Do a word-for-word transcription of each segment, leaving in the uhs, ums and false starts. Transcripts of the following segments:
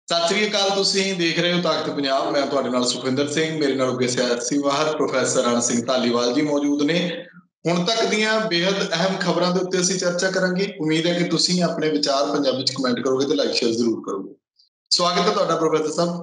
ਸਤਿ ਸ੍ਰੀ ਅਕਾਲ। ਤੁਸੀਂ ਦੇਖ ਰਹੇ ਹੋ ਤਾਕਤ ਪੰਜਾਬ। ਮੈਂ ਤੁਹਾਡੇ ਨਾਲ ਸੁਖਵਿੰਦਰ ਸਿੰਘ, ਮੇਰੇ ਨਾਲ ਅੱਗੇ ਸਿਆਸੀ ਮਾਹਰ ਪ੍ਰੋਫੈਸਰ ਰਣ ਸਿੰਘ ਧਾਲੀਵਾਲ ਜੀ ਮੌਜੂਦ ਨੇ। ਹੁਣ ਤੱਕ ਦੀਆਂ ਬੇहद ਅਹਿਮ ਖਬਰਾਂ ਦੇ ਉੱਤੇ ਅਸੀਂ ਚਰਚਾ ਕਰਾਂਗੇ। ਉਮੀਦ ਹੈ ਕਿ ਤੁਸੀਂ ਆਪਣੇ ਵਿਚਾਰ ਪੰਜਾਬੀ ਚ ਕਮੈਂਟ ਕਰੋਗੇ ਤੇ ਲਾਈਕ ਸ਼ੇਅਰ ਜ਼ਰੂਰ ਕਰੋਗੇ। ਸਵਾਗਤ ਹੈ ਤੁਹਾਡਾ ਪ੍ਰੋਫੈਸਰ ਸਾਹਿਬ।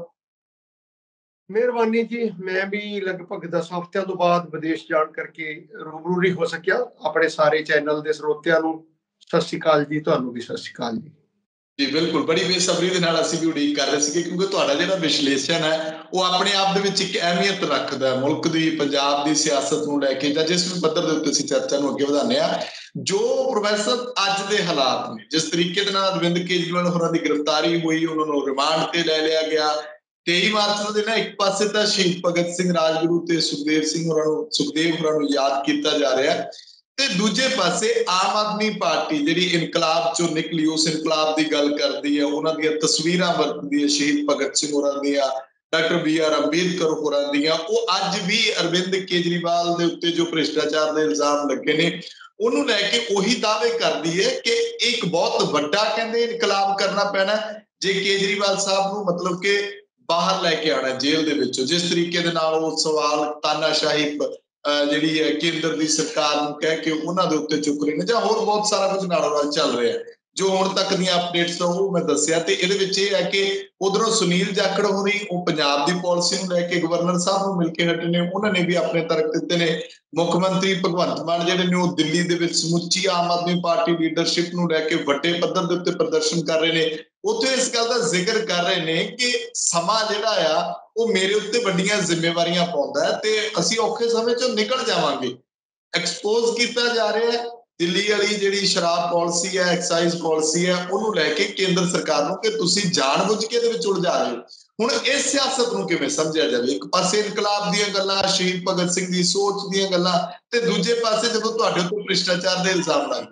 ਮਿਹਰਬਾਨੀ ਜੀ। ਮੈਂ ਵੀ ਲਗਭਗ ਦਸ ਹਫ਼ਤਿਆਂ ਤੋਂ ਬਾਅਦ ਵਿਦੇਸ਼ ਜਾਣ ਕਰਕੇ ਰੂਬਰੂ ਨਹੀਂ ਹੋ ਸਕਿਆ। ਆਪਣੇ ਸਾਰੇ ਚੈਨਲ ਦੇ ਸਰੋਤਿਆਂ ਨੂੰ ਸਤਿ ਸ਼੍ਰੀ ਅਕਾਲ ਜੀ। ਤੁਹਾਨੂੰ ਵੀ ਸਤਿ ਸ਼੍ਰੀ ਅਕਾਲ ਜੀ। ਜੀ ਬਿਲਕੁਲ, ਬੜੀ ਬੇਸਬਰੀ ਦੇ ਨਾਲ ਅਸੀਂ ਵੀ ਉਡੀਕ ਕਰ ਰਹੇ ਸੀਗੇ, ਕਿਉਂਕਿ ਤੁਹਾਡਾ ਜਿਹੜਾ ਵਿਸ਼ਲੇਸ਼ਣ ਹੈ ਉਹ ਆਪਣੇ ਆਪ ਦੇ ਵਿੱਚ ਇੱਕ ਅਹਿਮੀਅਤ ਰੱਖਦਾ ਹੈ ਮੁਲਕ ਦੀ, ਪੰਜਾਬ ਦੀ ਸਿਆਸਤ ਨੂੰ ਲੈ ਕੇ, ਜਾਂ ਜਿਸ ਵੀ ਪੱਧਰ ਦੇ ਉੱਤੇ ਅਸੀਂ ਚਰਚਾ ਨੂੰ ਅੱਗੇ ਵਧਾਉਂਦੇ ਹਾਂ। ਜੋ ਪ੍ਰੋਫੈਸਰ ਅੱਜ ਦੇ ਹਾਲਾਤ ਨੇ, ਜਿਸ ਤਰੀਕੇ ਦੇ ਨਾਲ ਅਰਵਿੰਦ ਕੇਜਰੀਵਾਲ ਹੋਰਾਂ ਦੀ ਗ੍ਰਿਫਤਾਰੀ ਹੋਈ, ਉਹਨਾਂ ਨੂੰ ਰਿਮਾਂਡ ਤੇ ਲੈ ਲਿਆ ਗਿਆ। ਤੇਈ ਮਾਰਚ ਨੂੰ ਦਿਨ ਇੱਕ ਪਾਸੇ ਤਾਂ ਸ਼ਹੀਦ ਭਗਤ ਸਿੰਘ, ਰਾਜਗੁਰੂ ਤੇ ਸੁਖਦੇਵ ਸਿੰਘ ਹੋਰਾਂ ਨੂੰ ਸੁਖਦੇਵ ਹੋਰਾਂ ਨੂੰ ਯਾਦ ਕੀਤਾ ਜਾ ਰਿਹਾ, ਤੇ ਦੂਜੇ ਪਾਸੇ ਆਮ ਆਦਮੀ ਪਾਰਟੀ ਜਿਹੜੀ ਇਨਕਲਾਬ ਚੋਂ ਨਿਕਲੀ, ਉਸ ਇਨਕਲਾਬ ਦੀ ਗੱਲ ਕਰਦੀ ਹੈ, ਉਹਨਾਂ ਦੀਆਂ ਤਸਵੀਰਾਂ ਵਰਤਦੀ ਹੈ ਸ਼ਹੀਦ ਭਗਤ ਸਿੰਘ ਹੋਰਾਂ ਦੀਆਂ, ਡਾਕਟਰ ਬੀ ਆਰ ਅੰਬੇਦਕਰ ਹੋਰਾਂ ਦੀਆਂ। ਉਹ ਅੱਜ ਵੀ ਅਰਵਿੰਦ ਕੇਜਰੀਵਾਲ ਦੇ ਉੱਤੇ ਜੋ ਭ੍ਰਿਸ਼ਟਾਚਾਰ ਦੇ ਇਲਜ਼ਾਮ ਲੱਗੇ ਨੇ ਉਹਨੂੰ ਲੈ ਕੇ ਉਹੀ ਦਾਅਵੇ ਕਰਦੀ ਹੈ ਕਿ ਇੱਕ ਬਹੁਤ ਵੱਡਾ ਕਹਿੰਦੇ ਇਨਕਲਾਬ ਕਰਨਾ ਪੈਣਾ ਜੇ ਕੇਜਰੀਵਾਲ ਸਾਹਿਬ ਨੂੰ ਮਤਲਬ ਕਿ ਬਾਹਰ ਲੈ ਕੇ ਆਉਣਾ ਜੇਲ੍ਹ ਦੇ ਵਿੱਚੋਂ। ਜਿਸ ਤਰੀਕੇ ਦੇ ਨਾਲ ਉਹ ਸਵਾਲ ਤਾਨਾਸ਼ਾਹੀ ਜਿਹੜੀ ਹੈ ਕੇਂਦਰ ਦੀ ਸਰਕਾਰ ਨੂੰ ਕਹਿ ਕੇ ਉਹਨਾਂ ਦੇ ਉੱਤੇ ਚੁੱਕ ਰਹੇ ਨੇ, ਜਾਂ ਹੋਰ ਬਹੁਤ ਸਾਰਾ ਕੁਝ ਨਾਲੋਂ ਨਾਲ ਚੱਲ ਰਿਹਾ ਜੋ ਹੁਣ ਤੱਕ ਦੀਆਂ ਅਪਡੇਟਸ ਉਹ ਮੈਂ ਦੱਸਿਆ। ਤੇ ਇਹਦੇ ਵਿੱਚ ਇਹ ਹੈ ਕਿ ਉਧਰੋਂ ਸੁਨੀਲ ਜਾਖੜ ਹੋਣੀ ਉਹ ਪੰਜਾਬ ਦੀ ਪਾਲਿਸੀ ਨੂੰ ਲੈ ਕੇ ਗਵਰਨਰ ਸਾਹਿਬ ਨੂੰ ਮਿਲ ਕੇ ਹਟੇ ਨੇ, ਉਹਨਾਂ ਨੇ ਵੀ ਆਪਣੇ ਤਰਕ ਦਿੱਤੇ ਨੇ। ਮੁੱਖ ਮੰਤਰੀ ਭਗਵੰਤ ਮਾਨ ਜਿਹੜੇ ਨੇ ਉਹ ਦਿੱਲੀ ਦੇ ਵਿੱਚ ਸਮੁੱਚੀ ਆਮ ਆਦਮੀ ਪਾਰਟੀ ਲੀਡਰਸ਼ਿਪ ਨੂੰ ਲੈ ਕੇ ਵੱਡੇ ਪੱਧਰ ਦੇ ਉੱਤੇ ਪ੍ਰਦਰਸ਼ਨ ਕਰ ਰਹੇ ਨੇ। ਉੱਥੇ ਇਸ ਗੱਲ ਦਾ ਜ਼ਿਕਰ ਕਰ ਰਹੇ ਨੇ ਕਿ ਸਮਾਂ ਜਿਹੜਾ ਆ ਉਹ ਮੇਰੇ ਉੱਤੇ ਵੱਡੀਆਂ ਜ਼ਿੰਮੇਵਾਰੀਆਂ ਪਾਉਂਦਾ ਹੈ ਤੇ ਅਸੀਂ ਔਖੇ ਸਮੇਂ ਚੋਂ ਨਿਕਲ ਜਾਵਾਂਗੇ। ਐਕਸਪੋਜ਼ ਕੀਤਾ ਜਾ ਰਿਹਾ ਹੈ ਦਿੱਲੀ ਵਾਲੀ ਜਿਹੜੀ ਸ਼ਰਾਬ ਪਾਲਿਸੀ ਹੈ, ਐਕਸਾਈਜ਼ ਪਾਲਿਸੀ ਹੈ, ਉਹਨੂੰ ਲੈ ਕੇ ਕੇਂਦਰ ਸਰਕਾਰ ਨੂੰ ਕਿ ਤੁਸੀਂ ਜਾਣਬੁੱਝ ਕੇ ਇਹਦੇ ਵਿੱਚ ਉਲਝਾ ਰਹੇ ਹੋ। ਹੁਣ ਇਸ ਸਿਆਸਤ ਨੂੰ ਕਿਵੇਂ ਸਮਝਿਆ ਜਾਵੇ? ਇੱਕ ਪਾਸੇ ਇਨਕਲਾਬ ਦੀਆਂ ਗੱਲਾਂ, ਸ਼ਹੀਦ ਭਗਤ ਸਿੰਘ ਦੀ ਸੋਚ ਦੀਆਂ ਗੱਲਾਂ, ਤੇ ਦੂਜੇ ਪਾਸੇ ਜਦੋਂ ਤੁਹਾਡੇ ਉੱਤੇ ਭ੍ਰਿਸ਼ਟਾਚਾਰ ਦੇ ਇਲਜ਼ਾਮ ਲੱਗ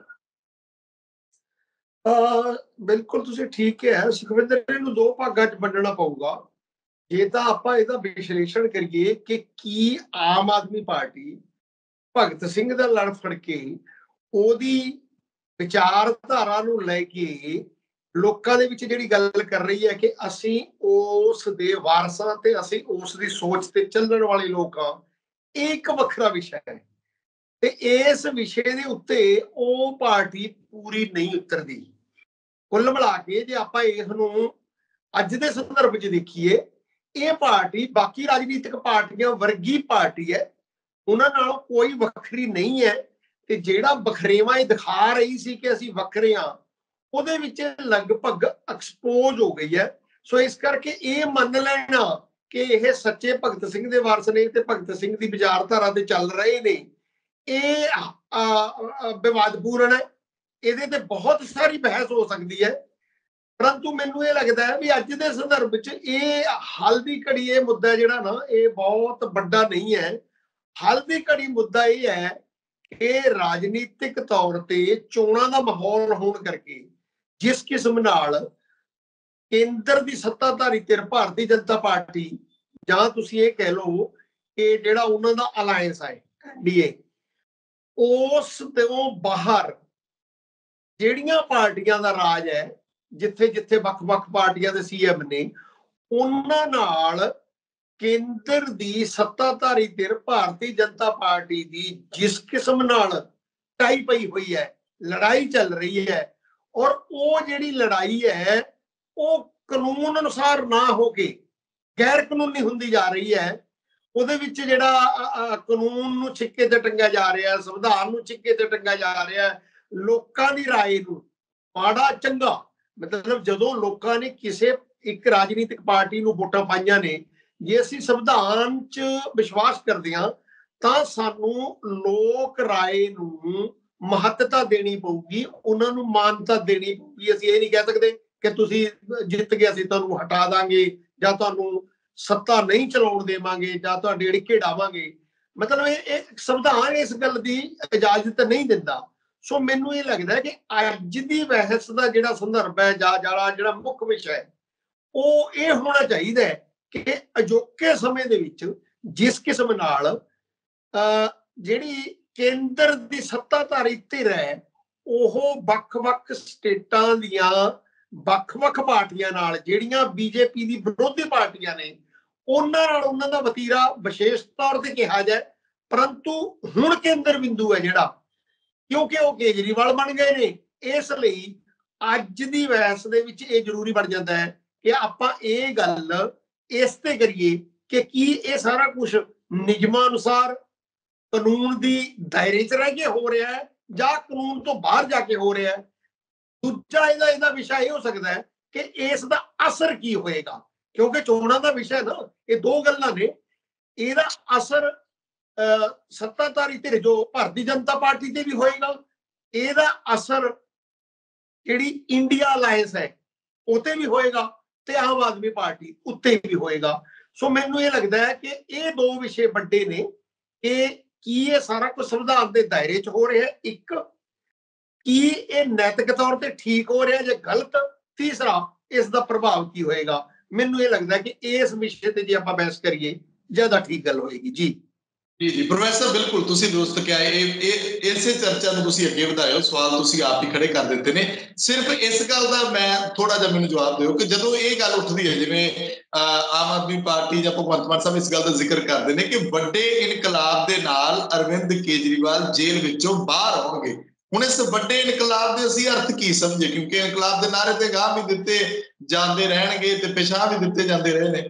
ਅਹ ਬਿਲਕੁਲ ਤੁਸੀਂ ਠੀਕ ਕਿਹਾ ਸੁਖਵਿੰਦਰ। ਇਹਨੂੰ ਦੋ ਭਾਗਾਂ 'ਚ ਵੰਡਣਾ ਪਊਗਾ। ਜੇ ਤਾਂ ਆਪਾਂ ਇਹਦਾ ਵਿਸ਼ਲੇਸ਼ਣ ਕਰੀਏ ਕਿ ਕੀ ਆਮ ਆਦਮੀ ਪਾਰਟੀ ਭਗਤ ਸਿੰਘ ਦਾ ਲੜ ਫੜ ਕੇ ਉਹਦੀ ਵਿਚਾਰਧਾਰਾ ਨੂੰ ਲੈ ਕੇ ਲੋਕਾਂ ਦੇ ਵਿੱਚ ਜਿਹੜੀ ਗੱਲ ਕਰ ਰਹੀ ਹੈ ਕਿ ਅਸੀਂ ਉਸ ਦੇ ਵਾਰਸਾਂ ਤੇ ਅਸੀਂ ਉਸ ਦੀ ਸੋਚ ਤੇ ਚੱਲਣ ਵਾਲੇ ਲੋਕ ਹਾਂ, ਇਹ ਇੱਕ ਵੱਖਰਾ ਵਿਸ਼ਾ ਹੈ। ਤੇ ਇਸ ਵਿਸ਼ੇ ਦੇ ਉੱਤੇ ਉਹ ਪਾਰਟੀ ਪੂਰੀ ਨਹੀਂ ਉਤਰਦੀ। ਕੁੱਲ ਮਿਲਾ ਕੇ ਜੇ ਆਪਾਂ ਇਸ ਨੂੰ ਅੱਜ ਦੇ ਸੰਦਰਭ 'ਚ ਦੇਖੀਏ, ਇਹ ਪਾਰਟੀ ਬਾਕੀ ਰਾਜਨੀਤਿਕ ਪਾਰਟੀਆਂ ਵਰਗੀ ਪਾਰਟੀ ਹੈ, ਉਹਨਾਂ ਨਾਲੋਂ ਕੋਈ ਵੱਖਰੀ ਨਹੀਂ ਹੈ। ਤੇ ਜਿਹੜਾ ਵਖਰੇਵਾਂ ਇਹ ਦਿਖਾ ਰਹੀ ਸੀ ਕਿ ਅਸੀਂ ਵੱਖਰੇ ਹਾਂ, ਉਹਦੇ ਵਿੱਚ ਲਗਭਗ ਐਕਸਪੋਜ਼ ਹੋ ਗਈ ਹੈ। ਸੋ ਇਸ ਕਰਕੇ ਇਹ ਮੰਨ ਲੈਣਾ ਕਿ ਇਹ ਸੱਚੇ ਭਗਤ ਸਿੰਘ ਦੇ ਵਾਰਸ ਨੇ ਤੇ ਭਗਤ ਸਿੰਘ ਦੀ ਵਿਚਾਰਧਾਰਾ ਤੇ ਚੱਲ ਰਹੇ ਨੇ, ਇਹ ਵਿਵਾਦਪੂਰਨ ਹੈ। ਇਹਦੇ ਤੇ ਬਹੁਤ ਸਾਰੀ ਬਹਿਸ ਹੋ ਸਕਦੀ ਹੈ, ਪਰੰਤੂ ਮੈਨੂੰ ਇਹ ਲੱਗਦਾ ਹੈ ਵੀ ਅੱਜ ਦੇ ਸੰਦਰਭ 'ਚ ਇਹ ਹੱਲ ਦੀ ਘੜੀ ਇਹ ਮੁੱਦਾ ਜਿਹੜਾ ਨਾ ਇਹ ਬਹੁਤ ਵੱਡਾ ਨਹੀਂ ਹੈ। ਹੱਲ ਦੀ ਘੜੀ ਮੁੱਦਾ ਇਹ ਹੈ ਕਿ ਰਾਜਨੀਤਿਕ ਤੌਰ ਤੇ ਚੋਣਾਂ ਦਾ ਮਾਹੌਲ ਹੋਣ ਕਰਕੇ ਜਿਸ ਕਿਸਮ ਨਾਲ ਕੇਂਦਰ ਦੀ ਸੱਤਾਧਾਰੀ ਧਿਰ ਭਾਰਤੀ ਜਨਤਾ ਪਾਰਟੀ, ਜਾਂ ਤੁਸੀਂ ਇਹ ਕਹਿ ਲਓ ਕਿ ਜਿਹੜਾ ਉਹਨਾਂ ਦਾ ਅਲਾਇੰਸ ਹੈ ਐਨਡੀਏ, ਉਸ ਤੋਂ ਬਾਹਰ ਜਿਹੜੀਆਂ ਪਾਰਟੀਆਂ ਦਾ ਰਾਜ ਹੈ, ਜਿੱਥੇ ਜਿੱਥੇ ਵੱਖ-ਵੱਖ ਪਾਰਟੀਆਂ ਦੇ ਸੀਐਮ ਨੇ, ਉਹਨਾਂ ਨਾਲ ਕੇਂਦਰ ਦੀ ਸੱਤਾਧਾਰੀ ਧਿਰ ਭਾਰਤੀ ਜਨਤਾ ਪਾਰਟੀ ਦੀ ਜਿਸ ਕਿਸਮ ਨਾਲ ਟਾਈ ਪਈ ਹੋਈ ਹੈ, ਲੜਾਈ ਚੱਲ ਰਹੀ ਹੈ, ਔਰ ਉਹ ਜਿਹੜੀ ਲੜਾਈ ਹੈ ਉਹ ਕਾਨੂੰਨ ਅਨੁਸਾਰ ਨਾ ਹੋ ਕੇ ਗੈਰ ਕਾਨੂੰਨੀ ਹੁੰਦੀ ਜਾ ਰਹੀ ਹੈ। ਉਹਦੇ ਵਿੱਚ ਜਿਹੜਾ ਕਾਨੂੰਨ ਨੂੰ ਛਿੱਕੇ ਤੇ ਟੰਗਿਆ ਜਾ ਰਿਹਾ, ਸੰਵਿਧਾਨ ਨੂੰ ਛਿੱਕੇ ਤੇ ਟੰਗਿਆ ਜਾ ਰਿਹਾ, ਲੋਕਾਂ ਦੀ ਰਾਏ ਨੂੰ ਮਾੜਾ ਚੰਗਾ, ਮਤਲਬ ਜਦੋਂ ਲੋਕਾਂ ਨੇ ਕਿਸੇ ਇੱਕ ਰਾਜਨੀਤਿਕ ਪਾਰਟੀ ਨੂੰ ਵੋਟਾਂ ਪਾਈਆਂ ਨੇ, ਜੇ ਅਸੀਂ ਸੰਵਿਧਾਨ 'ਚ ਵਿਸ਼ਵਾਸ ਕਰਦੇ ਹਾਂ ਤਾਂ ਸਾਨੂੰ ਲੋਕ ਰਾਏ ਨੂੰ ਮਹੱਤਤਾ ਦੇਣੀ ਪਊਗੀ, ਉਹਨਾਂ ਨੂੰ ਮਾਨਤਾ ਦੇਣੀ ਪਊਗੀ। ਅਸੀਂ ਇਹ ਨਹੀਂ ਕਹਿ ਸਕਦੇ ਕਿ ਤੁਸੀਂ ਜਿੱਤ ਗਏ ਅਸੀਂ ਤੁਹਾਨੂੰ ਹਟਾ ਦਾਂਗੇ ਜਾਂ ਤੁਹਾਨੂੰ ਸੱਤਾ ਨਹੀਂ ਚਲਾਉਣ ਦੇਵਾਂਗੇ ਜਾਂ ਤੁਹਾਡੇ ਅੜਿੱਕੇ ਡਾਵਾਂਗੇ। ਮਤਲਬ ਇਹ ਇਹ ਸੰਵਿਧਾਨ ਇਸ ਗੱਲ ਦੀ ਇਜਾਜ਼ਤ ਨਹੀਂ ਦਿੰਦਾ। ਸੋ ਮੈਨੂੰ ਇਹ ਲੱਗਦਾ ਕਿ ਅੱਜ ਦੀ ਬਹਿਸ ਦਾ ਜਿਹੜਾ ਸੰਦਰਭ ਹੈ ਜਾਂ ਜਿਹੜਾ ਜਿਹੜਾ ਮੁੱਖ ਵਿਸ਼ਾ ਹੈ ਉਹ ਇਹ ਹੋਣਾ ਚਾਹੀਦਾ ਹੈ ਕਿ ਅਜੋਕੇ ਸਮੇਂ ਦੇ ਵਿੱਚ ਜਿਸ ਕਿਸਮ ਨਾਲ ਜਿਹੜੀ ਕੇਂਦਰ ਦੀ ਸੱਤਾਧਾਰੀ ਧਿਰ ਹੈ ਉਹ ਵੱਖ-ਵੱਖ ਸਟੇਟਾਂ ਦੀਆਂ ਵੱਖ-ਵੱਖ ਪਾਰਟੀਆਂ ਨਾਲ ਜਿਹੜੀਆਂ ਬੀਜੇਪੀ ਦੀ ਵਿਰੋਧੀ ਪਾਰਟੀਆਂ ਨੇ ਉਹਨਾਂ ਨਾਲ ਉਹਨਾਂ ਦਾ ਵਤੀਰਾ ਵਿਸ਼ੇਸ਼ ਤੌਰ ਤੇ ਕਿਹਾ ਜਾਏ, ਪਰੰਤੂ ਹੁਣ ਕੇਂਦਰ ਬਿੰਦੂ ਹੈ ਜਿਹੜਾ, ਕਿਉਂਕਿ ਉਹ ਕੇਜਰੀਵਾਲ ਬਣ ਗਏ ਨੇ, ਇਸ ਲਈ ਅੱਜ ਦੀ ਬਹਿਸ ਦੇ ਵਿੱਚ ਇਹ ਜ਼ਰੂਰੀ ਬਣ ਜਾਂਦਾ ਹੈ ਕਿ ਆਪਾਂ ਇਹ ਗੱਲ ਇਸ ਤੇ ਕਰੀਏ ਕਿ ਕੀ ਇਹ ਸਾਰਾ ਕੁਝ ਨਿਯਮਾਂ ਅਨੁਸਾਰ ਕਾਨੂੰਨ ਦੀ ਦਾਇਰੇ 'ਚ ਰਹਿ ਕੇ ਹੋ ਰਿਹਾ ਹੈ ਜਾਂ ਕਾਨੂੰਨ ਤੋਂ ਬਾਹਰ ਜਾ ਕੇ ਹੋ ਰਿਹਾ ਹੈ। ਦੂਜਾ ਇਹਦਾ ਇਹਦਾ ਵਿਸ਼ਾ ਇਹ ਹੋ ਸਕਦਾ ਹੈ ਕਿ ਇਸ ਦਾ ਅਸਰ ਕੀ ਹੋਏਗਾ, ਕਿਉਂਕਿ ਚੋਣਾਂ ਦਾ ਵਿਸ਼ਾ ਨਾ, ਇਹ ਦੋ ਗੱਲਾਂ ਨੇ। ਇਹਦਾ ਅਸਰ ਸੱਤਾਧਾਰੀ ਧਿਰ ਜੋ ਭਾਰਤੀ ਜਨਤਾ ਪਾਰਟੀ ਤੇ ਵੀ ਹੋਏਗਾ, ਇਹਦਾ ਅਸਰ ਜਿਹੜੀ ਇੰਡੀਆ ਅਲਾਇੰਸ ਹੈ ਉਹ ਤੇ ਵੀ ਹੋਏਗਾ ਤੇ ਆਮ ਆਦਮੀ ਪਾਰਟੀ ਉੱਤੇ ਵੀ ਹੋਏਗਾ। ਸੋ ਮੈਨੂੰ ਇਹ ਲੱਗਦਾ ਹੈ ਕਿ ਇਹ ਦੋ ਵਿਸ਼ੇ ਵੱਡੇ ਨੇ ਕਿ ਕੀ ਇਹ ਸਾਰਾ ਕੁਝ ਸੰਵਿਧਾਨ ਦੇ ਦਾਇਰੇ 'ਚ ਹੋ ਰਿਹਾ, ਇੱਕ ਕੀ ਇਹ ਨੈਤਿਕ ਤੌਰ ਤੇ ਠੀਕ ਹੋ ਰਿਹਾ ਜਾਂ ਗਲਤ, ਤੀਸਰਾ ਇਸ ਦਾ ਪ੍ਰਭਾਵ ਕੀ ਹੋਏਗਾ। ਮੈਨੂੰ ਇਹ ਲੱਗਦਾ ਕਿ ਇਸ ਵਿਸ਼ੇ ਤੇ ਜੇ ਆਪਾਂ ਬਹਿਸ ਕਰੀਏ ਜ਼ਿਆਦਾ ਠੀਕ ਗੱਲ ਹੋਏਗੀ। ਜੀ ਜੀ ਜੀ ਪ੍ਰੋਫੈਸਰ, ਬਿਲਕੁਲ ਤੁਸੀਂ ਦੋਸਤ ਕਿਹਾ ਇਹ ਇਹ ਇਸੇ ਚਰਚਾ ਨੂੰ ਤੁਸੀਂ ਅੱਗੇ ਵਧਾਇਓ, ਸਵਾਲ ਤੁਸੀਂ ਆਪ ਹੀ ਖੜੇ ਕਰ ਦਿੱਤੇ ਨੇ। ਸਿਰਫ ਇਸ ਗੱਲ ਦਾ ਮੈਂ ਥੋੜਾ ਜਿਹਾ ਮੈਨੂੰ ਜਵਾਬ ਦਿਓ ਕਿ ਜਦੋਂ ਇਹ ਗੱਲ ਉੱਠਦੀ ਹੈ, ਜਿਵੇਂ ਆਮ ਆਦਮੀ ਪਾਰਟੀ ਜਾਂ ਭਗਵੰਤ ਮਾਨ ਸਾਹਿਬ ਇਸ ਗੱਲ ਦਾ ਜ਼ਿਕਰ ਕਰਦੇ ਨੇ ਕਿ ਵੱਡੇ ਇਨਕਲਾਬ ਦੇ ਨਾਲ ਅਰਵਿੰਦ ਕੇਜਰੀਵਾਲ ਜੇਲ੍ਹ ਵਿੱਚੋਂ ਬਾਹਰ ਆਉਣਗੇ, ਹੁਣ ਇਸ ਵੱਡੇ ਇਨਕਲਾਬ ਦੇ ਅਸੀਂ ਅਰਥ ਕੀ ਸਮਝੇ, ਕਿਉਂਕਿ ਇਨਕਲਾਬ ਦੇ ਨਾਅਰੇ ਤੇ ਗਾਹ ਵੀ ਦਿੱਤੇ ਜਾਂਦੇ ਰਹਿਣਗੇ ਤੇ ਪਿਛਾਂਹ ਵੀ ਦਿੱਤੇ ਜਾਂਦੇ ਰਹੇ ਨੇ।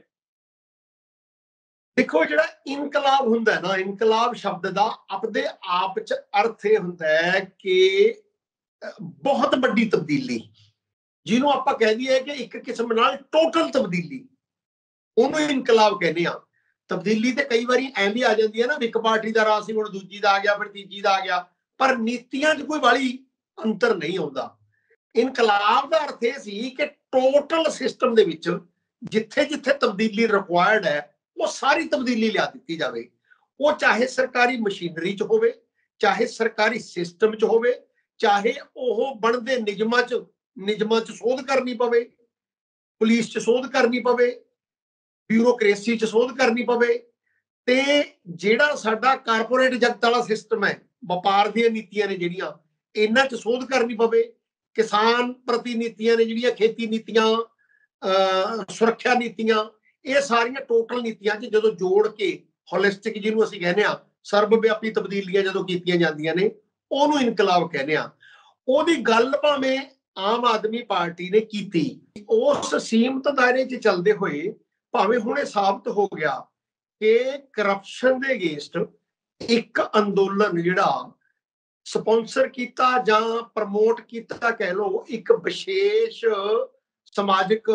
ਦੇਖੋ, ਜਿਹੜਾ ਇਨਕਲਾਬ ਹੁੰਦਾ ਨਾ, ਇਨਕਲਾਬ ਸ਼ਬਦ ਦਾ ਆਪਣੇ ਆਪ ਚ ਅਰਥ ਇਹ ਹੁੰਦਾ ਹੈ ਕਿ ਬਹੁਤ ਵੱਡੀ ਤਬਦੀਲੀ, ਜਿਹਨੂੰ ਆਪਾਂ ਕਹਿ ਦਈਏ ਕਿ ਇੱਕ ਕਿਸਮ ਨਾਲ ਟੋਟਲ ਤਬਦੀਲੀ, ਉਹਨੂੰ ਇਨਕਲਾਬ ਕਹਿੰਦੇ ਆ। ਤਬਦੀਲੀ ਤੇ ਕਈ ਵਾਰੀ ਐਵੇਂ ਆ ਜਾਂਦੀ ਹੈ ਨਾ, ਇੱਕ ਪਾਰਟੀ ਦਾ ਰਾਜ ਸੀ ਹੁਣ ਦੂਜੀ ਦਾ ਆ ਗਿਆ, ਫਿਰ ਤੀਜੀ ਦਾ ਆ ਗਿਆ, ਪਰ ਨੀਤੀਆਂ 'ਚ ਕੋਈ ਵਾਲੀ ਅੰਤਰ ਨਹੀਂ ਆਉਂਦਾ। ਇਨਕਲਾਬ ਦਾ ਅਰਥ ਇਹ ਸੀ ਕਿ ਟੋਟਲ ਸਿਸਟਮ ਦੇ ਵਿੱਚ ਜਿੱਥੇ ਜਿੱਥੇ ਤਬਦੀਲੀ ਰਿਕੁਆਇਰਡ ਹੈ ਉਹ ਸਾਰੀ ਤਬਦੀਲੀ ਲਿਆ ਦਿੱਤੀ ਜਾਵੇ। ਉਹ ਚਾਹੇ ਸਰਕਾਰੀ ਮਸ਼ੀਨਰੀ 'ਚ ਹੋਵੇ, ਚਾਹੇ ਸਰਕਾਰੀ ਸਿਸਟਮ 'ਚ ਹੋਵੇ, ਚਾਹੇ ਉਹ ਬਣਦੇ ਨਿਯਮਾਂ 'ਚ ਨਿਯਮਾਂ 'ਚ ਸੋਧ ਕਰਨੀ ਪਵੇ, ਪੁਲਿਸ 'ਚ ਸੋਧ ਕਰਨੀ ਪਵੇ, ਬਿਊਰੋਕ੍ਰੇਸੀ 'ਚ ਸੋਧ ਕਰਨੀ ਪਵੇ, ਤੇ ਜਿਹੜਾ ਸਾਡਾ ਕਾਰਪੋਰੇਟ ਜਗਤ ਵਾਲਾ ਸਿਸਟਮ ਹੈ, ਵਪਾਰ ਦੀਆਂ ਨੀਤੀਆਂ ਨੇ ਜਿਹੜੀਆਂ, ਇਹਨਾਂ 'ਚ ਸੋਧ ਕਰਨੀ ਪਵੇ, ਕਿਸਾਨ ਪ੍ਰਤੀ ਨੀਤੀਆਂ ਨੇ ਜਿਹੜੀਆਂ, ਖੇਤੀ ਨੀਤੀਆਂ, ਸੁਰੱਖਿਆ ਨੀਤੀਆਂ, ਇਹ ਸਾਰੀਆਂ ਟੋਟਲ ਨੀਤੀਆਂ 'ਚ ਜਦੋਂ ਜੋੜ ਕੇ ਹੋਲਿਸਟਿਕ, ਜਿਹਨੂੰ ਅਸੀਂ ਕਹਿੰਦੇ ਆ ਸਰਬ ਵਿਆਪੀ ਤਬਦੀਲੀਆਂ ਜਦੋਂ ਕੀਤੀਆਂ ਜਾਂਦੀਆਂ ਨੇ, ਉਹਨੂੰ ਇਨਕਲਾਬ ਕਹਿੰਦੇ ਆ। ਉਹਦੀ ਗੱਲ ਭਾਵੇਂ ਆਮ ਆਦਮੀ ਪਾਰਟੀ ਨੇ ਕੀਤੀ, ਉਸ ਸੀਮਤ ਦਾਇਰੇ 'ਚ ਚੱਲਦੇ ਹੋਏ, ਭਾਵੇਂ ਹੁਣ ਇਹ ਸਾਬਤ ਹੋ ਗਿਆ ਕਿ ਕਰਪਸ਼ਨ ਦੇ ਅਗੇਂਸਟ ਇੱਕ ਅੰਦੋਲਨ ਜਿਹੜਾ ਸਪਾਂਸਰ ਕੀਤਾ ਜਾਂ ਪ੍ਰਮੋਟ ਕੀਤਾ, ਕਹਿ ਲਓ, ਇੱਕ ਵਿਸ਼ੇਸ਼ ਸਮਾਜਿਕ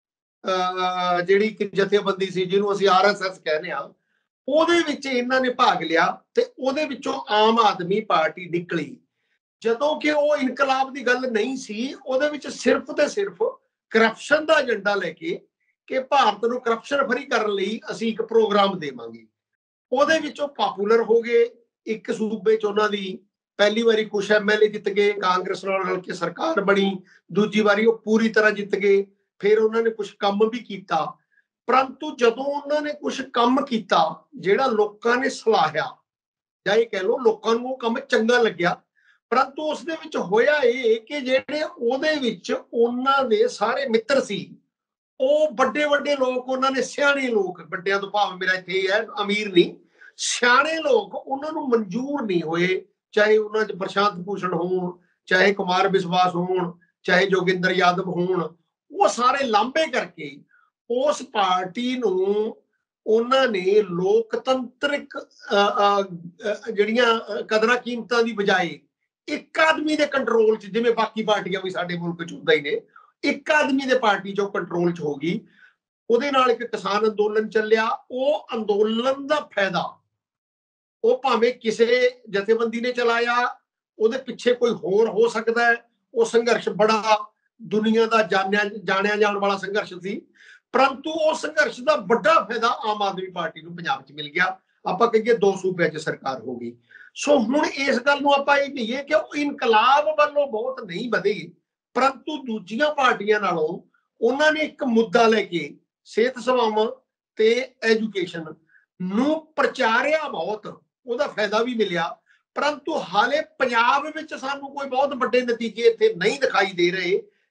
ਜਿਹੜੀ ਇੱਕ ਜਥੇਬੰਦੀ ਸੀ ਜਿਹਨੂੰ ਅਸੀਂ ਆਰ ਐਸ ਐਸ ਕਹਿੰਦੇ ਆ, ਉਹਦੇ ਵਿੱਚ ਇਹਨਾਂ ਨੇ ਭਾਗ ਲਿਆ ਤੇ ਉਹਦੇ ਵਿੱਚੋਂ ਆਮ ਆਦਮੀ ਪਾਰਟੀ ਨਿਕਲੀ। ਜਦੋਂ ਕਿ ਉਹ ਇਨਕਲਾਬ ਦੀ ਗੱਲ ਨਹੀਂ ਸੀ, ਉਹਦੇ ਵਿੱਚ ਸਿਰਫ ਤੇ ਸਿਰਫ ਕਰਪਸ਼ਨ ਦਾ ਏਜੰਡਾ ਲੈ ਕੇ ਕਿ ਭਾਰਤ ਨੂੰ ਕਰਪਸ਼ਨ ਫਰੀ ਕਰਨ ਲਈ ਅਸੀਂ ਇੱਕ ਪ੍ਰੋਗਰਾਮ ਦੇਵਾਂਗੇ। ਉਹਦੇ ਵਿੱਚੋਂ ਪਾਪੂਲਰ ਹੋ ਗਏ, ਇੱਕ ਸੂਬੇ 'ਚ ਉਹਨਾਂ ਦੀ ਪਹਿਲੀ ਵਾਰੀ ਕੁਛ ਐਮ ਐਲ ਏ ਜਿੱਤ ਗਏ, ਕਾਂਗਰਸ ਨਾਲ ਰਲ ਕੇ ਸਰਕਾਰ ਬਣੀ, ਦੂਜੀ ਵਾਰੀ ਉਹ ਪੂਰੀ ਤਰ੍ਹਾਂ ਜਿੱਤ ਗਏ, ਫਿਰ ਉਹਨਾਂ ਨੇ ਕੁਝ ਕੰਮ ਵੀ ਕੀਤਾ। ਪਰੰਤੂ ਜਦੋਂ ਉਹਨਾਂ ਨੇ ਕੁਝ ਕੰਮ ਕੀਤਾ ਜਿਹੜਾ ਲੋਕਾਂ ਨੇ ਸਲਾਹਿਆ, ਜਾਂ ਇਹ ਕਹਿ ਲਓ ਲੋਕਾਂ ਨੂੰ ਉਹ ਕੰਮ ਚੰਗਾ ਲੱਗਿਆ, ਪਰੰਤੂ ਉਸ ਦੇ ਵਿੱਚ ਹੋਇਆ ਇਹ ਕਿ ਜਿਹੜੇ ਉਹਦੇ ਵਿੱਚ ਉਹਨਾਂ ਦੇ ਸਾਰੇ ਮਿੱਤਰ ਸੀ, ਉਹ ਵੱਡੇ ਵੱਡੇ ਲੋਕ, ਉਹਨਾਂ ਨੇ ਸਿਆਣੇ ਲੋਕ, ਵੱਡਿਆਂ ਤੋਂ ਭਾਵ ਮੇਰਾ ਇੱਥੇ ਇਹ ਹੈ ਅਮੀਰ ਨਹੀਂ, ਸਿਆਣੇ ਲੋਕ ਉਹਨਾਂ ਨੂੰ ਮਨਜ਼ੂਰ ਨਹੀਂ ਹੋਏ, ਚਾਹੇ ਉਹਨਾਂ 'ਚ ਪ੍ਰਸ਼ਾਂਤ ਭੂਸ਼ਣ ਹੋਣ, ਚਾਹੇ ਕੁਮਾਰ ਵਿਸ਼ਵਾਸ ਹੋਣ, ਚਾਹੇ ਜੋਗਿੰਦਰ ਯਾਦਵ ਹੋਣ, ਉਹ ਸਾਰੇ ਲਾਂਭੇ ਕਰਕੇ ਉਸ ਪਾਰਟੀ ਨੂੰ ਉਹਨਾਂ ਨੇ ਲੋਕਤੰਤਰਿਕ ਜਿਹੜੀਆਂ ਕਦਰਾਂ ਕੀਮਤਾਂ ਦੀ ਬਜਾਏ ਇੱਕ ਆਦਮੀ ਦੇ ਕੰਟਰੋਲ 'ਚ, ਜਿਵੇਂ ਬਾਕੀ ਪਾਰਟੀਆਂ ਵੀ ਸਾਡੇ ਮੁਲਕ 'ਚ ਹੁੰਦਾ ਹੀ ਨੇ, ਇੱਕ ਆਦਮੀ ਦੇ ਪਾਰਟੀ 'ਚੋਂ ਕੰਟਰੋਲ 'ਚ ਹੋ ਗਈ। ਉਹਦੇ ਨਾਲ ਇੱਕ ਕਿਸਾਨ ਅੰਦੋਲਨ ਚੱਲਿਆ। ਉਹ ਅੰਦੋਲਨ ਦਾ ਫਾਇਦਾ ਉਹ ਭਾਵੇਂ ਕਿਸੇ ਜਥੇਬੰਦੀ ਨੇ ਚਲਾਇਆ, ਉਹਦੇ ਪਿੱਛੇ ਕੋਈ ਹੋਰ ਹੋ ਸਕਦਾ ਹੈ। ਉਹ ਸੰਘਰਸ਼ ਬੜਾ ਦੁਨੀਆ ਦਾ ਜਾਣਿਆ ਜਾਣਿਆ ਜਾਣ ਵਾਲਾ ਸੰਘਰਸ਼ ਸੀ, ਪਰੰਤੂ ਉਹ ਸੰਘਰਸ਼ ਦਾ ਵੱਡਾ ਫਾਇਦਾ ਆਮ ਆਦਮੀ ਪਾਰਟੀ ਨੂੰ ਪੰਜਾਬ 'ਚ ਮਿਲ ਗਿਆ। ਆਪਾਂ ਕਹੀਏ ਦੋ ਸੂਬਿਆਂ 'ਚ ਸਰਕਾਰ ਹੋ ਗਈ। ਸੋ ਹੁਣ ਇਸ ਗੱਲ ਨੂੰ ਆਪਾਂ ਇਹ ਕਹੀਏ ਕਿ ਉਹ ਇਨਕਲਾਬ ਵੱਲੋਂ ਬਹੁਤ ਨਹੀਂ ਵਧੇ, ਪਰੰਤੂ ਦੂਜੀਆਂ ਪਾਰਟੀਆਂ ਨਾਲੋਂ ਉਹਨਾਂ ਨੇ ਇੱਕ ਮੁੱਦਾ ਲੈ ਕੇ ਸਿਹਤ ਸੇਵਾਵਾਂ ਤੇ ਐਜੂਕੇਸ਼ਨ ਨੂੰ ਪ੍ਰਚਾਰਿਆ, ਬਹੁਤ ਉਹਦਾ ਫਾਇਦਾ ਵੀ ਮਿਲਿਆ। ਪਰੰਤੂ ਹਾਲੇ ਪੰਜਾਬ ਵਿੱਚ ਸਾਨੂੰ ਕੋਈ ਬਹੁਤ ਵੱਡੇ ਨਤੀਜੇ ਇੱਥੇ ਨਹੀਂ ਦਿਖਾਈ ਦੇ ਰਹੇ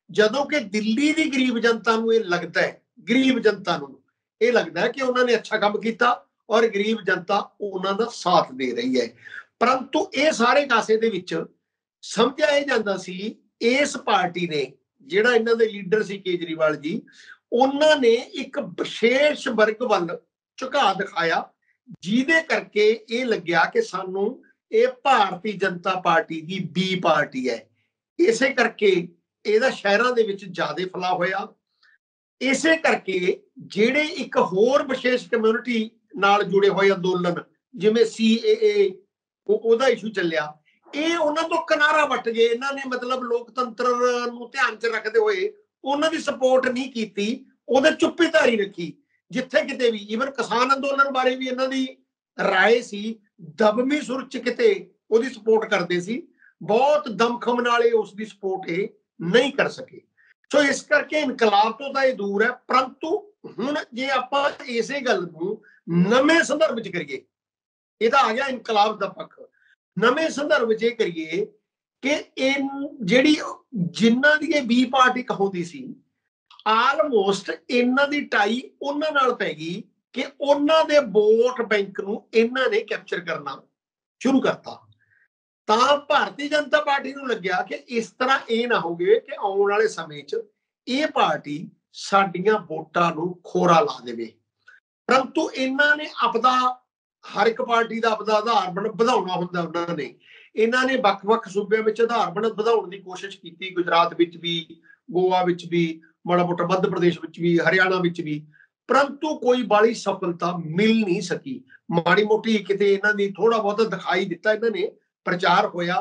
ਜਦੋਂ ਕਿ ਦਿੱਲੀ ਦੀ ਗਰੀਬ ਜਨਤਾ ਨੂੰ ਇਹ ਲੱਗਦਾ ਹੈ, ਗਰੀਬ ਜਨਤਾ ਨੂੰ ਇਹ ਲੱਗਦਾ ਹੈ ਕਿ ਉਹਨਾਂ ਨੇ ਅੱਛਾ ਕੰਮ ਕੀਤਾ ਔਰ ਗਰੀਬ ਜਨਤਾ ਉਹਨਾਂ ਦਾ ਸਾਥ ਦੇ ਰਹੀ ਹੈ। ਪਰੰਤੂ ਇਹ ਸਾਰੇ ਕਾਸੇ ਦੇ ਵਿੱਚ ਸਮਝਿਆ ਇਹ ਜਾਂਦਾ ਸੀ, ਇਸ ਪਾਰਟੀ ਨੇ, ਜਿਹੜਾ ਇਹਨਾਂ ਦੇ ਲੀਡਰ ਸੀ ਕੇਜਰੀਵਾਲ ਜੀ, ਉਹਨਾਂ ਨੇ ਇੱਕ ਵਿਸ਼ੇਸ਼ ਵਰਗ ਵੱਲ ਝੁਕਾਅ ਦਿਖਾਇਆ, ਜਿਹਦੇ ਕਰਕੇ ਇਹ ਲੱਗਿਆ ਕਿ ਸਾਨੂੰ ਇਹ ਭਾਰਤੀ ਜਨਤਾ ਪਾਰਟੀ ਦੀ ਬੀ ਪਾਰਟੀ ਹੈ। ਇਸੇ ਕਰਕੇ ਇਹਦਾ ਸ਼ਹਿਰਾਂ ਦੇ ਵਿੱਚ ਜ਼ਿਆਦਾ ਫੈਲਾਅ ਹੋਇਆ। ਇਸੇ ਕਰਕੇ ਜਿਹੜੇ ਇੱਕ ਹੋਰ ਵਿਸ਼ੇਸ਼ ਕਮਿਊਨਿਟੀ ਨਾਲ ਜੁੜੇ ਹੋਏ ਅੰਦੋਲਨ, ਜਿਵੇਂ ਸੀ ਏ ਏ, ਉਹਦਾ ਇਸ਼ੂ ਚੱਲਿਆ, ਇਹ ਉਹਨਾਂ ਤੋਂ ਕਿਨਾਰਾ ਵੱਟ ਗਏ। ਇਹਨਾਂ ਨੇ ਮਤਲਬ ਲੋਕਤੰਤਰ ਨੂੰ ਧਿਆਨ 'ਚ ਰੱਖਦੇ ਹੋਏ ਉਹਨਾਂ ਦੀ ਸਪੋਰਟ ਨਹੀਂ ਕੀਤੀ, ਉਹਦੇ ਚੁੱਪੀਧਾਰੀ ਰੱਖੀ। ਜਿੱਥੇ ਕਿਤੇ ਵੀ ਈਵਨ ਕਿਸਾਨ ਅੰਦੋਲਨ ਬਾਰੇ ਵੀ ਇਹਨਾਂ ਦੀ ਰਾਏ ਸੀ, ਦਬਮੀ ਸੁਰ 'ਚ ਕਿਤੇ ਉਹਦੀ ਸਪੋਰਟ ਕਰਦੇ ਸੀ, ਬਹੁਤ ਦਮਖਮ ਨਾਲ ਇਹ ਉਸ ਦੀ ਸਪੋਰਟ ਇਹ ਨਹੀਂ ਕਰ ਸਕੇ। ਸੋ ਇਸ ਕਰਕੇ ਇਨਕਲਾਬ ਤੋਂ ਤਾਂ ਇਹ ਦੂਰ ਹੈ। ਪਰੰਤੂ ਹੁਣ ਜੇ ਆਪਾਂ ਇਸੇ ਗੱਲ ਨੂੰ ਨਵੇਂ ਸੰਦਰਭ 'ਚ ਕਰੀਏ, ਇਹਦਾ ਆ ਗਿਆ ਇਨਕਲਾਬ ਦਾ ਪੱਖ, ਨਵੇਂ ਸੰਦਰਭ 'ਚ ਇਹ ਕਰੀਏ ਕਿ ਇਹ ਜਿਹੜੀ ਜਿਨ੍ਹਾਂ ਦੀ ਇਹ ਬੀ ਪਾਰਟੀ ਕਹਾਉਂਦੀ ਸੀ, ਆਲਮੋਸਟ ਇਹਨਾਂ ਦੀ ਟਾਈ ਉਹਨਾਂ ਨਾਲ ਪੈ ਗਈ ਕਿ ਉਹਨਾਂ ਦੇ ਵੋਟ ਬੈਂਕ ਨੂੰ ਇਹਨਾਂ ਨੇ ਕੈਪਚਰ ਕਰਨਾ ਸ਼ੁਰੂ ਕਰਤਾ। ਤਾਂ ਭਾਰਤੀ ਜਨਤਾ ਪਾਰਟੀ ਨੂੰ ਲੱਗਿਆ ਕਿ ਇਸ ਤਰ੍ਹਾਂ ਇਹ ਨਾ ਹੋਵੇ ਕਿ ਆਉਣ ਵਾਲੇ ਸਮੇਂ 'ਚ ਇਹ ਪਾਰਟੀ ਸਾਡੀਆਂ ਵੋਟਾਂ ਨੂੰ ਖੋਰਾ ਲਾ ਦੇਵੇ। ਪਰੰਤੂ ਇਹਨਾਂ ਨੇ ਆਪਦਾ, ਹਰ ਇੱਕ ਪਾਰਟੀ ਦਾ ਆਪਦਾ ਆਧਾਰ ਬਣ ਵਧਾਉਣਾ ਹੁੰਦਾ। ਉਹਨਾਂ ਨੇ ਇਹਨਾਂ ਨੇ ਵੱਖ-ਵੱਖ ਸੂਬਿਆਂ ਵਿੱਚ ਆਧਾਰ ਬਣ ਵਧਾਉਣ ਦੀ ਕੋਸ਼ਿਸ਼ ਕੀਤੀ, ਗੁਜਰਾਤ ਵਿੱਚ ਵੀ, ਗੋਆ ਵਿੱਚ ਵੀ, ਮਾੜਾ ਮੋਟਾ ਮੱਧ ਪ੍ਰਦੇਸ਼ ਵਿੱਚ ਵੀ, ਹਰਿਆਣਾ ਵਿੱਚ ਵੀ, ਪਰੰਤੂ ਕੋਈ ਬਾਲੀ ਸਫਲਤਾ ਮਿਲ ਨਹੀਂ ਸਕੀ। ਮਾੜੀ ਮੋਟੀ ਕਿਤੇ ਇਹਨਾਂ ਦੀ ਥੋੜਾ ਬਹੁਤ ਦਿਖਾਈ ਦਿੱਤਾ, ਇਹਨਾਂ ਨੇ ਪ੍ਰਚਾਰ ਹੋਇਆ।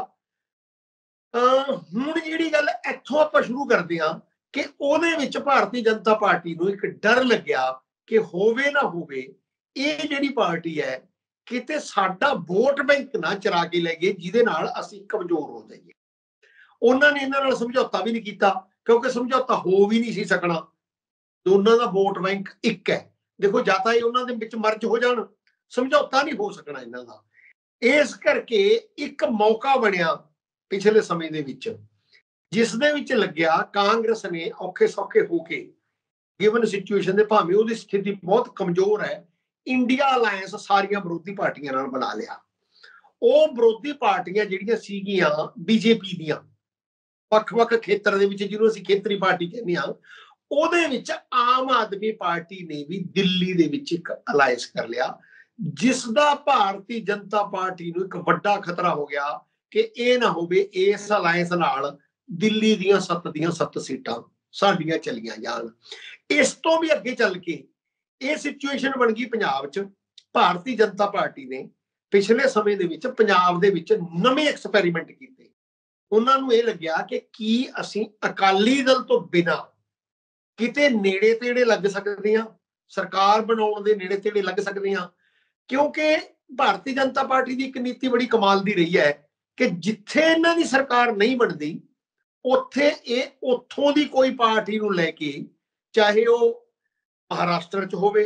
ਅਹ ਹੁਣ ਜਿਹੜੀ ਗੱਲ ਇੱਥੋਂ ਆਪਾਂ ਸ਼ੁਰੂ ਕਰਦੇ ਹਾਂ ਕਿ ਉਹਦੇ ਵਿੱਚ ਭਾਰਤੀ ਜਨਤਾ ਪਾਰਟੀ ਨੂੰ ਇੱਕ ਡਰ ਲੱਗਿਆ ਕਿ ਹੋਵੇ ਨਾ ਹੋਵੇ ਇਹ ਜਿਹੜੀ ਪਾਰਟੀ ਹੈ ਕਿਤੇ ਸਾਡਾ ਵੋਟ ਬੈਂਕ ਨਾ ਚਰਾ ਕੇ ਲੈ ਗਏ, ਜਿਹਦੇ ਨਾਲ ਅਸੀਂ ਕਮਜ਼ੋਰ ਹੋ ਜਾਈਏ। ਉਹਨਾਂ ਨੇ ਇਹਨਾਂ ਨਾਲ ਸਮਝੌਤਾ ਵੀ ਨਹੀਂ ਕੀਤਾ, ਕਿਉਂਕਿ ਸਮਝੌਤਾ ਹੋ ਵੀ ਨਹੀਂ ਸੀ ਸਕਣਾ। ਦੋਨਾਂ ਦਾ ਵੋਟ ਬੈਂਕ ਇੱਕ ਹੈ। ਦੇਖੋ, ਜਾਂ ਤਾਂ ਇਹ ਉਹਨਾਂ ਦੇ ਵਿੱਚ ਮਰਜ ਹੋ ਜਾਣ, ਸਮਝੌਤਾ ਨਹੀਂ ਹੋ ਸਕਣਾ ਇਹਨਾਂ ਦਾ। ਇਸ ਕਰਕੇ ਇੱਕ ਮੌਕਾ ਬਣਿਆ ਪਿਛਲੇ ਸਮੇਂ ਦੇ ਵਿੱਚ, ਜਿਸ ਦੇ ਵਿੱਚ ਲੱਗਿਆ ਕਾਂਗਰਸ ਨੇ ਔਖੇ ਸੌਖੇ ਹੋ ਕੇ, ਗਿਵਨ ਸਿਚੁਏਸ਼ਨ ਦੇ, ਭਾਵੇਂ ਉਹਦੀ ਸਥਿਤੀ ਬਹੁਤ ਕਮਜ਼ੋਰ ਹੈ, ਇੰਡੀਆ ਅਲਾਇੰਸ ਸਾਰੀਆਂ ਵਿਰੋਧੀ ਪਾਰਟੀਆਂ ਨਾਲ ਬਣਾ ਲਿਆ। ਉਹ ਵਿਰੋਧੀ ਪਾਰਟੀਆਂ ਜਿਹੜੀਆਂ ਸੀਗੀਆਂ ਬੀਜੇਪੀ ਦੀਆਂ, ਵੱਖ-ਵੱਖ ਖੇਤਰ ਦੇ ਵਿੱਚ, ਜਿਹਨੂੰ ਅਸੀਂ ਖੇਤਰੀ ਪਾਰਟੀ ਕਹਿੰਦੇ ਹਾਂ, ਉਹਦੇ ਵਿੱਚ ਆਮ ਆਦਮੀ ਪਾਰਟੀ ਨੇ ਵੀ ਦਿੱਲੀ ਦੇ ਵਿੱਚ ਇੱਕ ਅਲਾਇੰਸ ਕਰ ਲਿਆ, ਜਿਸ ਦਾ ਭਾਰਤੀ ਜਨਤਾ ਪਾਰਟੀ ਨੂੰ ਇੱਕ ਵੱਡਾ ਖਤਰਾ ਹੋ ਗਿਆ ਕਿ ਇਹ ਨਾ ਹੋਵੇ ਇਸ ਅਲਾਇੰਸ ਨਾਲ ਦਿੱਲੀ ਦੀਆਂ ਸੱਤ ਦੀਆਂ ਸੱਤ ਸੀਟਾਂ ਸਾਡੀਆਂ ਚਲੀਆਂ ਜਾਣ। ਇਸ ਤੋਂ ਵੀ ਅੱਗੇ ਚੱਲ ਕੇ ਇਹ ਸਿਚੁਏਸ਼ਨ ਬਣ ਗਈ ਪੰਜਾਬ 'ਚ। ਭਾਰਤੀ ਜਨਤਾ ਪਾਰਟੀ ਨੇ ਪਿਛਲੇ ਸਮੇਂ ਦੇ ਵਿੱਚ ਪੰਜਾਬ ਦੇ ਵਿੱਚ ਨਵੇਂ ਐਕਸਪੈਰੀਮੈਂਟ ਕੀਤੇ। ਉਹਨਾਂ ਨੂੰ ਇਹ ਲੱਗਿਆ ਕਿ ਕੀ ਅਸੀਂ ਅਕਾਲੀ ਦਲ ਤੋਂ ਬਿਨਾਂ ਕਿਤੇ ਨੇੜੇ ਤੇੜੇ ਲੱਗ ਸਕਦੇ ਹਾਂ, ਸਰਕਾਰ ਬਣਾਉਣ ਦੇ ਨੇੜੇ ਤੇੜੇ ਲੱਗ ਸਕਦੇ ਹਾਂ। ਕਿਉਂਕਿ ਭਾਰਤੀ ਜਨਤਾ ਪਾਰਟੀ ਦੀ ਇੱਕ ਨੀਤੀ ਬੜੀ ਕਮਾਲ ਦੀ ਰਹੀ ਹੈ ਕਿ ਜਿੱਥੇ ਇਹਨਾਂ ਦੀ ਸਰਕਾਰ ਨਹੀਂ ਬਣਦੀ, ਉੱਥੇ ਇਹ ਉੱਥੋਂ ਦੀ ਕੋਈ ਪਾਰਟੀ ਨੂੰ ਲੈ ਕੇ, ਚਾਹੇ ਉਹ ਮਹਾਰਾਸ਼ਟਰ 'ਚ ਹੋਵੇ,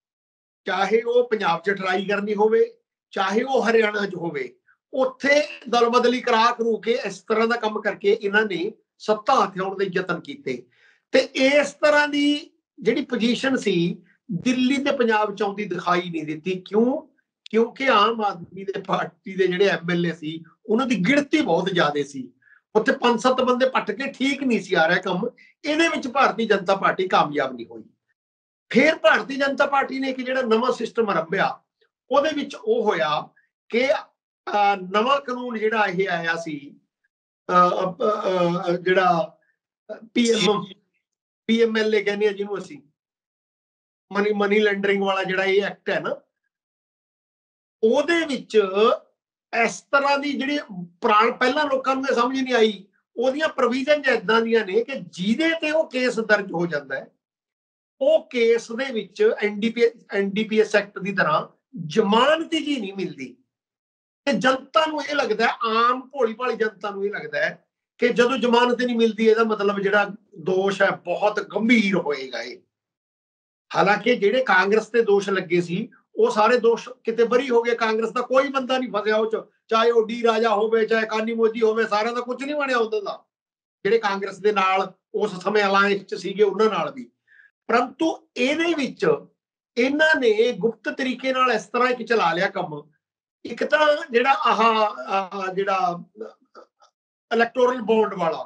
ਚਾਹੇ ਉਹ ਪੰਜਾਬ 'ਚ ਟਰਾਈ ਕਰਨੀ ਹੋਵੇ, ਚਾਹੇ ਉਹ ਹਰਿਆਣਾ 'ਚ ਹੋਵੇ, ਉੱਥੇ ਦਲ ਬਦਲੀ ਕਰਾ ਕਰੂ ਕੇ ਇਸ ਤਰ੍ਹਾਂ ਦਾ ਕੰਮ ਕਰਕੇ ਇਹਨਾਂ ਨੇ ਸੱਤਾ ਹਥਿਆਉਣ ਦੇ ਯਤਨ ਕੀਤੇ। ਤੇ ਇਸ ਤਰ੍ਹਾਂ ਦੀ ਜਿਹੜੀ ਪੋਜੀਸ਼ਨ ਸੀ ਦਿੱਲੀ ਤੇ ਪੰਜਾਬ 'ਚ ਆਉਂਦੀ ਦਿਖਾਈ ਨਹੀਂ ਦਿੱਤੀ। ਕਿਉਂ? ਕਿਉਂਕਿ ਆਮ ਆਦਮੀ ਦੇ ਪਾਰਟੀ ਦੇ ਜਿਹੜੇ ਐਮ ਐਲ ਏ ਸੀ, ਉਹਨਾਂ ਦੀ ਗਿਣਤੀ ਬਹੁਤ ਜ਼ਿਆਦਾ ਸੀ। ਉੱਥੇ ਪੰਜ ਸੱਤ ਬੰਦੇ ਪੱਟ ਕੇ ਠੀਕ ਨਹੀਂ ਸੀ ਆ ਰਿਹਾ ਕੰਮ। ਇਹਦੇ ਵਿੱਚ ਭਾਰਤੀ ਜਨਤਾ ਪਾਰਟੀ ਕਾਮਯਾਬ ਨਹੀਂ ਹੋਈ। ਫਿਰ ਭਾਰਤੀ ਜਨਤਾ ਪਾਰਟੀ ਨੇ ਇੱਕ ਜਿਹੜਾ ਨਵਾਂ ਸਿਸਟਮ ਆਰੰਭਿਆ, ਉਹਦੇ ਵਿੱਚ ਉਹ ਹੋਇਆ ਕਿ ਨਵਾਂ ਕਾਨੂੰਨ ਜਿਹੜਾ ਇਹ ਆਇਆ ਸੀ, ਜਿਹੜਾ ਪੀਐਮ ਪੀਐਮਐਲਏ ਕਹਿੰਦੇ ਆ ਜਿਹਨੂੰ ਅਸੀਂ, ਮਨੀ ਮਨੀ ਲੈਂਡਰਿੰਗ ਵਾਲਾ ਜਿਹੜਾ ਇਹ ਐਕਟ ਹੈ ਨਾ, ਉਹਦੇ ਵਿੱਚ ਇਸ ਤਰ੍ਹਾਂ ਦੀ ਜਿਹੜੀ ਪੁਰਾਣ ਪਹਿਲਾਂ ਲੋਕਾਂ ਨੂੰ ਸਮਝ ਨਹੀਂ ਆਈ, ਉਹਦੀਆਂ ਪ੍ਰੋਵੀਜ਼ਨ ਏਦਾਂ ਦੀਆਂ ਨੇ ਕਿ ਜਿਹਦੇ ਤੇ ਉਹ ਕੇਸ ਦਰਜ ਹੋ ਜਾਂਦਾ ਹੈ, ਉਹ ਕੇਸ ਦੇ ਵਿੱਚ ਐਨਡੀਪੀ ਐਨਡੀਪੀਐਸ ਐਕਟ ਦੀ ਤਰ੍ਹਾਂ ਜ਼ਮਾਨਤ ਜੀ ਨਹੀਂ ਮਿਲਦੀ। ਤੇ ਜਨਤਾ ਨੂੰ ਇਹ ਲੱਗਦਾ, ਆਮ ਭੋਲੀ ਭਾਲੀ ਜਨਤਾ ਨੂੰ ਇਹ ਲੱਗਦਾ ਹੈ ਕਿ ਜਦੋਂ ਜ਼ਮਾਨਤ ਨਹੀਂ ਮਿਲਦੀ, ਇਹਦਾ ਮਤਲਬ ਜਿਹੜਾ ਦੋਸ਼ ਹੈ ਬਹੁਤ ਗੰਭੀਰ ਹੋਏਗਾ ਇਹ। ਹਾਲਾਂਕਿ ਜਿਹੜੇ ਕਾਂਗਰਸ ਤੇ ਦੋਸ਼ ਲੱਗੇ ਸੀ, ਉਹ ਸਾਰੇ ਦੋਸ਼ ਕਿਤੇ ਬਰੀ ਹੋ ਗਏ। ਕਾਂਗਰਸ ਦਾ ਕੋਈ ਬੰਦਾ ਨਹੀਂ ਫਸਿਆ ਉਹ 'ਚ, ਚਾਹੇ ਉਹ ਡੀ ਰਾਜਾ ਹੋਵੇ, ਚਾਹੇ ਕਾਨੀ ਮੋਦੀ ਹੋਵੇ, ਸਾਰਿਆਂ ਦਾ ਕੁਝ ਨਹੀਂ ਬਣਿਆ ਉਹਨਾਂ ਦਾ, ਜਿਹੜੇ ਕਾਂਗਰਸ ਦੇ ਨਾਲ ਉਸ ਸਮੇਂ ਅਲਾਇੰਸ 'ਚ ਸੀਗੇ ਉਹਨਾਂ ਨਾਲ ਵੀ। ਪਰੰਤੂ ਇਹਦੇ ਵਿੱਚ ਇਹਨਾਂ ਨੇ ਗੁਪਤ ਤਰੀਕੇ ਨਾਲ ਇਸ ਤਰ੍ਹਾਂ ਇੱਕ ਚਲਾ ਲਿਆ ਕੰਮ। ਇੱਕ ਤਾਂ ਜਿਹੜਾ ਆਹ ਜਿਹੜਾ ਇਲੈਕਟੋਰਲ ਬੌਂਡ ਵਾਲਾ,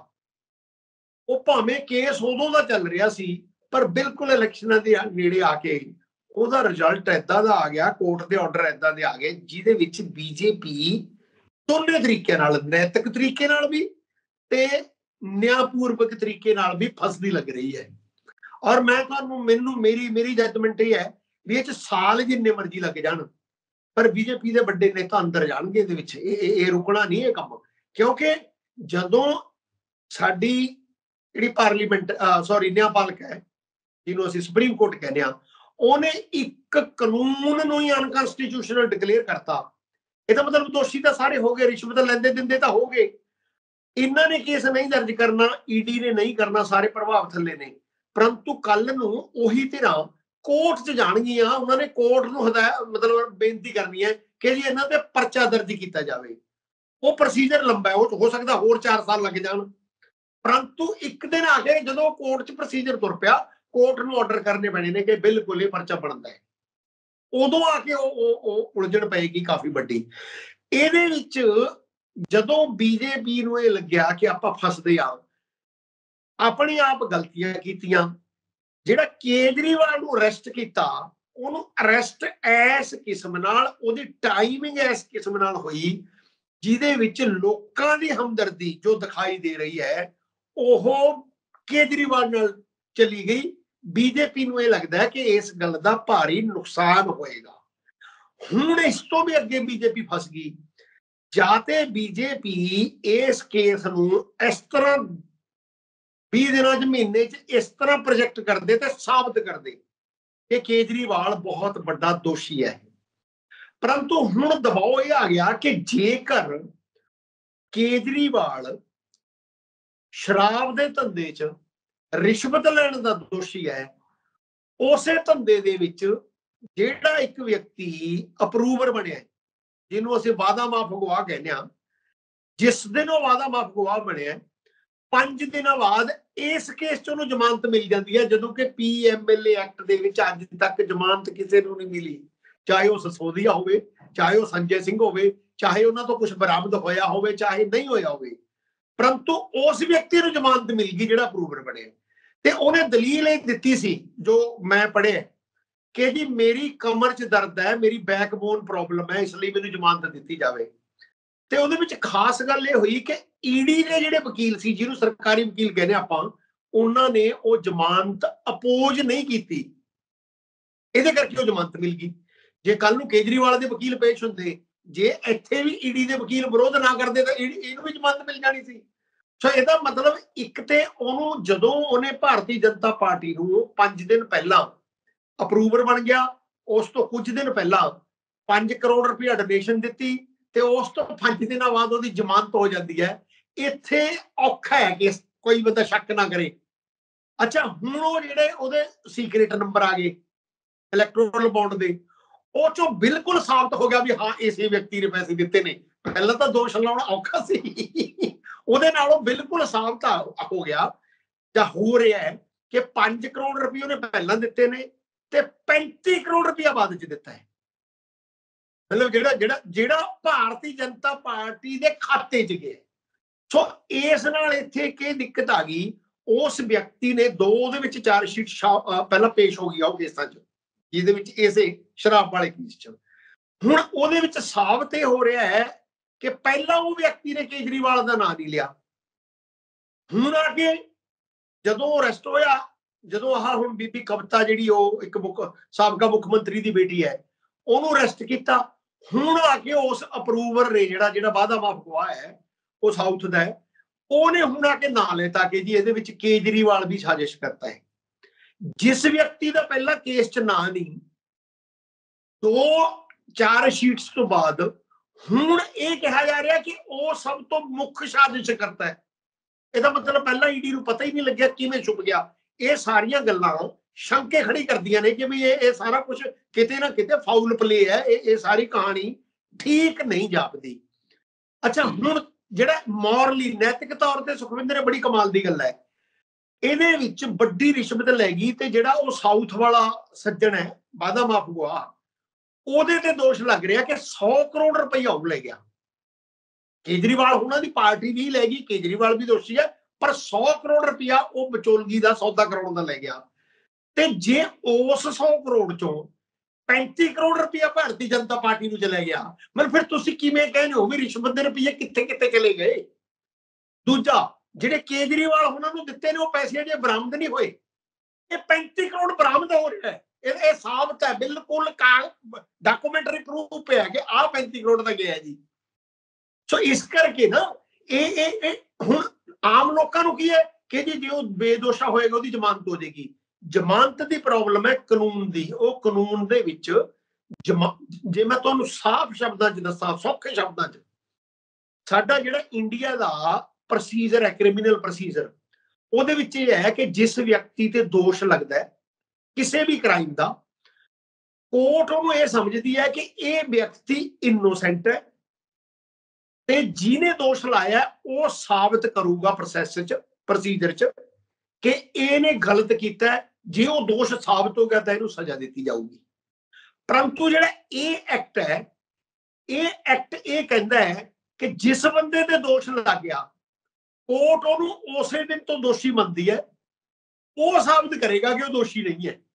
ਉਹ ਭਾਵੇਂ ਕੇਸ ਉਦੋਂ ਦਾ ਚੱਲ ਰਿਹਾ ਸੀ, ਪਰ ਬਿਲਕੁਲ ਇਲੈਕਸ਼ਨਾਂ ਦੇ ਨੇੜੇ ਆ ਕੇ ਉਹਦਾ ਰਿਜ਼ਲਟ ਏਦਾਂ ਦਾ ਆ ਗਿਆ, ਕੋਰਟ ਦੇ ਆਰਡਰ ਏਦਾਂ ਦੇ ਆ ਗਏ ਜਿਹਦੇ ਵਿੱਚ ਬੀਜੇਪੀ ਦੋਨੇ ਤਰੀਕੇ ਨਾਲ, ਨੈਤਿਕ ਤਰੀਕੇ ਨਾਲ ਵੀ ਤੇ ਨਿਆਂਪੂਰਵਕ ਤਰੀਕੇ ਨਾਲ ਵੀ ਫਸਦੀ ਲੱਗ ਰਹੀ ਹੈ। ਔਰ ਮੈਂ ਤੁਹਾਨੂੰ ਮੈਨੂੰ ਮੇਰੀ ਮੇਰੀ ਜੱਜਮੈਂਟ ਇਹ ਹੈ ਵੀ ਇਹ 'ਚ ਸਾਲ ਜਿੰਨੇ ਮਰਜ਼ੀ ਲੱਗ ਜਾਣ, ਪਰ ਬੀਜੇਪੀ ਦੇ ਵੱਡੇ ਨੇਤਾ ਅੰਦਰ ਜਾਣਗੇ ਇਹਦੇ ਵਿੱਚ। ਇਹ ਇਹ ਰੁਕਣਾ ਨਹੀਂ ਇਹ ਕੰਮ, ਕਿਉਂਕਿ ਜਦੋਂ ਸਾਡੀ ਜਿਹੜੀ ਪਾਰਲੀਮੈਂਟ ਸੌਰੀ ਨਿਆਂਪਾਲਕ ਹੈ, ਜਿਹਨੂੰ ਅਸੀਂ ਸੁਪਰੀਮ ਕੋਰਟ ਕਹਿੰਦੇ ਹਾਂ, ਉਹਨੇ ਇੱਕ ਕਾਨੂੰਨ ਨੂੰ ਹੀ ਅਨਕਨਸਟੀਟਿਊਸ਼ਨਲ ਡਿਕਲੇਅਰ ਕਰਤਾ, ਇਹਦਾ ਮਤਲਬ ਦੋਸ਼ੀ ਤਾਂ ਸਾਰੇ ਹੋ ਗਏ, ਰਿਸ਼ਵਤ ਲੈਂਦੇ ਦਿੰਦੇ ਤਾਂ ਹੋ ਗਏ। ਇਹਨਾਂ ਨੇ ਕੇਸ ਨਹੀਂ ਦਰਜ ਕਰਨਾ, ਈਡੀ ਨੇ ਨਹੀਂ ਕਰਨਾ, ਸਾਰੇ ਪ੍ਰਭਾਵ ਥੱਲੇ ਨੇ। ਪਰੰਤੂ ਕੱਲ ਨੂੰ ਉਹੀ ਧਿਰਾਂ ਕੋਰਟ 'ਚ ਜਾਣਗੀਆਂ, ਉਹਨਾਂ ਨੇ ਕੋਰਟ ਨੂੰ ਹਦਾਇਤ ਮਤਲਬ ਬੇਨਤੀ ਕਰਨੀ ਹੈ ਕਿ ਜੀ ਇਹਨਾਂ ਤੇ ਪਰਚਾ ਦਰਜ ਕੀਤਾ ਜਾਵੇ। ਉਹ ਪ੍ਰੋਸੀਜਰ ਲੰਬਾ ਹੈ, ਉਹ ਹੋ ਸਕਦਾ ਹੋਰ ਚਾਰ ਸਾਲ ਲੱਗ ਜਾਣ। ਪਰੰਤੂ ਇੱਕ ਦਿਨ ਆ ਕੇ ਜਦੋਂ ਕੋਰਟ 'ਚ ਪ੍ਰੋਸੀਜਰ ਤੁਰ ਪਿਆ, ਕੋਰਟ ਨੂੰ ਆਰਡਰ ਕਰਨੇ ਪੈਣੇ ਨੇ ਕਿ ਬਿਲਕੁਲ ਇਹ ਪਰਚਾ ਬਣਦਾ ਹੈ। ਉਦੋਂ ਆ ਕੇ ਉਹ ਉਹ ਉਲਝਣ ਪਏਗੀ ਕਾਫੀ ਵੱਡੀ। ਇਹਦੇ ਵਿੱਚ ਜਦੋਂ ਬੀਜੇਪੀ ਨੂੰ ਇਹ ਲੱਗਿਆ ਕਿ ਆਪਾਂ ਫਸਦੇ ਆ, ਆਪਣੀ ਆਪ ਗਲਤੀਆਂ ਕੀਤੀਆਂ। ਜਿਹੜਾ ਕੇਜਰੀਵਾਲ ਨੂੰ ਅਰੈਸਟ ਕੀਤਾ, ਉਹਨੂੰ ਅਰੈਸਟ ਐਸ ਕਿਸਮ ਨਾਲ, ਉਹਦੀ ਟਾਈਮਿੰਗ ਐਸ ਕਿਸਮ ਨਾਲ ਹੋਈ ਜਿਹਦੇ ਵਿੱਚ ਲੋਕਾਂ ਦੀ ਹਮਦਰਦੀ ਜੋ ਦਿਖਾਈ ਦੇ ਰਹੀ ਹੈ ਉਹ ਕੇਜਰੀਵਾਲ ਨਾਲ ਚਲੀ ਗਈ। ਬੀਜੇਪੀ ਨੂੰ ਇਹ ਲੱਗਦਾ ਹੈ ਕਿ ਇਸ ਗੱਲ ਦਾ ਭਾਰੀ ਨੁਕਸਾਨ ਹੋਏਗਾ। ਹੁਣ ਇਸ ਤੋਂ ਵੀ ਅੱਗੇ ਬੀਜੇਪੀ ਫਸ ਗਈ। ਜਾਂ ਤੇ ਬੀਜੇਪੀ ਇਸ ਕੇਸ ਨੂੰ ਇਸ ਤਰ੍ਹਾਂ ਵੀਹ ਦਿਨਾਂ ਚ ਮਹੀਨੇ ਚ ਇਸ ਤਰ੍ਹਾਂ ਪ੍ਰੋਜੈਕਟ ਕਰਦੇ ਤੇ ਸਾਬਤ ਕਰਦੇ ਕਿ ਕੇਜਰੀਵਾਲ ਬਹੁਤ ਵੱਡਾ ਦੋਸ਼ੀ ਹੈ। ਪਰੰਤੂ ਹੁਣ ਦਬਾਅ ਇਹ ਆ ਗਿਆ ਕਿ ਜੇਕਰ ਕੇਜਰੀਵਾਲ ਸ਼ਰਾਬ ਦੇ ਧੰਦੇ ਚ ਰਿਸ਼ਵਤ ਲੈਣ ਦਾ ਦੋਸ਼ੀ ਹੈ, ਉਸੇ ਧੰਦੇ ਦੇ ਵਿੱਚ ਜਿਹੜਾ ਇੱਕ ਵਿਅਕਤੀ ਅਪਰੂਵਰ ਬਣਿਆ, ਜਿਹਨੂੰ ਅਸੀਂ ਵਾਅਦਾ ਮਾਫ ਗਵਾਹ ਕਹਿੰਦੇ ਹਾਂ, ਜਿਸ ਦਿਨ ਉਹ ਵਾਅਦਾ ਮਾਫ ਗਵਾਹ ਬਣਿਆ, ਪੰਜ ਦਿਨਾਂ ਬਾਅਦ ਇਸ ਕੇਸ ਚ ਉਹਨੂੰ ਜ਼ਮਾਨਤ ਮਿਲ ਜਾਂਦੀ ਹੈ, ਜਦੋਂ ਕਿ P M L A act ਦੇ ਵਿੱਚ ਅੱਜ ਤੱਕ ਜ਼ਮਾਨਤ ਕਿਸੇ ਨੂੰ ਨਹੀਂ ਮਿਲੀ, ਚਾਹੇ ਉਹ ਸਸੋਦੀਆ ਹੋਵੇ, ਚਾਹੇ ਉਹ ਸੰਜੇ ਸਿੰਘ ਹੋਵੇ, ਚਾਹੇ ਉਹਨਾਂ ਤੋਂ ਕੁਝ ਬਰਾਮਦ ਹੋਇਆ ਹੋਵੇ, ਚਾਹੇ ਨਹੀਂ ਹੋਇਆ ਹੋਵੇ। ਪਰੰਤੂ ਉਸ ਵਿਅਕਤੀ ਨੂੰ ਜ਼ਮਾਨਤ ਮਿਲ ਗਈ ਜਿਹੜਾ ਅਪਰੂਵਰ ਬਣਿਆ, ਤੇ ਉਹਨੇ ਦਲੀਲ ਇਹ ਦਿੱਤੀ ਸੀ ਜੋ ਮੈਂ ਪੜ੍ਹਿਆ ਕਿ ਜੀ ਮੇਰੀ ਕਮਰ 'ਚ ਦਰਦ ਹੈ, ਮੇਰੀ ਬੈਕਬੋਨ ਪ੍ਰੋਬਲਮ ਹੈ, ਇਸ ਲਈ ਮੈਨੂੰ ਜ਼ਮਾਨਤ ਦਿੱਤੀ ਜਾਵੇ। ਤੇ ਉਹਦੇ ਵਿੱਚ ਖਾਸ ਗੱਲ ਇਹ ਹੋਈ ਕਿ ਈਡੀ ਦੇ ਜਿਹੜੇ ਵਕੀਲ ਸੀ, ਜਿਹਨੂੰ ਸਰਕਾਰੀ ਵਕੀਲ ਕਹਿੰਦੇ ਆਪਾਂ, ਉਹਨਾਂ ਨੇ ਉਹ ਜ਼ਮਾਨਤ ਅਪੋਜ਼ ਨਹੀਂ ਕੀਤੀ, ਇਹਦੇ ਕਰਕੇ ਉਹ ਜ਼ਮਾਨਤ ਮਿਲ ਗਈ। ਜੇ ਕੱਲ ਨੂੰ ਕੇਜਰੀਵਾਲ ਦੇ ਵਕੀਲ ਪੇਸ਼ ਹੁੰਦੇ, ਜੇ ਇੱਥੇ ਵੀ ਈਡੀ ਦੇ ਵਕੀਲ ਵਿਰੋਧ ਨਾ ਕਰਦੇ ਤਾਂ ਇਹਨੂੰ ਵੀ ਜ਼ਮਾਨਤ ਮਿਲ ਜਾਣੀ ਸੀ। ਸੋ ਇਹਦਾ ਮਤਲਬ ਇੱਕ ਤੇ ਉਹਨੂੰ ਜਦੋਂ ਉਹਨੇ ਭਾਰਤੀ ਜਨਤਾ ਪਾਰਟੀ ਨੂੰ ਪੰਜ ਦਿਨ ਪਹਿਲਾਂ ਅਪਰੂਵਰ ਬਣ ਗਿਆ, ਉਸ ਤੋਂ ਕੁਝ ਦਿਨ ਪਹਿਲਾਂ ਪੰਜ ਕਰੋੜ ਰੁਪਇਆ ਡੋਨੇਸ਼ਨ ਦਿੱਤੀ ਤੇ ਉਸ ਤੋਂ ਪੰਜ ਦਿਨਾਂ ਬਾਅਦ ਉਹਦੀ ਜ਼ਮਾਨਤ ਹੋ ਜਾਂਦੀ ਹੈ। ਇੱਥੇ ਔਖਾ ਹੈ ਕਿ ਕੋਈ ਬੰਦਾ ਸ਼ੱਕ ਨਾ ਕਰੇ। ਅੱਛਾ, ਹੁਣ ਉਹ ਜਿਹੜੇ ਉਹਦੇ ਸੀਕ੍ਰੇਟ ਨੰਬਰ ਆ ਗਏ ਇਲੈਕਟੋਰਲ ਬੌਂਡ ਦੇ, ਉਹ ਚੋਂ ਬਿਲਕੁਲ ਸਾਬਤ ਹੋ ਗਿਆ ਵੀ ਹਾਂ ਇਸੇ ਵਿਅਕਤੀ ਨੇ ਪੈਸੇ ਦਿੱਤੇ ਨੇ। ਪਹਿਲਾਂ ਤਾਂ ਦੋਸ਼ ਲਾਉਣਾ ਔਖਾ ਸੀ, ਉਹਦੇ ਨਾਲੋਂ ਬਿਲਕੁਲ ਸਾਬਤ ਹੋ ਗਿਆ ਜਾਂ ਹੋ ਰਿਹਾ ਹੈ ਕਿ ਪੰਜ ਕਰੋੜ ਰੁਪਏ ਉਹਨੇ ਪਹਿਲਾਂ ਦਿੱਤੇ ਨੇ ਤੇ ਪੈਂਤੀ ਕਰੋੜ ਰੁਪਇਆ ਬਾਅਦ ਚ ਦਿੱਤਾ ਹੈ। ਮਤਲਬ ਜਿਹੜਾ ਜਿਹੜਾ ਜਿਹੜਾ ਭਾਰਤੀ ਜਨਤਾ ਪਾਰਟੀ ਦੇ ਖਾਤੇ ਚ ਗਿਆ। ਸੋ ਇਸ ਨਾਲ ਇੱਥੇ ਕੀ ਦਿੱਕਤ ਆ ਗਈ, ਉਸ ਵਿਅਕਤੀ ਨੇ ਦੋ ਉਹਦੇ ਵਿੱਚ ਚਾਰਜ ਸ਼ੀਟ ਪਹਿਲਾਂ ਪੇਸ਼ ਹੋ ਗਈ ਉਹ ਕੇਸਾਂ ਚ, ਜਿਹਦੇ ਵਿੱਚ ਇਸੇ ਸ਼ਰਾਬ ਵਾਲੇ ਕੇਸ ਚ। ਹੁਣ ਉਹਦੇ ਵਿੱਚ ਸਾਬਤ ਇਹ ਹੋ ਰਿਹਾ ਹੈ ਕਿ ਪਹਿਲਾਂ ਉਹ ਵਿਅਕਤੀ ਨੇ ਕੇਜਰੀਵਾਲ ਦਾ ਨਾਂ ਨਹੀਂ ਲਿਆ। ਹੁਣ ਆ ਕੇ ਜਦੋਂ ਉਹ ਅਰੈਸਟ ਹੋਇਆ, ਜਦੋਂ ਆਹ ਹੁਣ ਬੀਬੀ ਕਵਿਤਾ ਜਿਹੜੀ ਉਹ ਇੱਕ ਮੁੱਖ ਸਾਬਕਾ ਮੁੱਖ ਮੰਤਰੀ ਦੀ ਬੇਟੀ ਹੈ, ਉਹਨੂੰ ਅਰੈਸਟ ਕੀਤਾ। ਹੁਣ ਆ ਕੇ ਉਸ ਅਪਰੂਵਰ ਨੇ ਜਿਹੜਾ ਜਿਹੜਾ ਵਾਅਦਾ ਮਾਫ ਗਵਾਹ ਹੈ, ਉਹ ਸਾਊਥ ਦਾ ਹੈ, ਉਹਨੇ ਹੁਣ ਆ ਕੇ ਨਾਂ ਲੈਤਾ ਕਿ ਜੀ ਇਹਦੇ ਵਿੱਚ ਕੇਜਰੀਵਾਲ ਵੀ ਸਾਜ਼ਿਸ਼ ਕਰਤਾ ਹੈ। ਜਿਸ ਵਿਅਕਤੀ ਦਾ ਪਹਿਲਾਂ ਕੇਸ ਚ ਨਾਂ ਨਹੀਂ, ਦੋ ਚਾਰ ਸ਼ੀਟਸ ਤੋਂ ਬਾਅਦ ਹੁਣ ਇਹ ਕਿਹਾ ਜਾ ਰਿਹਾ ਕਿ ਉਹ ਸਭ ਤੋਂ ਮੁੱਖ ਸਾਜ਼ਿਸ਼ ਕਰਤਾ ਹੈ। ਇਹਦਾ ਮਤਲਬ ਪਹਿਲਾਂ ਈਡੀ ਨੂੰ ਪਤਾ ਹੀ ਨਹੀਂ ਲੱਗਿਆ ਕਿਵੇਂ ਛੁਪ ਗਿਆ। ਇਹ ਸਾਰੀਆਂ ਗੱਲਾਂ ਸ਼ੰਕੇ ਖੜੀ ਕਰਦੀਆਂ ਨੇ ਕਿ ਵੀ ਇਹ ਇਹ ਸਾਰਾ ਕੁਝ ਕਿਤੇ ਨਾ ਕਿਤੇ ਫਾਊਲ ਪਲੇ ਹੈ, ਇਹ ਇਹ ਸਾਰੀ ਕਹਾਣੀ ਠੀਕ ਨਹੀਂ ਜਾਪਦੀ। ਅੱਛਾ, ਹੁਣ ਜਿਹੜਾ ਮੋਰਲੀ ਨੈਤਿਕ ਤੌਰ ਤੇ ਸੁਖਵਿੰਦਰ ਬੜੀ ਕਮਾਲ ਦੀ ਗੱਲ ਹੈ, ਇਹਦੇ ਵਿੱਚ ਵੱਡੀ ਰਿਸ਼ਵਤ ਲੈ ਗਈ ਤੇ ਜਿਹੜਾ ਉਹ ਸਾਊਥ ਵਾਲਾ ਸੱਜਣ ਹੈ ਵਾਦਾ ਮਾਫੂਆ, ਉਹਦੇ ਤੇ ਦੋਸ਼ ਲੱਗ ਰਿਹਾ ਕਿ ਸੌ ਕਰੋੜ ਰੁਪਈਆ ਉਹ ਲੈ ਗਿਆ। ਕੇਜਰੀਵਾਲ ਉਹਨਾਂ ਦੀ ਪਾਰਟੀ ਵੀ ਲੈ ਗਈ, ਕੇਜਰੀਵਾਲ ਵੀ ਦੋਸ਼ੀ ਹੈ, ਪਰ ਸੌ ਕਰੋੜ ਰੁਪਈਆ ਉਹ ਵਿਚੋਲਗੀ ਦਾ ਸੌਦਾ ਕਰਾਉਣ ਦਾ ਲੈ ਗਿਆ। ਤੇ ਜੇ ਉਸ ਸੌ ਕਰੋੜ ਚੋਂ ਪੈਂਤੀ ਕਰੋੜ ਰੁਪਇਆ ਭਾਰਤੀ ਜਨਤਾ ਪਾਰਟੀ ਨੂੰ ਚਲੇ ਗਿਆ, ਮਤਲਬ ਫਿਰ ਤੁਸੀਂ ਕਿਵੇਂ ਕਹਿੰਦੇ ਹੋ ਵੀ ਰਿਸ਼ਵਤ ਦੇ ਰੁਪਈਏ ਕਿੱਥੇ ਕਿੱਥੇ ਚਲੇ ਗਏ? ਦੂਜਾ, ਜਿਹੜੇ ਕੇਜਰੀਵਾਲ ਉਹਨਾਂ ਨੂੰ ਦਿੱਤੇ ਨੇ ਉਹ ਪੈਸੇ ਜੇ ਬਰਾਮਦ ਨਹੀਂ ਹੋਏ, ਇਹ ਪੈਂਤੀ ਕਰੋੜ ਬਰਾਮਦ ਹੋ ਰਿਹਾ ਹੈ। ਇਹ ਸਾਬਤ ਹੈ, ਬਿਲਕੁਲ ਡਾਕੂਮੈਂਟਰੀ ਪ੍ਰੂਫ ਹੈ ਕਿ ਆਹ ਪੈਂਤੀ ਕਰੋੜ ਦਾ ਗਿਆ ਜੀ। ਸੋ ਇਸ ਕਰਕੇ ਨਾ ਇਹ ਇਹ ਹੁਣ ਆਮ ਲੋਕਾਂ ਨੂੰ ਕੀ ਹੈ ਕਿ ਜੀ ਜੇ ਉਹ ਬੇਦੋਸ਼ਾ ਹੋਏਗਾ ਉਹਦੀ ਜ਼ਮਾਨਤ ਹੋ ਜਾਏਗੀ। ਜ਼ਮਾਨਤ ਦੀ ਪ੍ਰੋਬਲਮ ਹੈ ਕਾਨੂੰਨ ਦੀ। ਉਹ ਕਾਨੂੰਨ ਦੇ ਵਿੱਚ ਜੇ ਮੈਂ ਤੁਹਾਨੂੰ ਸਾਫ਼ ਸ਼ਬਦਾਂ 'ਚ ਦੱਸਾਂ, ਸੌਖੇ ਸ਼ਬਦਾਂ 'ਚ, ਸਾਡਾ ਜਿਹੜਾ ਇੰਡੀਆ ਦਾ ਪ੍ਰੋਸੀਜਰ ਹੈ, ਕ੍ਰਿਮੀਨਲ ਪ੍ਰੋਸੀਜਰ, ਉਹਦੇ ਵਿੱਚ ਇਹ ਹੈ ਕਿ ਜਿਸ ਵਿਅਕਤੀ ਤੇ ਦੋਸ਼ ਲੱਗਦਾ ਹੈ ਕਿਸੇ ਵੀ ਕ੍ਰਾਈਮ ਦਾ, ਕੋਰਟ ਉਹਨੂੰ ਇਹ ਸਮਝਦੀ ਹੈ ਕਿ ਇਹ ਵਿਅਕਤੀ ਇਨੋਸੈਂਟ ਹੈ ਤੇ ਜਿਹਨੇ ਦੋਸ਼ ਲਾਇਆ ਉਹ ਸਾਬਤ ਕਰੂਗਾ ਪ੍ਰੋਸੈਸ 'ਚ, ਪ੍ਰੋਸੀਜਰ 'ਚ, ਕਿ ਇਹਨੇ ਗਲਤ ਕੀਤਾ। ਜੇ ਉਹ ਦੋਸ਼ ਸਾਬਤ ਹੋ ਗਿਆ ਤਾਂ ਇਹਨੂੰ ਸਜ਼ਾ ਦਿੱਤੀ ਜਾਊਗੀ। ਪਰੰਤੂ ਜਿਹੜਾ ਇਹ ਐਕਟ ਹੈ, ਇਹ ਐਕਟ ਇਹ ਕਹਿੰਦਾ ਹੈ ਕਿ ਜਿਸ ਬੰਦੇ ਤੇ ਦੋਸ਼ ਲੱਗ ਗਿਆ, ਕੋਰਟ ਉਹਨੂੰ ਉਸੇ ਦਿਨ ਤੋਂ ਦੋਸ਼ੀ ਮੰਨਦੀ ਹੈ, ਉਹ ਸਾਬਤ ਕਰੇਗਾ ਕਿ ਉਹ ਦੋਸ਼ੀ ਨਹੀਂ ਹੈ।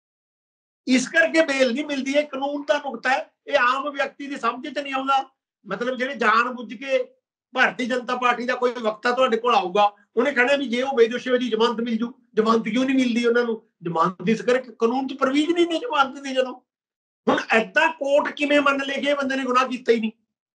ਇਸ ਕਰਕੇ ਬੇਲ ਨਹੀਂ ਮਿਲਦੀ। ਹੈ ਕਾਨੂੰਨ ਦਾ ਨੁਕਤਾ ਹੈ, ਇਹ ਆਮ ਵਿਅਕਤੀ ਦੀ ਸਮਝ 'ਚ ਨਹੀਂ ਆਉਂਦਾ। ਮਤਲਬ ਜਿਹੜੇ ਜਾਣ ਬੁੱਝ ਕੇ ਭਾਰਤੀ ਜਨਤਾ ਪਾਰਟੀ ਦਾ ਕੋਈ ਵਕਤਾ ਤੁਹਾਡੇ ਕੋਲ ਆਊਗਾ, ਉਹਨੇ ਕਹਿਣਾ ਵੀ ਜੇ ਉਹ ਬੇਦੋਸ਼ੀ ਹੋਈ ਜ਼ਮਾਨਤ ਮਿਲ ਜੂ। ਜ਼ਮਾਨਤ ਕਿਉਂ ਨਹੀਂ ਮਿਲਦੀ ਉਹਨਾਂ ਨੂੰ? ਜ਼ਮਾਨਤ ਇਸ ਕਰਕੇ ਕਾਨੂੰਨ 'ਚ ਪ੍ਰੋਵੀਜ਼ਨ ਨਹੀਂ ਜ਼ਮਾਨਤ ਦੀ। ਜਦੋਂ ਹੁਣ ਏਦਾਂ ਕੋਰਟ ਕਿਵੇਂ ਮੰਨ ਲੇ ਕਿ ਬੰਦੇ ਨੇ ਗੁਨਾਹ ਕੀਤਾ ਹੀ ਨਹੀਂ?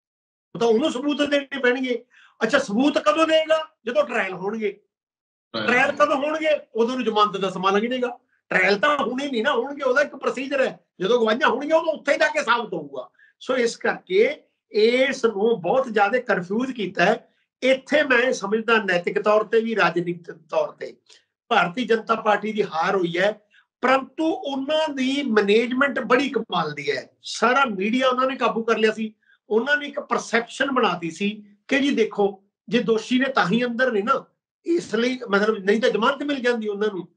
ਉਹ ਤਾਂ ਉਹਨੂੰ ਸਬੂਤ ਦੇਣੇ ਪੈਣਗੇ। ਅੱਛਾ, ਸਬੂਤ ਕਦੋਂ ਦੇਗਾ? ਜਦੋਂ ਟ੍ਰਾਇਲ ਹੋਣਗੇ। ਟ੍ਰਾਇਲ ਕਦੋਂ ਹੋਣਗੇ? ਉਦੋਂ ਨੂੰ ਜ਼ਮਾਨਤ ਦਾ ਸਮਾਂ ਲੱਗ ਜਾਏਗਾ। ਟ੍ਰਾਇਲ ਤਾਂ ਹੁਣੇ ਨਹੀਂ ਨਾ ਹੋਣਗੇ, ਉਹਦਾ ਇੱਕ ਪ੍ਰੋਸੀਜਰ ਹੈ। ਜਦੋਂ ਗਵਾਹੀਆਂ ਹੋਣਗੀਆਂ ਉਦੋਂ ਉੱਥੇ ਜਾ ਕੇ ਸਾਬਤ ਹੋਊਗਾ। ਸੋ ਇਸ ਕਰਕੇ ਇਸ ਨੂੰ ਬਹੁਤ ਜ਼ਿਆਦਾ ਕਨਫਿਊਜ਼ ਕੀਤਾ ਹੈ। ਇੱਥੇ ਮੈਂ ਸਮਝਦਾ ਨੈਤਿਕ ਤੌਰ ਤੇ ਵੀ ਰਾਜਨੀਤਿਕ ਤੌਰ ਤੇ ਭਾਰਤੀ ਜਨਤਾ ਪਾਰਟੀ ਦੀ ਹਾਰ ਹੋਈ ਹੈ, ਪਰੰਤੂ ਉਹਨਾਂ ਦੀ ਮੈਨੇਜਮੈਂਟ ਬੜੀ ਕਮਾਲ ਦੀ ਹੈ। ਸਾਰਾ ਮੀਡੀਆ ਉਹਨਾਂ ਨੇ ਕਾਬੂ ਕਰ ਲਿਆ ਸੀ। ਉਹਨਾਂ ਨੇ ਇੱਕ ਪਰਸੈਪਸ਼ਨ ਬਣਾਤੀ ਸੀ ਕਿ ਜੀ ਦੇਖੋ, ਜੇ ਦੋਸ਼ੀ ਨੇ ਤਾਂ ਹੀ ਅੰਦਰ ਨੇ ਨਾ, ਇਸ ਲਈ ਮਤਲਬ ਨਹੀਂ ਤਾਂ ਜ਼ਮਾਨਤ ਮਿਲ ਜਾਂਦੀ ਉਹਨਾਂ ਨੂੰ।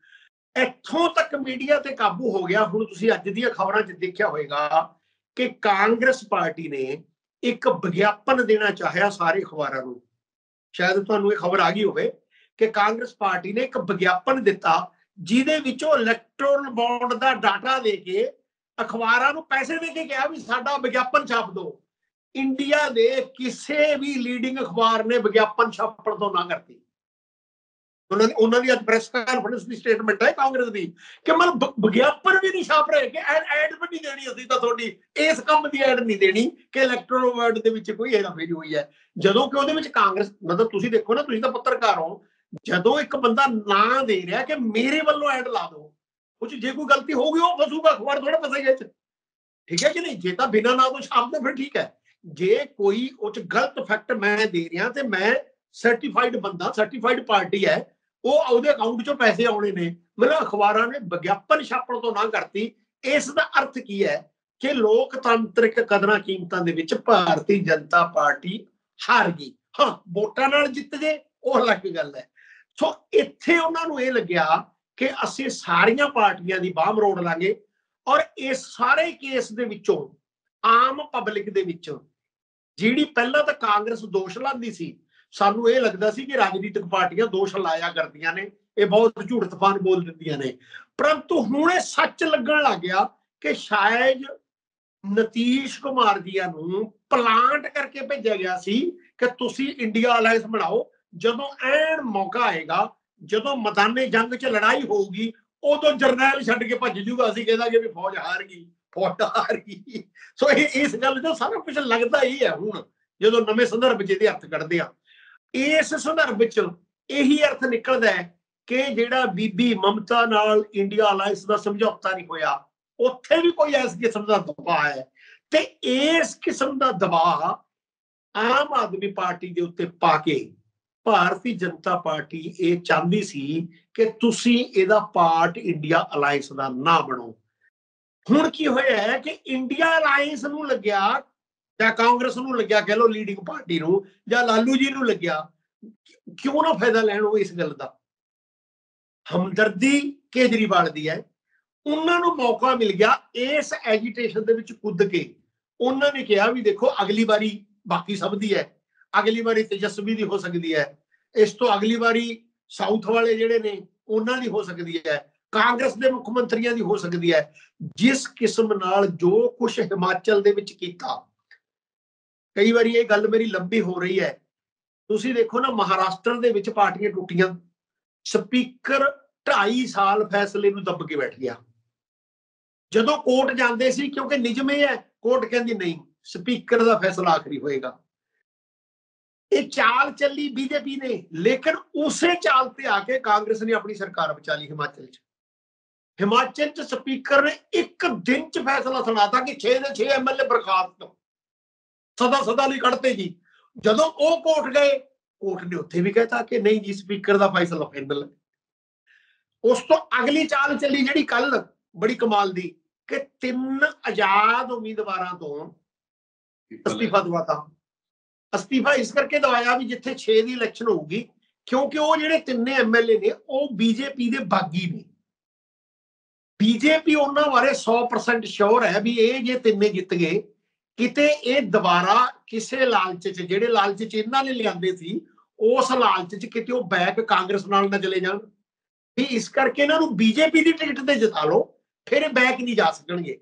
ਇੱਥੋਂ ਤੱਕ ਮੀਡੀਆ ਤੇ ਕਾਬੂ ਹੋ ਗਿਆ। ਹੁਣ ਤੁਸੀਂ ਅੱਜ ਦੀਆਂ ਖਬਰਾਂ 'ਚ ਦੇਖਿਆ ਹੋਵੇਗਾ ਕਿ ਕਾਂਗਰਸ ਪਾਰਟੀ ਨੇ ਇੱਕ ਵਿਗਿਆਪਨ ਦੇਣਾ ਚਾਹਿਆ ਸਾਰੇ ਅਖਬਾਰਾਂ ਨੂੰ। ਸ਼ਾਇਦ ਤੁਹਾਨੂੰ ਇਹ ਖਬਰ ਆ ਗਈ ਹੋਵੇ ਕਿ ਕਾਂਗਰਸ ਪਾਰਟੀ ਨੇ ਇੱਕ ਵਿਗਿਆਪਨ ਦਿੱਤਾ ਜਿਹਦੇ ਵਿੱਚੋਂ ਇਲੈਕਟੋਰਲ ਬੌਂਡ ਦਾ ਡਾਟਾ ਦੇ ਕੇ ਅਖਬਾਰਾਂ ਨੂੰ ਪੈਸੇ ਦੇ ਕੇ ਕਿਹਾ ਵੀ ਸਾਡਾ ਵਿਗਿਆਪਨ ਛਾਪ ਦਿਓ। ਇੰਡੀਆ ਦੇ ਕਿਸੇ ਵੀ ਲੀਡਿੰਗ ਅਖਬਾਰ ਨੇ ਵਿਗਿਆਪਨ ਛਾਪਣ ਤੋਂ ਨਾ ਕਰਤੀ। ਉਹਨਾਂ ਦੀ ਉਹਨਾਂ ਦੀ ਅੱਜ ਪ੍ਰੈਸ ਕਾਨਫਰੰਸ ਦੀ ਸਟੇਟਮੈਂਟ ਹੈ ਕਾਂਗਰਸ ਦੀ ਕਿ ਮਤਲਬ ਵਿਗਿਆਪਨ ਵੀ ਨਹੀਂ ਛਾਪ ਰਹੇ ਕਿ ਐਡ ਵੀ ਨਹੀਂ ਦੇਣੀ, ਅਸੀਂ ਤਾਂ ਤੁਹਾਡੀ ਇਸ ਕੰਮ ਦੀ ਐਡ ਨਹੀਂ ਦੇਣੀ ਕਿ ਇਲੈਕਟੋਰਲ ਬੌਂਡ ਦੇ ਵਿੱਚ ਕੋਈ ਹੇਰਾਫੇਰੀ ਹੋਈ ਹੈ। ਜਦੋਂ ਕਿ ਉਹਦੇ ਵਿੱਚ ਕਾਂਗਰਸ, ਮਤਲਬ ਤੁਸੀਂ ਦੇਖੋ ਨਾ, ਤੁਸੀਂ ਤਾਂ ਪੱਤਰਕਾਰ ਹੋ, ਜਦੋਂ ਇੱਕ ਬੰਦਾ ਨਾਂ ਦੇ ਰਿਹਾ ਕਿ ਮੇਰੇ ਵੱਲੋਂ ਐਡ ਲਾ ਦਿਓ, ਉਹ 'ਚ ਜੇ ਕੋਈ ਗਲਤੀ ਹੋਊਗੀ ਉਹ ਫਸੂਗਾ, ਅਖਬਾਰ ਥੋੜਾ ਫਸੇਗਾ। ਠੀਕ ਹੈ ਕਿ ਨਹੀਂ? ਜੇ ਤਾਂ ਬਿਨਾਂ ਨਾਂ ਤੋਂ ਛਾਪਦੇ ਫਿਰ ਠੀਕ ਹੈ। ਜੇ ਕੋਈ ਉਹ 'ਚ ਗਲਤ ਫੈਕਟ ਮੈਂ ਦੇ ਰਿਹਾ ਤੇ ਮੈਂ ਸਰਟੀਫਾਈਡ ਬੰਦਾ, ਸਰਟੀਫਾਈਡ ਪਾਰਟੀ ਹੈ, ਉਹ ਉਹਦੇ ਅਕਾਊਂਟ 'ਚੋਂ ਪੈਸੇ ਆਉਣੇ ਨੇ। ਮਤਲਬ ਅਖਬਾਰਾਂ ਨੇ ਵਿਗਿਆਪਨ ਛਾਪਣ ਤੋਂ ਨਾ ਕਰਤੀ। ਇਸ ਦਾ ਅਰਥ ਕੀ ਹੈ ਕਿ ਲੋਕਤੰਤਰਿਕ ਕਦਰਾਂ ਕੀਮਤਾਂ ਦੇ ਵਿੱਚ ਭਾਰਤੀ ਜਨਤਾ ਪਾਰਟੀ ਹਾਰ ਗਈ। ਹਾਂ, ਵੋਟਾਂ ਨਾਲ ਜਿੱਤ ਜੇ ਉਹ ਅਲੱਗ ਗੱਲ ਹੈ। ਸੋ ਇੱਥੇ ਉਹਨਾਂ ਨੂੰ ਇਹ ਲੱਗਿਆ ਕਿ ਅਸੀਂ ਸਾਰੀਆਂ ਪਾਰਟੀਆਂ ਦੀ ਬਾਹ ਮਰੋੜ ਲਾਂਗੇ ਔਰ ਇਸ ਸਾਰੇ ਕੇਸ ਦੇ ਵਿੱਚੋਂ ਆਮ ਪਬਲਿਕ ਦੇ ਵਿੱਚ ਜਿਹੜੀ ਪਹਿਲਾਂ ਤਾਂ ਕਾਂਗਰਸ ਦੋਸ਼ ਲਾਉਂਦੀ ਸੀ, ਸਾਨੂੰ ਇਹ ਲੱਗਦਾ ਸੀ ਕਿ ਰਾਜਨੀਤਿਕ ਪਾਰਟੀਆਂ ਦੋਸ਼ ਲਾਇਆ ਕਰਦੀਆਂ ਨੇ, ਇਹ ਬਹੁਤ ਝੂਠ ਤੂਫਾਨ ਬੋਲ ਦਿੰਦੀਆਂ ਨੇ, ਪਰੰਤੂ ਹੁਣ ਇਹ ਸੱਚ ਲੱਗਣ ਲੱਗ ਗਿਆ ਕਿ ਸ਼ਾਇਦ ਨਤੀਸ਼ ਕੁਮਾਰ ਜੀਆਂ ਨੂੰ ਪਲਾਂਟ ਕਰਕੇ ਭੇਜਿਆ ਗਿਆ ਸੀ ਕਿ ਤੁਸੀਂ ਇੰਡੀਆ ਅਲਾਇੰਸ ਬਣਾਓ। ਜਦੋਂ ਐਨ ਮੌਕਾ ਆਏਗਾ, ਜਦੋਂ ਮੈਦਾਨੇ ਜੰਗ 'ਚ ਲੜਾਈ ਹੋਊਗੀ, ਉਦੋਂ ਜਰਨੈਲ ਛੱਡ ਕੇ ਭੱਜ ਜੂਗਾ। ਅਸੀਂ ਕਹਿੰਦਾ ਵੀ ਫੌਜ ਹਾਰ ਗਈ, ਫੌਜ ਹਾਰ ਗਈ। ਸੋ ਇਹ ਇਸ ਗੱਲ 'ਚ ਸਾਰਾ ਕੁਝ ਲੱਗਦਾ ਹੀ ਹੈ। ਹੁਣ ਜਦੋਂ ਨਵੇਂ ਸੰਦਰਭ 'ਚ ਇਹਦੇ ਅਰਥ ਕੱਢਦੇ ਆ, ਇਸ ਸੰਦਰਭ 'ਚ ਇਹੀ ਅਰਥ ਨਿਕਲਦਾ ਹੈ ਕਿ ਜਿਹੜਾ ਬੀਬੀ ਮਮਤਾ ਨਾਲ ਇੰਡੀਆ ਅਲਾਇੰਸ ਦਾ ਸਮਝੌਤਾ ਨਹੀਂ ਹੋਇਆ, ਉੱਥੇ ਵੀ ਕੋਈ ਇਸ ਕਿਸਮ ਦਾ ਦਬਾਅ ਹੈ। ਤੇ ਇਸ ਕਿਸਮ ਦਾ ਦਬਾਅ ਆਮ ਆਦਮੀ ਪਾਰਟੀ ਦੇ ਉੱਤੇ ਪਾ ਕੇ ਭਾਰਤੀ ਜਨਤਾ ਪਾਰਟੀ ਇਹ ਚਾਹੁੰਦੀ ਸੀ ਕਿ ਤੁਸੀਂ ਇਹਦਾ ਪਾਰਟ ਇੰਡੀਆ ਅਲਾਇੰਸ ਦਾ ਨਾ ਬਣੋ। ਹੁਣ ਕੀ ਹੋਇਆ ਹੈ ਕਿ ਇੰਡੀਆ ਅਲਾਇੰਸ ਨੂੰ ਲੱਗਿਆ ਜਾਂ ਕਾਂਗਰਸ ਨੂੰ ਲੱਗਿਆ, ਕਹਿ ਲਓ ਲੀਡਿੰਗ ਪਾਰਟੀ ਨੂੰ, ਜਾਂ ਲਾਲੂ ਜੀ ਨੂੰ ਲੱਗਿਆ, ਕਿਉਂ ਨਾ ਫਾਇਦਾ ਲੈਣ ਉਹ ਇਸ ਗੱਲ ਦਾ। ਹਮਦਰਦੀ ਕੇਜਰੀਵਾਲ ਦੀ ਹੈ। ਉਹਨਾਂ ਨੂੰ ਮੌਕਾ ਮਿਲ ਗਿਆ ਇਸ ਐਜੀਟੇਸ਼ਨ ਦੇ ਵਿੱਚ ਕੁੱਦ ਕੇ। ਉਹਨਾਂ ਨੇ ਕਿਹਾ ਵੀ ਦੇਖੋ ਅਗਲੀ ਵਾਰੀ ਬਾਕੀ ਸਭ ਦੀ ਹੈ, ਅਗਲੀ ਵਾਰੀ ਤੇਜਸਵੀ ਦੀ ਹੋ ਸਕਦੀ ਹੈ, ਇਸ ਤੋਂ ਅਗਲੀ ਵਾਰੀ ਸਾਊਥ ਵਾਲੇ ਜਿਹੜੇ ਨੇ ਉਹਨਾਂ ਦੀ ਹੋ ਸਕਦੀ ਹੈ, ਕਾਂਗਰਸ ਦੇ ਮੁੱਖ ਮੰਤਰੀਆਂ ਦੀ ਹੋ ਸਕਦੀ ਹੈ। ਜਿਸ ਕਿਸਮ ਨਾਲ ਜੋ ਕੁਝ ਹਿਮਾਚਲ ਦੇ ਵਿੱਚ ਕੀਤਾ, ਕਈ ਵਾਰੀ ਇਹ ਗੱਲ ਮੇਰੀ ਲੰਬੀ ਹੋ ਰਹੀ ਹੈ, ਤੁਸੀਂ ਦੇਖੋ ਨਾ ਮਹਾਰਾਸ਼ਟਰ ਦੇ ਵਿੱਚ ਪਾਰਟੀਆਂ ਟੁੱਟੀਆਂ, ਸਪੀਕਰ ਢਾਈ ਸਾਲ ਫੈਸਲੇ ਨੂੰ ਦੱਬ ਕੇ ਬੈਠ ਗਿਆ। ਜਦੋਂ ਕੋਰਟ ਜਾਂਦੇ ਸੀ, ਕਿਉਂਕਿ ਨਿਯਮ ਇਹ ਹੈ, ਕੋਰਟ ਕਹਿੰਦੀ ਨਹੀਂ ਸਪੀਕਰ ਦਾ ਫੈਸਲਾ ਆਖਰੀ ਹੋਏਗਾ। ਇਹ ਚਾਲ ਚੱਲੀ ਬੀਜੇਪੀ ਨੇ, ਲੇਕਿਨ ਉਸੇ ਚਾਲ ਤੇ ਆ ਕੇ ਕਾਂਗਰਸ ਨੇ ਆਪਣੀ ਸਰਕਾਰ ਬਚਾ ਲਈ ਹਿਮਾਚਲ ਚ। ਹਿਮਾਚਲ ਚ ਸਪੀਕਰ ਨੇ ਇੱਕ ਦਿਨ ਚ ਫੈਸਲਾ ਸੁਣਾਤਾ ਕਿ ਛੇ ਦੇ ਛੇ ਐਮਐਲਏ ਬਰਖਾਸਤ, ਸਦਾ ਸਦਾ ਲਈ ਕੱਢਤੇ ਜੀ। ਜਦੋਂ ਉਹ ਕੋਰਟ ਗਏ, ਕੋਰਟ ਨੇ ਉੱਥੇ ਵੀ ਕਹਿਤਾ ਕਿ ਨਹੀਂ ਜੀ ਸਪੀਕਰ ਦਾ ਫੈਸਲਾ ਫਾਈਨਲ ਹੈ। ਉਸ ਤੋਂ ਅਗਲੀ ਚਾਲ ਚੱਲੀ ਜਿਹੜੀ ਕੱਲ ਬੜੀ ਕਮਾਲ ਦੀ, ਕਿ ਤਿੰਨ ਆਜ਼ਾਦ ਉਮੀਦਵਾਰਾਂ ਤੋਂ ਅਸਤੀਫਾ ਦਵਾਤਾ। ਅਸਤੀਫਾ ਇਸ ਕਰਕੇ ਦਵਾਇਆ ਵੀ ਜਿੱਥੇ ਛੇ ਦੀ ਇਲੈਕਸ਼ਨ ਹੋਊਗੀ, ਕਿਉਂਕਿ ਉਹ ਜਿਹੜੇ ਤਿੰਨੇ ਐਮਐਲਏ ਨੇ ਉਹ ਬੀਜੇਪੀ ਦੇ ਬਾਗੀ ਨੇ। ਬੀਜੇਪੀ ਉਹਨਾਂ ਬਾਰੇ ਸੌ ਪਰਸੈਂਟ ਸ਼ੋਰ ਹੈ ਵੀ ਇਹ ਜੇ ਤਿੰਨੇ ਜਿੱਤ ਗਏ, ਕਿਤੇ ਇਹ ਦੁਬਾਰਾ ਕਿਸੇ ਲਾਲਚ ਚ, ਜਿਹੜੇ ਲਾਲਚ ਚ ਇਹਨਾਂ ਨੇ ਲਿਆਂਦੇ ਸੀ, ਉਸ ਲਾਲਚ ਚ ਕਿਤੇ ਉਹ ਬੈਕ ਕਾਂਗਰਸ ਨਾਲ ਨਾ ਚਲੇ ਜਾਣ। ਵੀ ਇਸ ਕਰਕੇ ਇਹਨਾਂ ਨੂੰ ਬੀਜੇਪੀ ਦੀ ਟਿਕਟ ਤੇ ਜਿਤਾ ਲਓ, ਫਿਰ ਇਹ ਬੈਕ ਨਹੀਂ ਜਾ ਸਕਣਗੇ।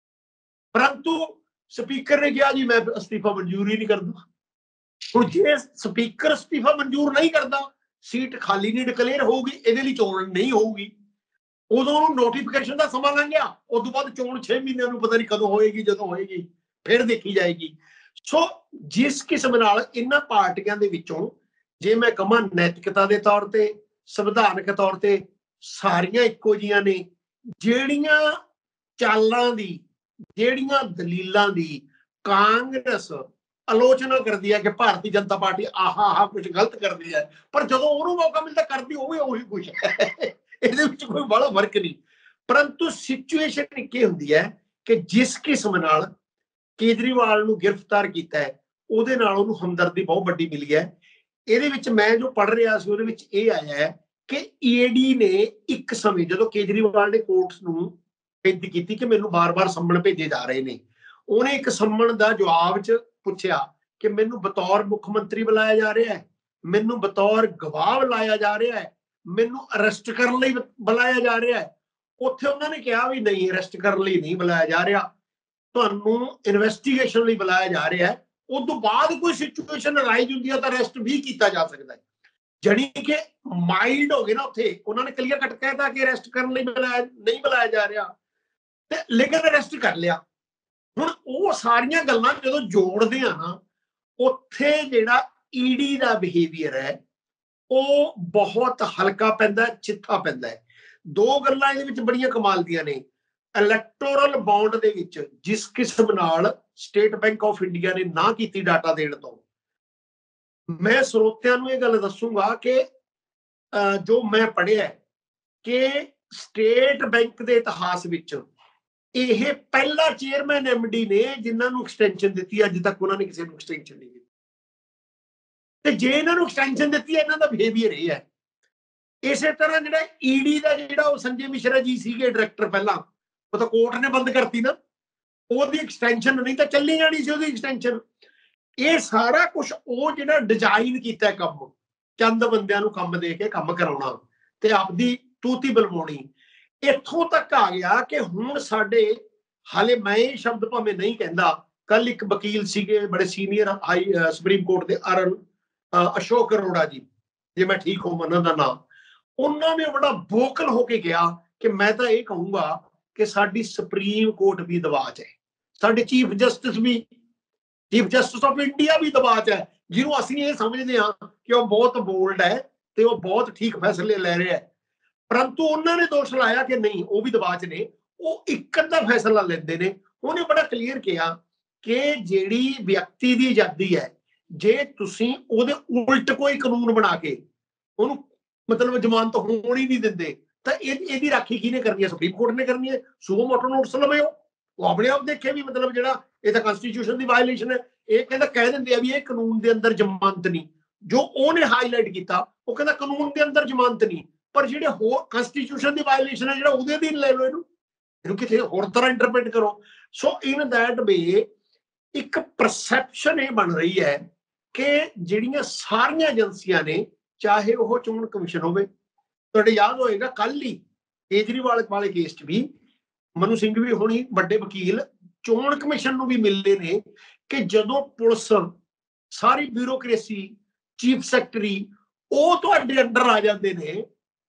ਪਰੰਤੂ ਸਪੀਕਰ ਨੇ ਕਿਹਾ ਜੀ ਮੈਂ ਅਸਤੀਫਾ ਮਨਜ਼ੂਰ ਹੀ ਨਹੀਂ ਕਰਦਾ। ਹੁਣ ਜੇ ਸਪੀਕਰ ਅਸਤੀਫਾ ਮਨਜ਼ੂਰ ਨਹੀਂ ਕਰਦਾ, ਸੀਟ ਖਾਲੀ ਨਹੀਂ ਡਿਕਲੇਅਰ ਹੋਊਗੀ, ਇਹਦੇ ਲਈ ਚੋਣ ਨਹੀਂ ਹੋਊਗੀ। ਉਦੋਂ ਉਹਨੂੰ ਨੋਟੀਫਿਕੇਸ਼ਨ ਦਾ ਸਮਾਂ ਲੰਘ ਗਿਆ, ਉਸ ਤੋਂ ਬਾਅਦ ਚੋਣ ਛੇ ਮਹੀਨਿਆਂ ਨੂੰ ਪਤਾ ਨਹੀਂ ਕਦੋਂ ਹੋਏਗੀ, ਜਦੋਂ ਹੋਏਗੀ ਫਿਰ ਦੇਖੀ ਜਾਏਗੀ। ਸੋ ਜਿਸ ਕਿਸਮ ਨਾਲ ਇਹਨਾਂ ਪਾਰਟੀਆਂ ਦੇ ਵਿੱਚੋਂ, ਜੇ ਮੈਂ ਕਹਾਂ ਨੈਤਿਕਤਾ ਦੇ ਤੌਰ ਤੇ, ਸੰਵਿਧਾਨਕ ਤੌਰ ਤੇ ਸਾਰੀਆਂ ਇੱਕੋ ਜਿਹੀਆਂ ਨੇ, ਜਿਹੜੀਆਂ ਚਾਲਾਂ ਦੀ, ਜਿਹੜੀਆਂ ਦਲੀਲਾਂ ਦੀ ਕਾਂਗਰਸ ਆਲੋਚਨਾ ਕਰਦੀ ਹੈ ਕਿ ਭਾਰਤੀ ਜਨਤਾ ਪਾਰਟੀ ਆਹ ਆਹ ਕੁਝ ਗਲਤ ਕਰਦੀ ਹੈ, ਪਰ ਜਦੋਂ ਉਹਨੂੰ ਮੌਕਾ ਮਿਲਦਾ ਕਰਦੀ ਉਹ ਵੀ ਉਹੀ ਕੁਝ ਹੈ। ਇਹਦੇ ਵਿੱਚ ਕੋਈ ਬੜਾ ਫਰਕ ਨਹੀਂ। ਪਰੰਤੂ ਸਿਚੁਏਸ਼ਨ ਇੱਕ ਇਹ ਹੁੰਦੀ ਹੈ ਕਿ ਜਿਸ ਕਿਸਮ ਨਾਲ ਕੇਜਰੀਵਾਲ ਨੂੰ ਗ੍ਰਿਫਤਾਰ ਕੀਤਾ ਹੈ, ਉਹਦੇ ਨਾਲ ਉਹਨੂੰ ਹਮਦਰਦੀ ਬਹੁਤ ਵੱਡੀ ਮਿਲੀ ਹੈ। ਇਹਦੇ ਵਿੱਚ ਮੈਂ ਜੋ ਪੜ੍ਹ ਰਿਹਾ ਸੀ, ਉਹਦੇ ਵਿੱਚ ਇਹ ਆਇਆ ਹੈ ਕਿ ਈਡੀ ਨੇ ਇੱਕ ਸਮੇਂ, ਜਦੋਂ ਕੇਜਰੀਵਾਲ ਨੇ ਕੋਰਟਸ ਨੂੰ ਬੇਨਤੀ ਕੀਤੀ ਕਿ ਮੈਨੂੰ ਬਾਰ-ਬਾਰ ਸੰਮਣ ਭੇਜੇ ਜਾ ਰਹੇ ਨੇ, ਉਹਨੇ ਇੱਕ ਸੰਮਣ ਦਾ ਜਵਾਬ ਚ ਪੁੱਛਿਆ ਕਿ ਮੈਨੂੰ ਬਤੌਰ ਮੁੱਖ ਮੰਤਰੀ ਬੁਲਾਇਆ ਜਾ ਰਿਹਾ ਹੈ, ਮੈਨੂੰ ਬਤੌਰ ਗਵਾਹ ਬੁਲਾਇਆ ਜਾ ਰਿਹਾ ਹੈ, ਮੈਨੂੰ ਅਰੈਸਟ ਕਰਨ ਲਈ ਬੁਲਾਇਆ ਜਾ ਰਿਹਾ ਹੈ। ਉੱਥੇ ਉਹਨਾਂ ਨੇ ਕਿਹਾ ਵੀ ਨਹੀਂ, ਅਰੈਸਟ ਕਰਨ ਲਈ ਨਹੀਂ ਬੁਲਾਇਆ ਜਾ ਰਿਹਾ, ਤੁਹਾਨੂੰ ਇਨਵੈਸਟੀਗੇਸ਼ਨ ਲਈ ਬੁਲਾਇਆ ਜਾ ਰਿਹਾ ਹੈ। ਉਸ ਤੋਂ ਬਾਅਦ ਕੋਈ ਸਿਚੁਏਸ਼ਨ ਰਾਈਜ਼ ਹੁੰਦੀ ਹੈ ਤਾਂ ਅਰੈਸਟ ਵੀ ਕੀਤਾ ਜਾ ਸਕਦਾ ਹੈ। ਜਾਣੀ ਕਿ ਮਾਈਲਡ ਹੋ ਗਏ ਨਾ, ਉੱਥੇ ਉਹਨਾਂ ਨੇ ਕਲੀਅਰ ਕੱਟ ਕਹਿਤਾ ਕਿ ਅਰੈਸਟ ਕਰਨ ਲਈ ਬੁਲਾਇਆ ਨਹੀਂ ਬੁਲਾਇਆ ਜਾ ਰਿਹਾ, ਤੇ ਲੇਕਿਨ ਅਰੈਸਟ ਕਰ ਲਿਆ। ਹੁਣ ਉਹ ਸਾਰੀਆਂ ਗੱਲਾਂ ਜਦੋਂ ਜੋੜਦੇ ਆ ਨਾ, ਉੱਥੇ ਜਿਹੜਾ ਈਡੀ ਦਾ ਬਿਹੇਵੀਅਰ ਹੈ ਉਹ ਬਹੁਤ ਹਲਕਾ ਪੈਂਦਾ, ਚਿੱਠਾ ਪੈਂਦਾ ਹੈ। ਦੋ ਗੱਲਾਂ ਇਹਦੇ ਵਿੱਚ ਬੜੀਆਂ ਕਮਾਲ ਦੀਆਂ ਨੇ। ਇਲੈਕਟੋਰਲ ਬੌਂਡ ਦੇ ਵਿੱਚ ਜਿਸ ਕਿਸਮ ਨਾਲ ਸਟੇਟ ਬੈਂਕ ਆਫ ਇੰਡੀਆ ਨੇ ਨਾ ਕੀਤੀ ਡਾਟਾ ਦੇਣ ਤੋਂ, ਮੈਂ ਸਰੋਤਿਆਂ ਨੂੰ ਇਹ ਗੱਲ ਦੱਸੂਗਾ ਕਿ ਜੋ ਮੈਂ ਪੜ੍ਹਿਆ ਕਿ ਸਟੇਟ ਬੈਂਕ ਦੇ ਇਤਿਹਾਸ ਵਿੱਚ ਇਹ ਪਹਿਲਾ ਚੇਅਰਮੈਨ ਐਮਡੀ ਨੇ ਜਿਨ੍ਹਾਂ ਨੂੰ ਐਕਸਟੈਂਸ਼ਨ ਦਿੱਤੀ। ਅੱਜ ਤੱਕ ਉਹਨਾਂ ਨੇ ਕਿਸੇ ਨੂੰ ਐਕਸਟੈਂਸ਼ਨ ਨਹੀਂ ਦਿੱਤੀ, ਤੇ ਜੇ ਇਹਨਾਂ ਨੂੰ ਐਕਸਟੈਂਸ਼ਨ ਦਿੱਤੀ ਹੈ, ਇਹਨਾਂ ਦਾ ਬਿਹੇਵੀਅਰ ਇਹ ਹੈ। ਇਸੇ ਤਰ੍ਹਾਂ ਜਿਹੜਾ ਈਡੀ ਦਾ ਜਿਹੜਾ ਉਹ ਸੰਜੇ ਮਿਸ਼ਰਾ ਜੀ ਸੀਗੇ ਡਾਇਰੈਕਟਰ, ਪਹਿਲਾਂ ਉਹ ਤਾਂ ਕੋਰਟ ਨੇ ਬੰਦ ਕਰਤੀ ਨਾ, ਉਹਦੀ ਐਕਸਟੈਂਸ਼ਨ ਨਹੀਂ ਤਾਂ ਚੱਲੀ ਜਾਣੀ ਸੀ ਉਹਦੀ ਐਕਸਟੈਂਸ਼ਨ। ਇਹ ਸਾਰਾ ਕੁਝ ਉਹ ਜਿਹੜਾ ਡਿਜ਼ਾਈਨ ਕੀਤਾ ਕੰਮ, ਚੰਦ ਬੰਦਿਆਂ ਨੂੰ ਕੰਮ ਦੇ ਕੇ ਕੰਮ ਕਰਾਉਣਾ ਤੇ ਆਪਦੀ ਤੂਤੀ ਬਲਵਾਉਣੀ, ਇੱਥੋਂ ਤੱਕ ਆ ਗਿਆ ਕਿ ਹੁਣ ਸਾਡੇ, ਹਾਲੇ ਮੈਂ ਇਹ ਸ਼ਬਦ ਭਾਵੇਂ ਨਹੀਂ ਕਹਿੰਦਾ, ਕੱਲ ਇੱਕ ਵਕੀਲ ਸੀਗੇ ਬੜੇ ਸੀਨੀਅਰ ਹਾਈ ਸੁਪਰੀਮ ਕੋਰਟ ਦੇ, ਅਰਨ ਅਸ਼ੋਕ ਅਰੋੜਾ ਜੀ, ਜੇ ਮੈਂ ਠੀਕ ਹੋਵਾਂ ਉਹਨਾਂ ਦਾ ਨਾਮ, ਉਹਨਾਂ ਨੇ ਬੜਾ ਵੋਕਲ ਹੋ ਕੇ ਕਿਹਾ ਕਿ ਮੈਂ ਤਾਂ ਇਹ ਕਹੂੰਗਾ ਕਿ ਸਾਡੀ ਸੁਪਰੀਮ ਕੋਰਟ ਵੀ ਦਬਾਅ 'ਚ ਹੈ, ਸਾਡੇ ਚੀਫ ਜਸਟਿਸ ਵੀ, ਚੀਫ ਜਸਟਿਸ ਆਫ ਇੰਡੀਆ ਵੀ ਦਬਾਅ 'ਚ ਹੈ, ਜਿਹਨੂੰ ਅਸੀਂ ਇਹ ਸਮਝਦੇ ਹਾਂ ਕਿ ਉਹ ਬਹੁਤ ਬੋਲਡ ਹੈ ਤੇ ਉਹ ਬਹੁਤ ਠੀਕ ਫੈਸਲੇ ਲੈ ਰਿਹਾ ਹੈ। ਪਰੰਤੂ ਉਹਨਾਂ ਨੇ ਦੋਸ਼ ਲਾਇਆ ਕਿ ਨਹੀਂ, ਉਹ ਵੀ ਦਬਾਅ 'ਚ ਨੇ, ਉਹ ਇੱਕ ਅੱਧਾ ਫੈਸਲਾ ਲੈਂਦੇ ਨੇ। ਉਹਨੇ ਬੜਾ ਕਲੀਅਰ ਕਿਹਾ ਕਿ ਜਿਹੜੀ ਵਿਅਕਤੀ ਦੀ ਆਜ਼ਾਦੀ ਹੈ, ਜੇ ਤੁਸੀਂ ਉਹਦੇ ਉਲਟ ਕੋਈ ਕਾਨੂੰਨ ਬਣਾ ਕੇ ਉਹਨੂੰ ਮਤਲਬ ਜ਼ਮਾਨਤ ਹੋਣ ਹੀ ਨਹੀਂ ਦਿੰਦੇ, ਤਾਂ ਇਹ ਇਹਦੀ ਰਾਖੀ ਕਿਹਨੇ ਕਰਨੀ ਹੈ? ਸੁਪਰੀਮ ਕੋਰਟ ਨੇ ਕਰਨੀ ਹੈ। ਸੂਓ ਮੋਟੋ ਨੋਟਿਸ ਲਵੇ, ਉਹ ਆਪਣੇ ਆਪ ਦੇਖੇ ਵੀ ਮਤਲਬ ਜਿਹੜਾ ਇਹ ਤਾਂ ਕਨਸਟੀਟਿਊਸ਼ਨ ਦੀ ਵਾਇਲੇਸ਼ਨ ਹੈ। ਇਹ ਕਹਿੰਦਾ, ਕਹਿ ਦਿੰਦੇ ਆ ਵੀ ਇਹ ਕਾਨੂੰਨ ਦੇ ਅੰਦਰ ਜ਼ਮਾਨਤ ਨਹੀਂ। ਜੋ ਉਹਨੇ ਹਾਈਲਾਈਟ ਕੀਤਾ, ਉਹ ਕਹਿੰਦਾ ਕਾਨੂੰਨ ਦੇ ਅੰਦਰ ਜ਼ਮਾਨਤ ਨਹੀਂ, ਪਰ ਜਿਹੜੇ ਹੋਰ ਕੰਸਟੀਟਿਊਸ਼ਨ ਦੀ ਵਾਇਲੇਸ਼ਨ ਹੈ ਜਿਹੜਾ ਉਹਦੇ ਅਧੀਨ ਲੈ ਲਓ ਇਹਨੂੰ ਇਹਨੂੰ ਕਿਤੇ ਹੋਰ ਤਰ੍ਹਾਂ ਇੰਟਰਪ੍ਰੀਟ ਕਰੋ। ਸੋ ਇਨ ਦੈਟ ਵੇ ਇੱਕ ਪਰਸੈਪਸ਼ਨ ਇਹ ਬਣ ਰਹੀ ਹੈ ਕਿ ਜਿਹੜੀਆਂ ਸਾਰੀਆਂ ਏਜੰਸੀਆਂ ਨੇ, ਚਾਹੇ ਉਹ ਚੋਣ ਕਮਿਸ਼ਨ ਹੋਵੇ, ਤੁਹਾਡੇ ਯਾਦ ਹੋਏਗਾ ਕੱਲ ਹੀ ਕੇਜਰੀਵਾਲ ਵਾਲੇ ਕੇਸ 'ਚ ਵੀ ਮਨੂ ਸਿੰਘ ਵੀ ਹੋਣੀ ਵੱਡੇ ਵਕੀਲ ਚੋਣ ਕਮਿਸ਼ਨ ਨੂੰ ਵੀ ਮਿਲਦੇ ਨੇ ਕਿ ਜਦੋਂ ਪੁਲਿਸ ਸਾਰੀ ਬਿਊਰੋਕ੍ਰੇਸੀ ਚੀਫ ਸੈਕਟਰੀ ਉਹ ਤੁਹਾਡੇ ਅੰਡਰ ਆ ਜਾਂਦੇ ਨੇ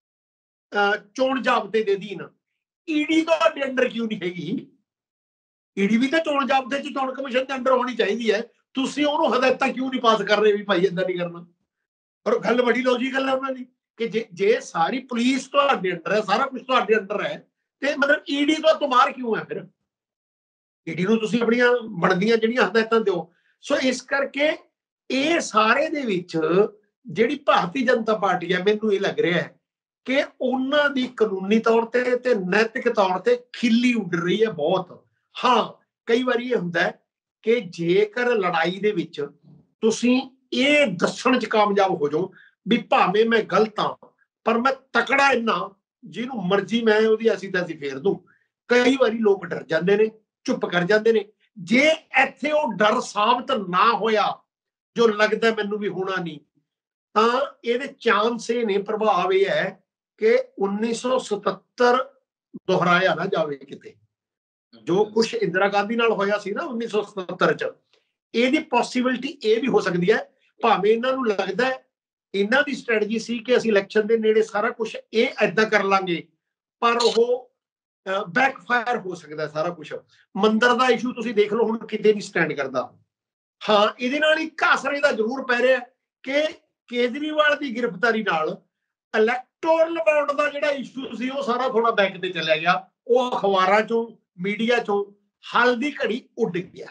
ਚੋਣ ਜ਼ਾਬਤੇ ਦੇ ਅਧੀਨ, ਈਡੀ ਤੁਹਾਡੇ ਅੰਡਰ ਕਿਉਂ ਨਹੀਂ ਹੈਗੀ? ਈਡੀ ਵੀ ਤਾਂ ਚੋਣ ਜ਼ਾਬਤੇ 'ਚ ਚੋਣ ਕਮਿਸ਼ਨ ਦੇ ਅੰਡਰ ਹੋਣੀ ਚਾਹੀਦੀ ਹੈ। ਤੁਸੀਂ ਉਹਨੂੰ ਹਦਾਇਤਾਂ ਕਿਉਂ ਨਹੀਂ ਪਾਸ ਕਰ ਰਹੇ ਵੀ ਭਾਈ ਏਦਾਂ ਨਹੀਂ ਕਰਨਾ? ਪਰ ਗੱਲ ਬੜੀ ਲੌਜੀਕਲ ਹੈ ਉਹਨਾਂ ਦੀ ਕਿ ਜੇ ਜੇ ਸਾਰੀ ਪੁਲਿਸ ਤੁਹਾਡੇ ਅੰਡਰ ਹੈ, ਸਾਰਾ ਕੁਝ ਤੁਹਾਡੇ ਅੰਡਰ ਹੈ, ਤੇ ਮਤਲਬ ਈਡੀ ਤੋਂ ਬਾਹਰ ਕਿਉਂ ਹੈ? ਫਿਰ ਈਡੀ ਨੂੰ ਤੁਸੀਂ ਆਪਣੀਆਂ ਬਣਦੀਆਂ ਜਿਹੜੀਆਂ ਹਦਾਇਤਾਂ ਦਿਓ। ਸੋ ਇਸ ਕਰਕੇ ਇਹ ਸਾਰੇ ਦੇ ਵਿੱਚ ਜਿਹੜੀ ਭਾਰਤੀ ਜਨਤਾ ਪਾਰਟੀ ਹੈ, ਮੈਨੂੰ ਇਹ ਲੱਗ ਰਿਹਾ ਹੈ ਕਿ ਉਹਨਾਂ ਦੀ ਕਾਨੂੰਨੀ ਤੌਰ ਤੇ ਤੇ ਨੈਤਿਕ ਤੌਰ ਤੇ ਖਿੱਲੀ ਉੱਡ ਰਹੀ ਹੈ ਬਹੁਤ। ਹਾਂ, ਕਈ ਵਾਰੀ ਇਹ ਹੁੰਦਾ ਹੈ ਕਿ ਜੇਕਰ ਲੜਾਈ ਦੇ ਵਿੱਚ ਤੁਸੀਂ ਇਹ ਦੱਸਣ 'ਚ ਕਾਮਯਾਬ ਹੋ ਜਾਓ ਵੀ ਭਾਵੇਂ ਮੈਂ ਗਲਤ ਹਾਂ ਪਰ ਮੈਂ ਤਕੜਾ ਇੰਨਾ ਜਿਹਨੂੰ ਮਰਜ਼ੀ ਮੈਂ ਉਹਦੀ ਐਸੀ ਤੈਸੀ ਫੇਰ ਦੂੰ, ਕਈ ਵਾਰੀ ਲੋਕ ਡਰ ਜਾਂਦੇ ਨੇ, ਚੁੱਪ ਕਰ ਜਾਂਦੇ ਨੇ। ਜੇ ਇੱਥੇ ਉਹ ਡਰ ਸਾਬਤ ਨਾ ਹੋਇਆ, ਜੋ ਲੱਗਦਾ ਮੈਨੂੰ ਵੀ ਹੋਣਾ ਨਹੀਂ, ਤਾਂ ਇਹਦੇ ਚਾਂਸ ਇਹ ਨੇ, ਪ੍ਰਭਾਵ ਇਹ ਹੈ ਕਿ ਉੱਨੀ ਸੌ ਸਤੱਤਰ ਦੁਹਰਾਇਆ ਨਾ ਜਾਵੇ ਕਿਤੇ। ਜੋ ਕੁਛ ਇੰਦਰਾ ਗਾਂਧੀ ਨਾਲ ਹੋਇਆ ਸੀ ਨਾ ਉੱਨੀ ਸੌ ਸਤੱਤਰ 'ਚ, ਇਹਦੀ ਪੋਸੀਬਿਲਿਟੀ ਇਹ ਵੀ ਹੋ ਸਕਦੀ ਹੈ। ਭਾਵੇਂ ਇਹਨਾਂ ਨੂੰ ਲੱਗਦਾ ਹੈ, ਇਹਨਾਂ ਦੀ ਸਟ੍ਰੈਟਜੀ ਸੀ ਕਿ ਅਸੀਂ ਇਲੈਕਸ਼ਨ ਦੇ ਨੇੜੇ ਸਾਰਾ ਕੁਝ ਇਹ ਏਦਾਂ ਕਰ ਲਾਂਗੇ, ਪਰ ਉਹ ਬੈਕਫਾਇਰ ਹੋ ਸਕਦਾ ਸਾਰਾ ਕੁਝ। ਮੰਦਰ ਦਾ ਇਸ਼ੂ ਤੁਸੀਂ ਦੇਖ ਲਓ, ਹੁਣ ਕਿਤੇ ਨਹੀਂ ਸਟੈਂਡ ਕਰਦਾ। ਹਾਂ, ਇਹਦੇ ਨਾਲ ਇੱਕ ਅਸਰ ਇਹਦਾ ਜ਼ਰੂਰ ਪੈ ਰਿਹਾ ਕਿ ਕੇਜਰੀਵਾਲ ਦੀ ਗ੍ਰਿਫਤਾਰੀ ਨਾਲ ਇਲੈਕਟੋਰਲ ਬੌਂਡ ਦਾ ਜਿਹੜਾ ਇਸ਼ੂ ਸੀ ਉਹ ਸਾਰਾ ਥੋੜਾ ਬੈਕ ਤੇ ਚਲਿਆ ਗਿਆ। ਉਹ ਅਖਬਾਰਾਂ ਚੋਂ, ਮੀਡੀਆ ਚੋਂ ਹਾਲ ਦੀ ਘੜੀ ਉੱਡ ਗਿਆ।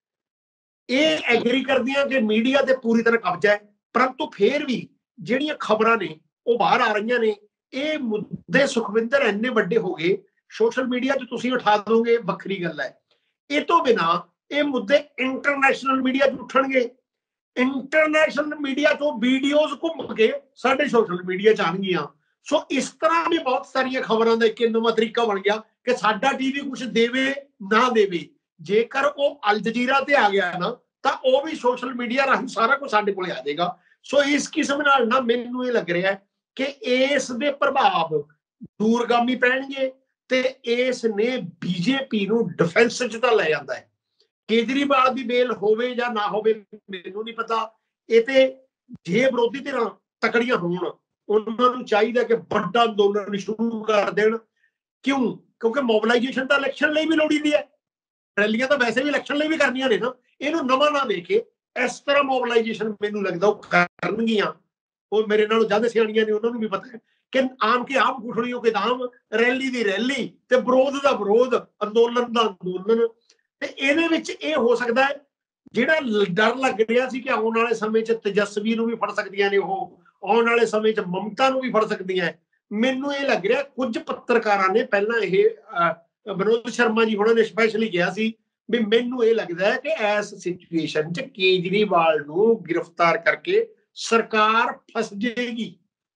ਇਹ ਐਗਰੀ ਕਰਦੀਆਂ ਕਿ ਮੀਡੀਆ ਤੇ ਪੂਰੀ ਤਰ੍ਹਾਂ ਕਬਜ਼ਾ ਹੈ, ਪਰੰਤੂ ਫੇਰ ਵੀ ਜਿਹੜੀਆਂ ਖਬਰਾਂ ਨੇ ਉਹ ਬਾਹਰ ਆ ਰਹੀਆਂ ਨੇ। ਇਹ ਮੁੱਦੇ ਸੁਖਵਿੰਦਰ ਇੰਨੇ ਵੱਡੇ ਹੋ ਗਏ, ਸੋਸ਼ਲ ਮੀਡੀਆ 'ਚ ਤੁਸੀਂ ਉਠਾ ਦੋਗੇ ਵੱਖਰੀ ਗੱਲ ਹੈ। ਇਹ ਤੋਂ ਬਿਨਾਂ ਇਹ ਮੁੱਦੇ ਇੰਟਰਨੈਸ਼ਨਲ ਮੀਡੀਆ 'ਚ ਉੱਠਣਗੇ। ਇੰਟਰਨੈਸ਼ਨਲ ਮੀਡੀਆ ਤੋਂ ਵੀਡੀਓਜ਼ ਘੁੰਮ ਕੇ ਸਾਡੇ ਸੋਸ਼ਲ ਮੀਡੀਆ 'ਚ ਆਉਣਗੀਆਂ। ਸੋ ਇਸ ਤਰ੍ਹਾਂ ਵੀ ਬਹੁਤ ਸਾਰੀਆਂ ਖਬਰਾਂ ਦਾ ਇੱਕ ਨਵਾਂ ਤਰੀਕਾ ਬਣ ਗਿਆ ਕਿ ਸਾਡਾ ਟੀਵੀ ਕੁਝ ਦੇਵੇ ਨਾ ਦੇਵੇ, ਜੇਕਰ ਉਹ ਅਲ ਜਜ਼ੀਰਾ ਤੇ ਆ ਗਿਆ ਨਾ ਤਾਂ ਉਹ ਵੀ ਸੋਸ਼ਲ ਮੀਡੀਆ ਰਾਹੀਂ ਸਾਰਾ ਕੁਝ ਸਾਡੇ ਕੋਲੇ ਆ ਜਾਏਗਾ। ਸੋ ਇਸ ਕਿਸਮ ਨਾਲ ਨਾ ਮੈਨੂੰ ਇਹ ਲੱਗ ਰਿਹਾ ਕਿ ਇਸ ਦੇ ਪ੍ਰਭਾਵ ਦੂਰਗਾਮੀ ਪੈਣਗੇ ਤੇ ਇਸ ਨੇ ਬੀਜੇਪੀ ਨੂੰ ਡਿਫੈਂਸ 'ਚ ਤਾਂ ਲੈ ਜਾਂਦਾ ਹੈ। ਕੇਜਰੀਵਾਲ ਦੀ ਬੇਲ ਹੋਵੇ ਜਾਂ ਨਾ ਹੋਵੇ ਮੈਨੂੰ ਨਹੀਂ ਪਤਾ। ਇਹ ਤੇ ਜੇ ਵਿਰੋਧੀ ਧਿਰਾਂ ਤਕੜੀਆਂ ਹੋਣ, ਉਹਨਾਂ ਨੂੰ ਚਾਹੀਦਾ ਕਿ ਵੱਡਾ ਅੰਦੋਲਨ ਸ਼ੁਰੂ ਕਰ ਦੇਣ। ਕਿਉਂ? ਕਿਉਂਕਿ ਮੋਬਿਲਾਈਜੇਸ਼ਨ ਤਾਂ ਇਲੈਕਸ਼ਨ ਲਈ ਵੀ ਲੋੜੀਂਦੀ ਹੈ, ਰੈਲੀਆਂ ਤਾਂ ਵੈਸੇ ਵੀ ਇਲੈਕਸ਼ਨ ਲਈ ਵੀ ਕਰਨੀਆਂ ਨੇ ਨਾ। ਇਹਨੂੰ ਨਵਾਂ ਨਾ ਦੇ ਕੇ ਇਸ ਤਰ੍ਹਾਂ ਮੋਬਿਲਾਈਜੇਸ਼ਨ ਮੈਨੂੰ ਲੱਗਦਾ ਉਹ ਕਰਨਗੀਆਂ। ਉਹ ਮੇਰੇ ਨਾਲੋਂ ਜ਼ਿਆਦਾ ਸਿਆਣੀਆਂ ਨੇ, ਉਹਨਾਂ ਨੂੰ ਵੀ ਪਤਾ ਹੈ ਕਿ ਆਮ ਕੇ ਆਮ ਕੁਠੜੀਓ ਕੇ ਦਾਮ, ਰੈਲੀ ਦੀ ਰੈਲੀ ਤੇ ਵਿਰੋਧ ਦਾ ਵਿਰੋਧ, ਅੰਦੋਲਨ ਦਾ ਅੰਦੋਲਨ। ਤੇ ਇਹਦੇ ਵਿੱਚ ਇਹ ਹੋ ਸਕਦਾ ਹੈ ਜਿਹੜਾ ਡਰ ਲੱਗ ਰਿਹਾ ਸੀ ਕਿ ਆਉਣ ਵਾਲੇ ਸਮੇਂ 'ਚ ਤੇਜਸਵੀ ਨੂੰ ਵੀ ਫੜ ਸਕਦੀਆਂ ਨੇ, ਉਹ ਆਉਣ ਵਾਲੇ ਸਮੇਂ 'ਚ ਮਮਤਾ ਨੂੰ ਵੀ ਫੜ ਸਕਦੀਆਂ, ਮੈਨੂੰ ਇਹ ਲੱਗ ਰਿਹਾ ਕੁਝ ਪੱਤਰਕਾਰਾਂ ਨੇ ਪਹਿਲਾਂ ਇਹ ਵਿਨੋਦ ਸ਼ਰਮਾ ਜੀ ਹੋਣਾ ਨੇ ਸਪੈਸ਼ਲੀ ਕਿਹਾ ਸੀ ਵੀ ਮੈਨੂੰ ਇਹ ਲੱਗਦਾ ਹੈ ਕਿ ਇਸ ਸਿਚੁਏਸ਼ਨ 'ਚ ਕੇਜਰੀਵਾਲ ਨੂੰ ਗ੍ਰਿਫਤਾਰ ਕਰਕੇ ਸਰਕਾਰ ਫਸ ਜਾਏਗੀ।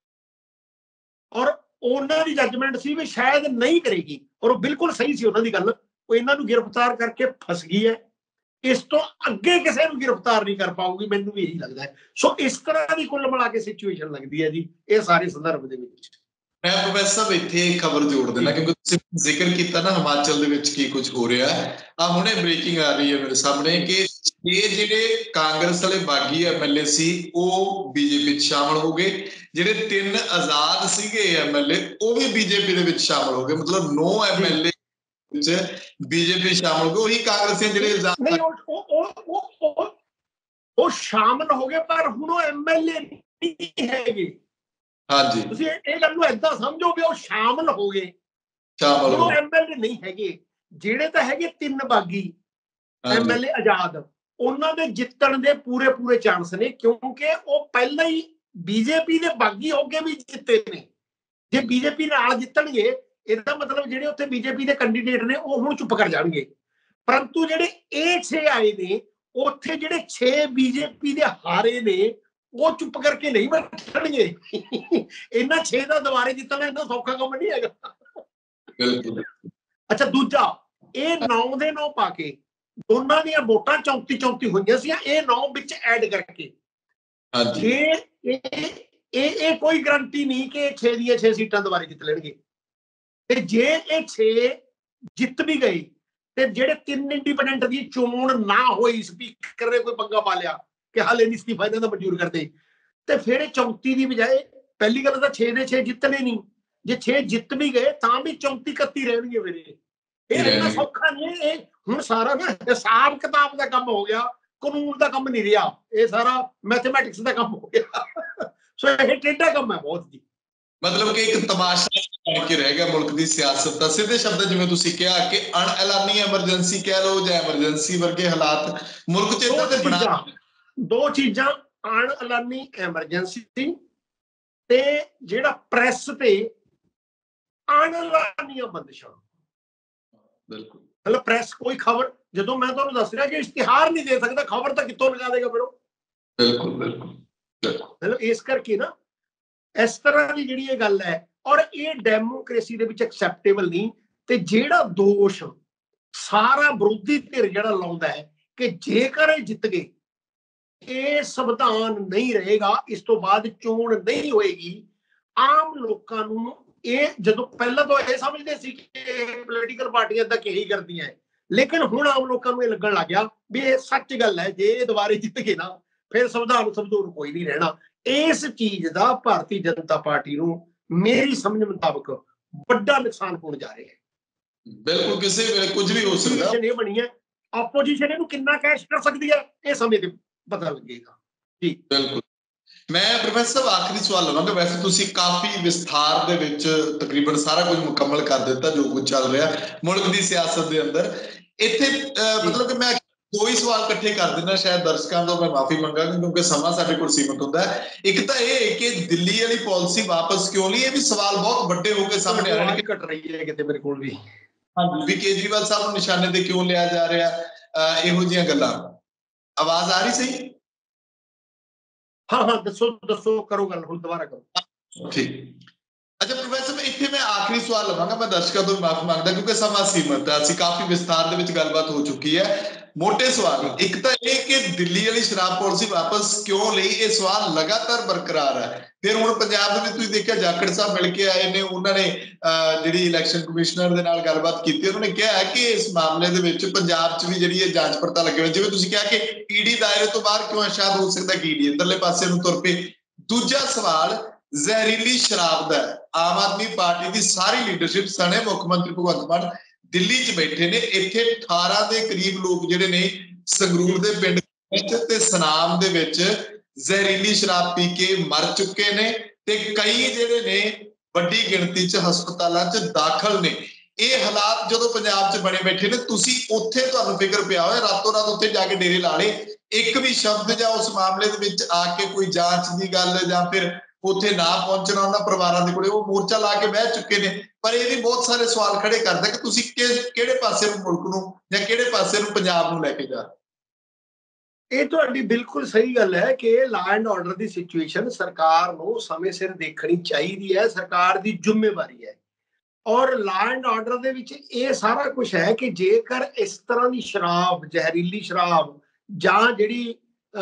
ਔਰ ਉਹਨਾਂ ਦੀ ਜੱਜਮੈਂਟ ਸੀ ਵੀ ਸ਼ਾਇਦ ਨਹੀਂ ਕਰੇਗੀ, ਔਰ ਉਹ ਬਿਲਕੁਲ ਸਹੀ ਸੀ ਉਹਨਾਂ ਦੀ ਗੱਲ। ਉਹ ਇਹਨਾਂ ਨੂੰ ਗ੍ਰਿਫਤਾਰ ਕਰਕੇ ਫਸ ਗਈ ਹੈ, ਇਸ ਤੋਂ ਅੱਗੇ ਕਿਸੇ ਨੂੰ ਗ੍ਰਿਫਤਾਰ ਨਹੀਂ ਕਰ ਪਾਊਗੀ, ਮੈਨੂੰ ਵੀ ਇਹੀ ਲੱਗਦਾ ਹੈ। ਸੋ ਇਸ ਤਰ੍ਹਾਂ ਦੀ ਕੁੱਲ ਮਿਲਾ ਕੇ ਸਿਚੁਏਸ਼ਨ ਲੱਗਦੀ ਹੈ ਜੀ ਇਹ ਸਾਰੇ ਸੰਦਰਭ ਦੇ ਵਿੱਚ। ਮੈਂ ਪ੍ਰੋਫੈਸਰ ਸਾਹਿਬ ਇੱਥੇ ਖਬਰ ਜੋੜ ਦੇਣਾ ਕਿਉਂਕਿ ਤੁਸੀਂ ਜ਼ਿਕਰ ਕੀਤਾ ਨਾ ਹਿਮਾਚਲ ਦੇ ਵਿੱਚ ਕੀ ਕੁਝ ਹੋ ਰਿਹਾ ਹੈ। ਆ ਹੁਣੇ ਬ੍ਰੇਕਿੰਗ ਆ ਰਹੀ ਹੈ ਮੇਰੇ ਸਾਹਮਣੇ ਕਿ ਇਹ ਜਿਹੜੇ ਕਾਂਗਰਸ ਵਾਲੇ ਬਾਗੀ ਐਮਐਲਏ ਸੀ ਉਹ ਬੀਜੇਪੀ 'ਚ ਸ਼ਾਮਲ ਹੋ ਗਏ, ਜਿਹੜੇ ਤਿੰਨ ਆਜ਼ਾਦ ਸੀਗੇ ਐਮਐਲਏ ਉਹ ਵੀ ਬੀਜੇਪੀ ਦੇ ਵਿੱਚ ਸ਼ਾਮਲ ਹੋ ਗਏ। ਮਤਲਬ ਨੌ ਐਮਐਲਏ ਵਿੱਚ ਬੀਜੇਪੀ ਸ਼ਾਮਲ ਹੋ ਗਏ। ਉਹੀ ਕਾਂਗਰਸੀ ਜਿਹੜੇ ਉਹ ਸ਼ਾਮਲ ਹੋ ਗਏ ਪਰ ਹੁਣ ਉਹ ਐਮਐਲਏ ਨਹੀਂ ਹੈਗੇ। ਹਾਂਜੀ, ਤੁਸੀਂ ਇਹ ਗੱਲ ਨੂੰ ਏਦਾਂ ਸਮਝੋ ਵੀ ਉਹ ਸ਼ਾਮਲ ਹੋ ਗਏ, ਸ਼ਾਮਲ ਉਹ ਐਮਐਲਏ ਨਹੀਂ ਹੈਗੇ। ਜਿਹੜੇ ਤਾਂ ਹੈਗੇ ਤਿੰਨ ਬਾਗੀ ਐਮਐਲਏ ਆਜ਼ਾਦ, ਉਹਨਾਂ ਦੇ ਜਿੱਤਣ ਦੇ ਪੂਰੇ ਪੂਰੇ ਚਾਂਸ ਨੇ ਕਿਉਂਕਿ ਉਹ ਪਹਿਲਾਂ ਹੀ ਬੀਜੇਪੀ ਦੇ ਬਾਗੀ ਹੋ ਕੇ ਵੀ ਜਿੱਤੇ ਨੇ। ਜੇ ਬੀਜੇਪੀ ਨਾਲ ਜਿੱਤਣਗੇ ਇਹਦਾ ਮਤਲਬ ਜਿਹੜੇ ਉੱਥੇ ਬੀਜੇਪੀ ਦੇ ਕੈਂਡੀਡੇਟ ਨੇ ਉਹ ਹੁਣ ਚੁੱਪ ਕਰ ਜਾਣਗੇ। ਪਰੰਤੂ ਜਿਹੜੇ ਇਹ ਛੇ ਆਏ ਨੇ ਉੱਥੇ ਜਿਹੜੇ ਛੇ ਬੀਜੇਪੀ ਦੇ ਹਾਰੇ ਨੇ ਉਹ ਚੁੱਪ ਕਰਕੇ ਨਹੀਂ ਬੈਠਣਗੇ। ਇਹਨਾਂ ਛੇ ਦਾ ਦੁਬਾਰੇ ਜਿੱਤਣਾ ਇੰਨਾ ਸੌਖਾ ਕੰਮ ਨਹੀਂ ਹੈਗਾ। ਅੱਛਾ, ਦੂਜਾ, ਇਹ ਨੌ ਦੇ ਨੌ ਪਾ ਕੇ ਦੋਨਾਂ ਦੀਆਂ ਵੋਟਾਂ ਚੌਂਤੀ ਚੌਂਤੀ ਹੋਈਆਂ ਸੀ, ਇਹ ਨੌ ਵਿੱਚ ਐਡ ਕਰਕੇ ਇਹ ਇਹ ਕੋਈ ਗਰੰਟੀ ਨਹੀਂ ਕਿ ਛੇ ਦੀਆਂ ਛੇ ਸੀਟਾਂ ਦੁਬਾਰੇ ਜਿੱਤ ਲੈਣਗੇ। ਤੇ ਜੇ ਇਹ ਛੇ ਜਿੱਤ ਵੀ ਗਏ ਤੇ ਜਿਹੜੇ ਤਿੰਨ ਇੰਡੀਪੈਂਡੈਂਟ ਦੀ ਚੋਣ ਨਾ ਹੋਈ, ਸਪੀਕਰ ਨੇ ਕੋਈ ਪੰਗਾ ਪਾ ਲਿਆ ਕਿ ਹਾਲੇ ਨਹੀਂ ਅਸਤੀਫਾ ਇਹਨਾਂ ਦਾ ਮਨਜ਼ੂਰ ਕਰਦੇ, ਤੇ ਫਿਰ ਇਹ ਚੌਂਤੀ ਦੀ ਬਜਾਏ, ਪਹਿਲੀ ਗੱਲ ਤਾਂ ਛੇ ਦੇ ਛੇ ਜਿੱਤਣੇ ਨਹੀਂ, ਜੇ ਛੇ ਜਿੱਤ ਵੀ ਗਏ ਤਾਂ ਵੀ ਚੌਂਤੀ ਇਕੱਤੀ ਰਹਿਣਗੇ। ਫਿਰ ਇਹ ਇੰਨਾ ਸੌਖਾ ਨਹੀਂ। ਇਹ ਹੁਣ ਸਾਰਾ ਨਾ ਹਿਸਾਬ ਕਿਤਾਬ ਦਾ ਕੰਮ ਹੋ ਗਿਆ, ਕਾਨੂੰਨ ਦਾ ਕੰਮ ਨਹੀਂ ਰਿਹਾ, ਇਹ ਸਾਰਾ ਮੈਥਮੈਟਿਕਸ ਦਾ ਕੰਮ ਹੋ ਗਿਆ। ਸੋ ਇਹ ਟੇਢਾ ਕੰਮ ਹੈ ਬਹੁਤ ਜੀ। ਮਤਲਬ ਕਿ ਇੱਕ ਤਮਾਸ਼ਾ ਬਣ ਕੇ ਰਹਿ ਗਿਆ ਮੁਲਕ ਦੀ ਸਿਆਸਤ ਦਾ। ਸਿੱਧੇ ਸ਼ਬਦਾਂ ਜਿਵੇਂ ਤੁਸੀਂ ਕਿਹਾ ਕਿ ਅਣਐਲਾਨੀ ਐਮਰਜੈਂਸੀ ਕਹਿ ਲਓ ਜਾਂ ਐਮਰਜੈਂਸੀ ਵਰਗੇ ਹਾਲਾਤ ਮੁਲਕ 'ਚ ਇੱਦਾਂ ਦੇ ਬਣਾ, ਦੋ ਚੀਜ਼ਾਂ, ਅਣਐਲਾਨੀ ਐਮਰਜੈਂਸੀ ਤੇ ਜਿਹੜਾ ਪ੍ਰੈਸ ਤੇ ਅਣਐਲਾਨੀਆਂ ਬੰਦਿਸ਼ਾਂ। ਬਿਲਕੁਲ, ਮਤਲਬ ਪ੍ਰੈਸ ਕੋਈ ਖਬਰ, ਜਦੋਂ ਮੈਂ ਤੁਹਾਨੂੰ ਦੱਸ ਰਿਹਾ ਕਿ ਇਸ਼ਤਿਹਾਰ ਨਹੀਂ ਦੇ ਸਕਦਾ, ਖਬਰ ਤਾਂ ਕਿੱਥੋਂ ਲਗਾ ਦੇਗਾ ਫਿਰ ਉਹ। ਬਿਲਕੁਲ ਬਿਲਕੁਲ ਮਤਲਬ ਇਸ ਕਰਕੇ ਨਾ ਇਸ ਤਰ੍ਹਾਂ ਦੀ ਜਿਹੜੀ ਇਹ ਗੱਲ ਹੈ, ਔਰ ਇਹ ਡੈਮੋਕ੍ਰੇਸੀ ਦੇ ਵਿੱਚ ਐਕਸੈਪਟੇਬਲ ਨਹੀਂ। ਤੇ ਜਿਹੜਾ ਦੋਸ਼ ਸਾਰਾ ਵਿਰੋਧੀ ਧਿਰ ਜਿਹੜਾ ਲਾਉਂਦਾ ਹੈ ਕਿ ਜੇਕਰ ਇਹ ਜਿੱਤ ਗਏ, ਇਹ ਸੰਵਿਧਾਨ ਨਹੀਂ ਰਹੇਗਾ, ਇਸ ਤੋਂ ਬਾਅਦ ਚੋਣ ਨਹੀਂ ਹੋਏਗੀ, ਆਮ ਲੋਕਾਂ ਨੂੰ ਇਹ, ਜਦੋਂ ਪਹਿਲਾਂ ਤੋਂ ਇਹ ਸਮਝਦੇ ਸੀ ਕਿ ਪੋਲੀਟੀਕਲ ਪਾਰਟੀਆਂ ਤਾਂ ਇਹੀ ਕਰਦੀਆਂ, ਲੇਕਿਨ ਹੁਣ ਆਮ ਲੋਕਾਂ ਨੂੰ ਇਹ ਲੱਗਣ ਲੱਗ ਗਿਆ ਵੀ ਇਹ ਸੱਚ ਗੱਲ ਹੈ, ਜੇ ਇਹ ਦੁਬਾਰੇ ਜਿੱਤ ਗਏ ਨਾ ਫਿਰ ਸੰਵਿਧਾਨ ਸੰਵਿਧਾਨ ਕੋਈ ਨਹੀਂ ਰਹਿਣਾ। ਇਸ ਚੀਜ਼ ਦਾ ਭਾਰਤੀ ਜਨਤਾ ਪਾਰਟੀ ਨੂੰ ਮੇਰੀ ਸਮਝ ਮੁਤਾਬਕ ਵੱਡਾ ਨੁਕਸਾਨ ਹੋਣ ਜਾ ਰਿਹਾ ਹੈ। ਬਿਲਕੁਲ, ਕਿਸੇ ਵੇਲੇ ਕੁਝ ਵੀ ਹੋ ਸਕਦਾ। ਇਹ ਬਣੀ ਹੈ, ਆਪੋਜੀਸ਼ਨ ਇਹਨੂੰ ਕਿੰਨਾ ਕੈਸ਼ ਕਰ ਸਕਦੀ ਹੈ, ਇਹ ਸਮੇਂ ਤੇ ਪਤਾ ਲੱਗੇਗਾ ਜੀ। ਬਿਲਕੁਲ। ਮੈਂ ਪ੍ਰੋਫੈਸਰ ਸਾਹਿਬ ਆਖਰੀ ਸਵਾਲ ਲਵਾਂਗਾ। ਵੈਸੇ ਤੁਸੀਂ ਕਾਫੀ ਵਿਸਥਾਰ ਦੇ ਵਿੱਚ ਤਕਰੀਬਨ ਸਾਰਾ ਕੁਝ ਮੁਕੰਮਲ ਕਰ ਦਿੱਤਾ ਜੋ ਕੁਝ ਚੱਲ ਰਿਹਾ ਮੁਲਕ ਦੀ ਸਿਆਸਤ ਦੇ ਅੰਦਰ। ਇੱਥੇ ਮਤਲਬ ਕਿ ਮੈਂ ਦੋ ਹੀ ਸਵਾਲ ਇਕੱਠੇ ਕਰ ਦਿੰਦਾ, ਸ਼ਾਇਦ ਦਰਸ਼ਕਾਂ ਤੋਂ ਮੈਂ ਮਾਫੀ ਮੰਗਾਂਗਾ ਕਿਉਂਕਿ ਸਮਾਂ ਸਾਡੇ ਕੋਲ ਸੀਮਤ ਹੁੰਦਾ ਹੈ। ਇੱਕ ਤਾਂ ਇਹ ਕਿ ਦਿੱਲੀ ਵਾਲੀ ਪਾਲਿਸੀ ਵਾਪਸ ਕਿਉਂ ਲਈ, ਇਹ ਵੀ ਸਵਾਲ ਬਹੁਤ ਵੱਡੇ ਹੋ ਕੇ ਸਾਹਮਣੇ ਆ ਰਹੇ ਨੇ। ਘਟ ਰਹੀ ਹੈ ਕਿਤੇ ਮੇਰੇ ਕੋਲ ਵੀ, ਹਾਂਜੀ, ਵੀ ਕੇਜਰੀਵਾਲ ਸਾਹਿਬ ਨੂੰ ਨਿਸ਼ਾਨੇ ਤੇ ਕਿਉਂ ਲਿਆ ਜਾ ਰਿਹਾ, ਇਹੋ ਜਿਹੀਆਂ ਗੱਲਾਂ। ਆਵਾਜ਼ ਆ ਰਹੀ ਸਹੀ? ਹਾਂ ਹਾਂ, ਦੱਸੋ ਦੱਸੋ, ਕਰੋ ਗੱਲ, ਹੁਣ ਦੁਬਾਰਾ ਕਰੋ। ਠੀਕ। ਅੱਛਾ ਪ੍ਰੋਫੈਸਰ, ਇੱਥੇ ਮੈਂ ਆਖਰੀ ਸਵਾਲ ਲਵਾਂਗਾ, ਮੈਂ ਦਰਸ਼ਕਾਂ ਤੋਂ ਮਾਫੀ ਮੰਗਦਾ ਕਿਉਂਕਿ ਸਮਾਂ ਸੀਮਤ ਹੈ, ਅਸੀਂ ਕਾਫੀ ਵਿਸਥਾਰ ਦੇ ਵਿੱਚ ਗੱਲਬਾਤ ਹੋ ਚੁੱਕੀ ਹੈ। ਮੋਟੇ ਸਵਾਲ, ਇੱਕ ਤਾਂ ਇਹ ਕਿ ਦਿੱਲੀ ਵਾਲੀ ਸ਼ਰਾਬ ਪਾਲਿਸੀ ਵਾਪਸ ਕਿਉਂ ਲਈ, ਇਹ ਸਵਾਲ ਲਗਾਤਾਰ ਬਰਕਰਾਰ ਹੈ। ਫਿਰ ਹੁਣ ਪੰਜਾਬ ਦੇ ਵਿੱਚ ਤੁਸੀਂ ਦੇਖਿਆ ਜਾਖੜ ਸਾਹਿਬ ਮਿਲ ਕੇ ਆਏ ਨੇ, ਉਹਨਾਂ ਨੇ ਜਿਹੜੀ ਇਲੈਕਸ਼ਨ ਕਮਿਸ਼ਨਰ ਦੇ ਨਾਲ ਗੱਲਬਾਤ ਕੀਤੀ, ਉਹਨਾਂ ਨੇ ਕਿਹਾ ਕਿ ਇਸ ਮਾਮਲੇ ਦੇ ਵਿੱਚ ਪੰਜਾਬ 'ਚ ਵੀ ਜਿਹੜੀ ਇਹ ਜਾਂਚ ਪੜਤਾਲ ਲੱਗੇ ਹੋਏ, ਜਿਵੇਂ ਤੁਸੀਂ ਕਿਹਾ ਕਿ ਈਡੀ ਦਾਇਰੇ ਤੋਂ ਬਾਹਰ ਕਿਉਂ, ਸ਼ਾਇਦ ਹੋ ਸਕਦਾ ਕਿ ਈਡੀ ਇੱਧਰਲੇ ਪਾਸੇ ਨੂੰ ਤੁਰ ਪਏ। ਦੂਜਾ ਸਵਾਲ ਜ਼ਹਿਰੀਲੀ ਸ਼ਰਾਬ ਦਾ। ਆਮ ਆਦਮੀ ਪਾਰਟੀ ਦੀ ਸਾਰੀ ਲੀਡਰਸ਼ਿਪ ਸਣੇ ਮੁੱਖ ਮੰਤਰੀ ਭਗਵੰਤ ਮਾਨ ਦਿੱਲੀ 'ਚ ਬੈਠੇ ਨੇ। ਇੱਥੇ ਅਠਾਰਾਂ ਦੇ ਕਰੀਬ ਲੋਕ ਜਿਹੜੇ ਨੇ ਸੰਗਰੂਰ ਦੇ ਪਿੰਡ ਵਿੱਚ ਤੇ ਸਨਾਮ ਦੇ ਵਿੱਚ ਜ਼ਹਿਰੀਲੀ ਸ਼ਰਾਬ ਪੀ ਕੇ ਮਰ ਚੁੱਕੇ ਨੇ ਤੇ ਕਈ ਜਿਹੜੇ ਨੇ ਵੱਡੀ ਗਿਣਤੀ 'ਚ ਹਸਪਤਾਲਾਂ 'ਚ ਦਾਖਲ ਨੇ। ਇਹ ਹਾਲਾਤ ਜਦੋਂ ਪੰਜਾਬ 'ਚ ਬਣੇ ਬੈਠੇ ਨੇ, ਤੁਸੀਂ ਉੱਥੇ ਤੁਹਾਨੂੰ ਫਿਕਰ ਪਿਆ ਹੋਇਆ, ਰਾਤੋਂ ਰਾਤ ਉੱਥੇ ਜਾ ਕੇ ਡੇਰੇ ਲਾ ਲਏ, ਇੱਕ ਵੀ ਸ਼ਬਦ ਜਾਂ ਉਸ ਮਾਮਲੇ ਦੇ ਵਿੱਚ ਆ ਕੇ ਕੋਈ ਜਾਂਚ ਦੀ ਗੱਲ ਜਾਂ ਫਿਰ ਉੱਥੇ ਨਾ ਪਹੁੰਚਣਾ ਉਹਨਾਂ ਪਰਿਵਾਰਾਂ ਦੇ ਕੋਲੇ, ਉਹ ਮੋਰਚਾ ਲਾ ਕੇ ਬਹਿ ਚੁੱਕੇ ਨੇ। ਪਰ ਇਹ ਵੀ ਬਹੁਤ ਸਾਰੇ ਸਵਾਲ ਖੜੇ ਕਰਦਾ ਕਿ ਤੁਸੀਂ ਕਿਹੜੇ ਪਾਸੇ ਨੂੰ ਮੁਲਕ ਨੂੰ ਜਾਂ ਕਿਹੜੇ ਪਾਸੇ ਨੂੰ ਪੰਜਾਬ ਨੂੰ ਲੈ ਕੇ ਜਾ ਰਹੇ। ਇਹ ਤੁਹਾਡੀ ਬਿਲਕੁਲ ਸਹੀ ਗੱਲ ਹੈ ਕਿ ਲਾਅ ਐਂਡ ਆਰਡਰ ਦੀ ਸਿਚੁਏਸ਼ਨ ਸਰਕਾਰ ਨੂੰ ਸਮੇਂ ਸਿਰ ਦੇਖਣੀ ਚਾਹੀਦੀ ਹੈ, ਸਰਕਾਰ ਦੀ ਜ਼ਿੰਮੇਵਾਰੀ ਹੈ। ਔਰ ਲਾਅ ਐਂਡ ਆਰਡਰ ਦੇ ਵਿੱਚ ਇਹ ਸਾਰਾ ਕੁਝ ਹੈ ਕਿ ਜੇਕਰ ਇਸ ਤਰ੍ਹਾਂ ਦੀ ਸ਼ਰਾਬ, ਜ਼ਹਿਰੀਲੀ ਸ਼ਰਾਬ ਜਾਂ ਜਿਹੜੀ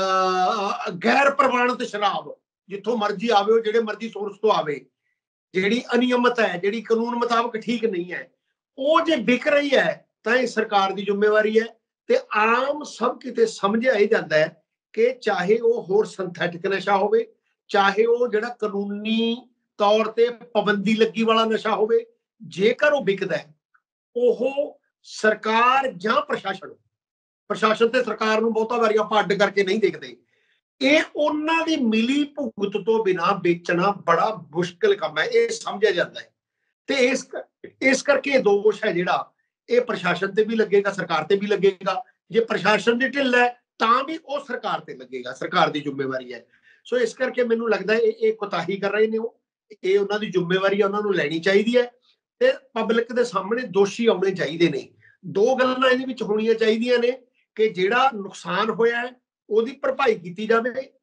ਗੈਰ ਪ੍ਰਵਾਨਿਤ ਸ਼ਰਾਬ ਜਿੱਥੋਂ ਮਰਜ਼ੀ ਆਵੇ, ਉਹ ਜਿਹੜੇ ਮਰਜ਼ੀ ਸੋਰਸ ਤੋਂ ਆਵੇ, ਜਿਹੜੀ ਅਨਿਯਮਤ ਹੈ, ਜਿਹੜੀ ਕਾਨੂੰਨ ਮੁਤਾਬਕ ਠੀਕ ਨਹੀਂ ਹੈ, ਉਹ ਜੇ ਵਿਕ ਰਹੀ ਹੈ ਤਾਂ ਇਹ ਸਰਕਾਰ ਦੀ ਜ਼ਿੰਮੇਵਾਰੀ ਹੈ। ਤੇ ਆਮ ਸਭ ਕਿਤੇ ਸਮਝਿਆ ਹੀ ਜਾਂਦਾ ਹੈ ਕਿ ਚਾਹੇ ਉਹ ਹੋਰ ਸਿੰਥੈਟਿਕ ਨਸ਼ਾ ਹੋਵੇ, ਚਾਹੇ ਉਹ ਜਿਹੜਾ ਕਾਨੂੰਨੀ ਤੌਰ ਤੇ ਪਾਬੰਦੀ ਲੱਗੀ ਵਾਲਾ ਨਸ਼ਾ ਹੋਵੇ, ਜੇਕਰ ਉਹ ਵਿਕਦਾ ਹੈ, ਉਹ ਸਰਕਾਰ ਜਾਂ ਪ੍ਰਸ਼ਾਸਨ, ਪ੍ਰਸ਼ਾਸਨ ਤੇ ਸਰਕਾਰ ਨੂੰ ਬਹੁਤਾ ਵਾਰੀ ਆਪਾਂ ਅੱਡ ਕਰਕੇ ਨਹੀਂ ਦੇਖਦੇ, ਇਹ ਉਹਨਾਂ ਦੀ ਮਿਲੀ ਭੁਗਤ ਤੋਂ ਬਿਨਾਂ ਵੇਚਣਾ ਬੜਾ ਮੁਸ਼ਕਿਲ ਕੰਮ ਹੈ, ਇਹ ਸਮਝਿਆ ਜਾਂਦਾ ਹੈ। ਤੇ ਇਸ ਇਸ ਕਰਕੇ ਦੋਸ਼ ਹੈ ਜਿਹੜਾ ਇਹ ਪ੍ਰਸ਼ਾਸਨ ਤੇ ਵੀ ਲੱਗੇਗਾ, ਸਰਕਾਰ ਤੇ ਵੀ ਲੱਗੇਗਾ। ਜੇ ਪ੍ਰਸ਼ਾਸਨ ਦੀ ਢਿੱਲ ਹੈ ਤਾਂ ਵੀ ਉਹ ਸਰਕਾਰ ਤੇ ਲੱਗੇਗਾ, ਸਰਕਾਰ ਦੀ ਜ਼ਿੰਮੇਵਾਰੀ ਹੈ। ਸੋ ਇਸ ਕਰਕੇ ਮੈਨੂੰ ਲੱਗਦਾ ਇਹ ਇਹ ਕੋਤਾਹੀ ਕਰ ਰਹੇ ਨੇ, ਉਹ ਇਹ ਉਹਨਾਂ ਦੀ ਜ਼ਿੰਮੇਵਾਰੀ ਹੈ, ਉਹਨਾਂ ਨੂੰ ਲੈਣੀ ਚਾਹੀਦੀ ਹੈ ਤੇ ਪਬਲਿਕ ਦੇ ਸਾਹਮਣੇ ਦੋਸ਼ੀ ਆਉਣੇ ਚਾਹੀਦੇ ਨੇ। ਦੋ ਗੱਲਾਂ ਇਹਦੇ ਵਿੱਚ ਹੋਣੀਆਂ ਚਾਹੀਦੀਆਂ ਨੇ ਕਿ ਜਿਹੜਾ ਨੁਕਸਾਨ ਹੋਇਆ ਹੈ ਉਹਦੀ ਭਰਪਾਈ ਕੀਤੀ ਜਾਵੇ,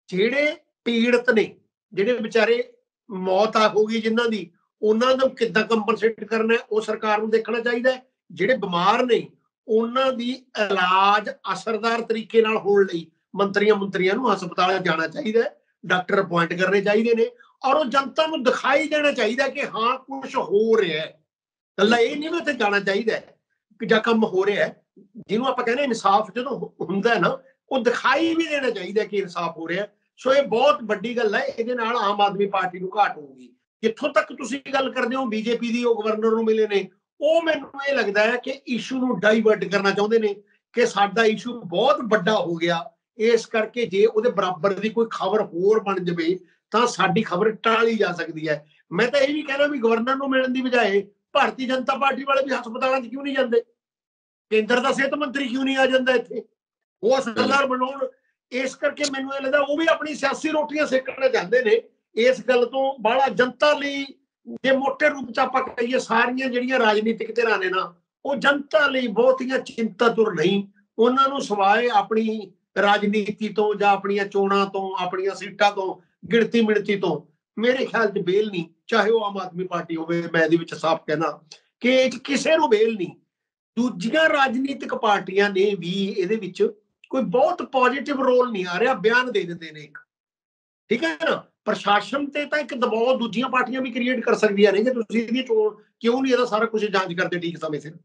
ਜਿਹੜੇ ਪੀੜਤ ਨੇ, ਜਿਹੜੇ ਵਿਚਾਰੇ ਮੌਤ ਆ ਹੋ ਗਈ ਜਿਨ੍ਹਾਂ ਦੀ, ਉਹਨਾਂ ਨੂੰ ਕਿੱਦਾਂ ਕੰਪਨਸੇਟ ਕਰਨਾ ਉਹ ਸਰਕਾਰ ਨੂੰ ਦੇਖਣਾ ਚਾਹੀਦਾ ਹੈ। ਜਿਹੜੇ ਬਿਮਾਰ ਨੇ ਉਹਨਾਂ ਦੀ ਇਲਾਜ ਅਸਰਦਾਰ ਤਰੀਕੇ ਨਾਲ ਹੋਣ ਲਈ ਮੰਤਰੀਆਂ ਮੰਤਰੀਆਂ ਨੂੰ ਹਸਪਤਾਲ ਜਾਣਾ ਚਾਹੀਦਾ ਹੈ, ਡਾਕਟਰ ਅਪੁਆਇੰਟ ਕਰਨੇ ਚਾਹੀਦੇ ਨੇ, ਔਰ ਉਹ ਜਨਤਾ ਨੂੰ ਦਿਖਾਈ ਦੇਣਾ ਚਾਹੀਦਾ ਕਿ ਹਾਂ ਕੁਝ ਹੋ ਰਿਹਾ ਹੈ। ਗੱਲਾਂ ਇਹ ਨਹੀਂ ਵੀ ਉੱਥੇ ਜਾਣਾ ਚਾਹੀਦਾ ਹੈ ਕਿ ਜਾਂ ਕੰਮ ਹੋ ਰਿਹਾ ਹੈ। ਜਿਹਨੂੰ ਆਪਾਂ ਕਹਿੰਦੇ ਇਨਸਾਫ ਜਦੋਂ ਹੁੰਦਾ ਹੈ ਨਾ, ਉਹ ਦਿਖਾਈ ਵੀ ਦੇਣਾ ਚਾਹੀਦਾ ਕਿ ਇਨਸਾਫ ਹੋ ਰਿਹਾ। ਸੋ ਇਹ ਬਹੁਤ ਵੱਡੀ ਗੱਲ ਹੈ। ਇਹਦੇ ਨਾਲ ਆਮ ਆਦਮੀ ਪਾਰਟੀ ਨੂੰ ਘਾਟ ਹੋਊਗੀ। ਜਿੱਥੋਂ ਤੱਕ ਤੁਸੀਂ ਗੱਲ ਕਰਦੇ ਹੋ ਬੀਜੇਪੀ ਦੀ, ਉਹ ਗਵਰਨਰ ਨੂੰ ਮਿਲੇ ਨੇ, ਉਹ ਮੈਨੂੰ ਇਹ ਲੱਗਦਾ ਹੈ ਕਿ ਇਸ਼ੂ ਨੂੰ ਡਾਈਵਰਟ ਕਰਨਾ ਚਾਹੁੰਦੇ ਨੇ ਕਿ ਸਾਡਾ ਇਸ਼ੂ ਬਹੁਤ ਵੱਡਾ ਹੋ ਗਿਆ, ਇਸ ਕਰਕੇ ਜੇ ਉਹਦੇ ਬਰਾਬਰ ਦੀ ਕੋਈ ਖਬਰ ਹੋਰ ਬਣ ਜਾਵੇ ਤਾਂ ਸਾਡੀ ਖਬਰ ਟਾਲੀ ਜਾ ਸਕਦੀ ਹੈ। ਮੈਂ ਤਾਂ ਇਹ ਵੀ ਕਹਿਣਾ ਵੀ ਗਵਰਨਰ ਨੂੰ ਮਿਲਣ ਦੀ ਬਜਾਏ ਭਾਰਤੀ ਜਨਤਾ ਪਾਰਟੀ ਵਾਲੇ ਵੀ ਹਸਪਤਾਲਾਂ 'ਚ ਕਿਉਂ ਨਹੀਂ ਜਾਂਦੇ? ਕੇਂਦਰ ਦਾ ਸਿਹਤ ਮੰਤਰੀ ਕਿਉਂ ਨਹੀਂ ਆ ਜਾਂਦਾ ਇੱਥੇ? ਉਹ ਹਸਪਤਾਲ ਬਣਾਉਣ। ਇਸ ਕਰਕੇ ਮੈਨੂੰ ਇਹ ਲੱਗਦਾ ਉਹ ਵੀ ਆਪਣੀ ਸਿਆਸੀ ਰੋਟੀਆਂ ਸੇਕਣਾ ਚਾਹੁੰਦੇ ਨੇ। ਇਸ ਗੱਲ ਤੋਂ ਬਾਹਲਾ ਜਨਤਾ ਲਈ, ਜੇ ਮੋਟੇ ਰੂਪ 'ਚ ਆਪਾਂ ਕਹੀਏ, ਸਾਰੀਆਂ ਜਿਹੜੀਆਂ ਰਾਜਨੀਤਿਕ ਧਿਰਾਂ ਨੇ ਨਾ, ਉਹ ਜਨਤਾ ਲਈ ਬਹੁਤੀਆਂ ਚਿੰਤਾਤੁਰ ਨਹੀਂ। ਉਹਨਾਂ ਨੂੰ ਸਿਵਾਏ ਆਪਣੀ ਰਾਜਨੀਤੀ ਤੋਂ ਜਾਂ ਆਪਣੀਆਂ ਚੋਣਾਂ ਤੋਂ, ਆਪਣੀਆਂ ਸੀਟਾਂ ਤੋਂ, ਗਿਣਤੀ ਮਿਣਤੀ ਤੋਂ ਮੇਰੇ ਖਿਆਲ 'ਚ ਬੇਲ ਨਹੀਂ। ਚਾਹੇ ਉਹ ਆਮ ਆਦਮੀ ਪਾਰਟੀ ਹੋਵੇ, ਮੈਂ ਇਹਦੇ ਵਿੱਚ ਸਾਫ਼ ਕਹਿਣਾ ਕਿ ਕਿਸੇ ਨੂੰ ਬੇਲ ਨਹੀਂ। ਦੂਜੀਆਂ ਰਾਜਨੀਤਿਕ ਪਾਰਟੀਆਂ ਨੇ ਵੀ ਇਹਦੇ ਵਿੱਚ ਕੋਈ ਬਹੁਤ ਪੋਜ਼ਿਟਿਵ ਰੋਲ ਨਹੀਂ ਆ ਰਿਹਾ, ਬਿਆਨ ਦੇ ਦਿੰਦੇ ਨੇ ਇੱਕ, ਠੀਕ ਹੈ ਨਾ। ਪ੍ਰਸ਼ਾਸਨ ਤੇ ਤਾਂ ਇੱਕ ਦਬਾਅ ਦੂਜੀਆਂ ਪਾਰਟੀਆਂ ਵੀ ਕ੍ਰੀਏਟ ਕਰ ਸਕਦੀਆਂ ਨੇ ਕਿ ਤੁਸੀਂ ਇਹਦੀ ਚੋਣ ਕਿਉਂ ਨਹੀਂ, ਇਹਦਾ ਸਾਰਾ ਕੁਝ ਜਾਂਚ ਕਰਦੇ ਠੀਕ ਸਮੇਂ ਸਿਰ।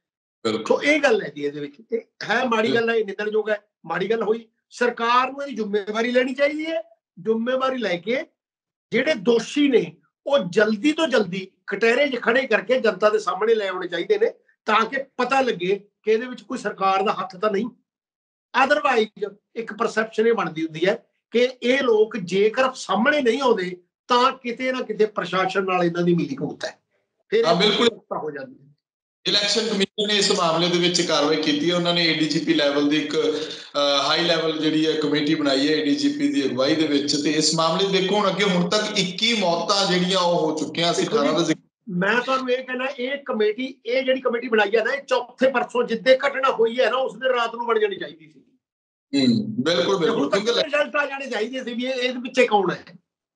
ਸੋ ਇਹ ਗੱਲ ਹੈ ਜੀ, ਇਹਦੇ ਵਿੱਚ ਹੈ ਮਾੜੀ ਗੱਲ ਹੈ, ਨਿੰਦਣਯੋਗ ਹੈ, ਮਾੜੀ ਗੱਲ ਹੋਈ। ਸਰਕਾਰ ਨੂੰ ਇਹਦੀ ਜ਼ਿੰਮੇਵਾਰੀ ਲੈਣੀ ਚਾਹੀਦੀ ਹੈ। ਜ਼ਿੰਮੇਵਾਰੀ ਲੈ ਕੇ ਜਿਹੜੇ ਦੋਸ਼ੀ ਨੇ ਉਹ ਜਲਦੀ ਤੋਂ ਜਲਦੀ ਕਟਹਿਰੇ 'ਚ ਖੜੇ ਕਰਕੇ ਜਨਤਾ ਦੇ ਸਾਹਮਣੇ ਲੈ ਆਉਣੇ ਚਾਹੀਦੇ ਨੇ, ਤਾਂ ਕਿ ਪਤਾ ਲੱਗੇ ਕਿ ਇਹਦੇ ਵਿੱਚ ਕੋਈ ਸਰਕਾਰ ਦਾ ਹੱਥ ਤਾਂ ਨਹੀਂ। ਅਦਰਵਾਈਜ਼ ਇੱਕ ਪਰਸੈਪਸ਼ਨ ਇਹ ਬਣਦੀ ਹੁੰਦੀ ਹੈ ਕਿ ਇਹ ਲੋਕ ਜੇਕਰ ਸਾਹਮਣੇ ਨਹੀਂ ਆਉਂਦੇ ਤਾਂ ਕਿਤੇ ਨਾ ਕਿਤੇ ਪ੍ਰਸ਼ਾਸਨ ਨਾਲ ਇਹਨਾਂ ਦੀ ਮਿਲੀ ਭੁਗਤ ਹੈ, ਫਿਰ ਬਿਲਕੁਲ ਹੋ ਜਾਂਦੀ ਹੈ। ਇਲੈਕਸ਼ਨ ਕਮਿਸ਼ਨ ਨੇ ਇਸ ਮਾਮਲੇ ਦੇ ਵਿੱਚ ਕਾਰਵਾਈ ਕੀਤੀ ਹੈ। ਉਹਨਾਂ ਨੇ ਏਡੀਜੀਪੀ ਲੈਵਲ ਦੀ ਇੱਕ ਹਾਈ ਲੈਵਲ ਜਿਹੜੀ ਹੈ ਕਮੇਟੀ ਬਣਾਈ ਹੈ ਏਡੀਜੀਪੀ ਦੀ ਅਗਵਾਈ ਦੇ ਵਿੱਚ, ਤੇ ਇਸ ਮਾਮਲੇ ਦੇਖੋ ਹੁਣ ਅੱਗੇ ਹੁਣ ਤੱਕ ਇੱਕੀ ਮੌਤਾਂ ਜਿਹੜੀਆਂ ਉਹ ਹੋ ਚੁੱਕੀਆਂ ਸੀ। ਅਠਾਰਾਂ ਦਾ ਮੈਂ ਤੁਹਾਨੂੰ ਇਹ ਕਹਿਣਾ, ਇਹ ਕਮੇਟੀ, ਇਹ ਜਿਹੜੀ ਕਮੇਟੀ ਬਣਾਈ ਹੈ ਨਾ, ਇਹ ਚੌਥੇ ਪਰਸੋਂ ਜਿੱਦੇ ਘਟਨਾ ਹੋਈ ਹੈ ਨਾ, ਉਸ ਦਿਨ ਰਾਤ ਨੂੰ ਬਣ ਜਾਣੀ ਚਾਹੀਦੀ ਸੀ। ਹੂੰ, ਬਿਲਕੁਲ ਬਿਲਕੁਲ ਰਿਜ਼ਲਟ ਆ ਜਾਣੇ ਚਾਹੀਦੇ ਸੀ ਵੀ ਇਹਦੇ ਪਿੱਛੇ ਕੌਣ ਹੈ।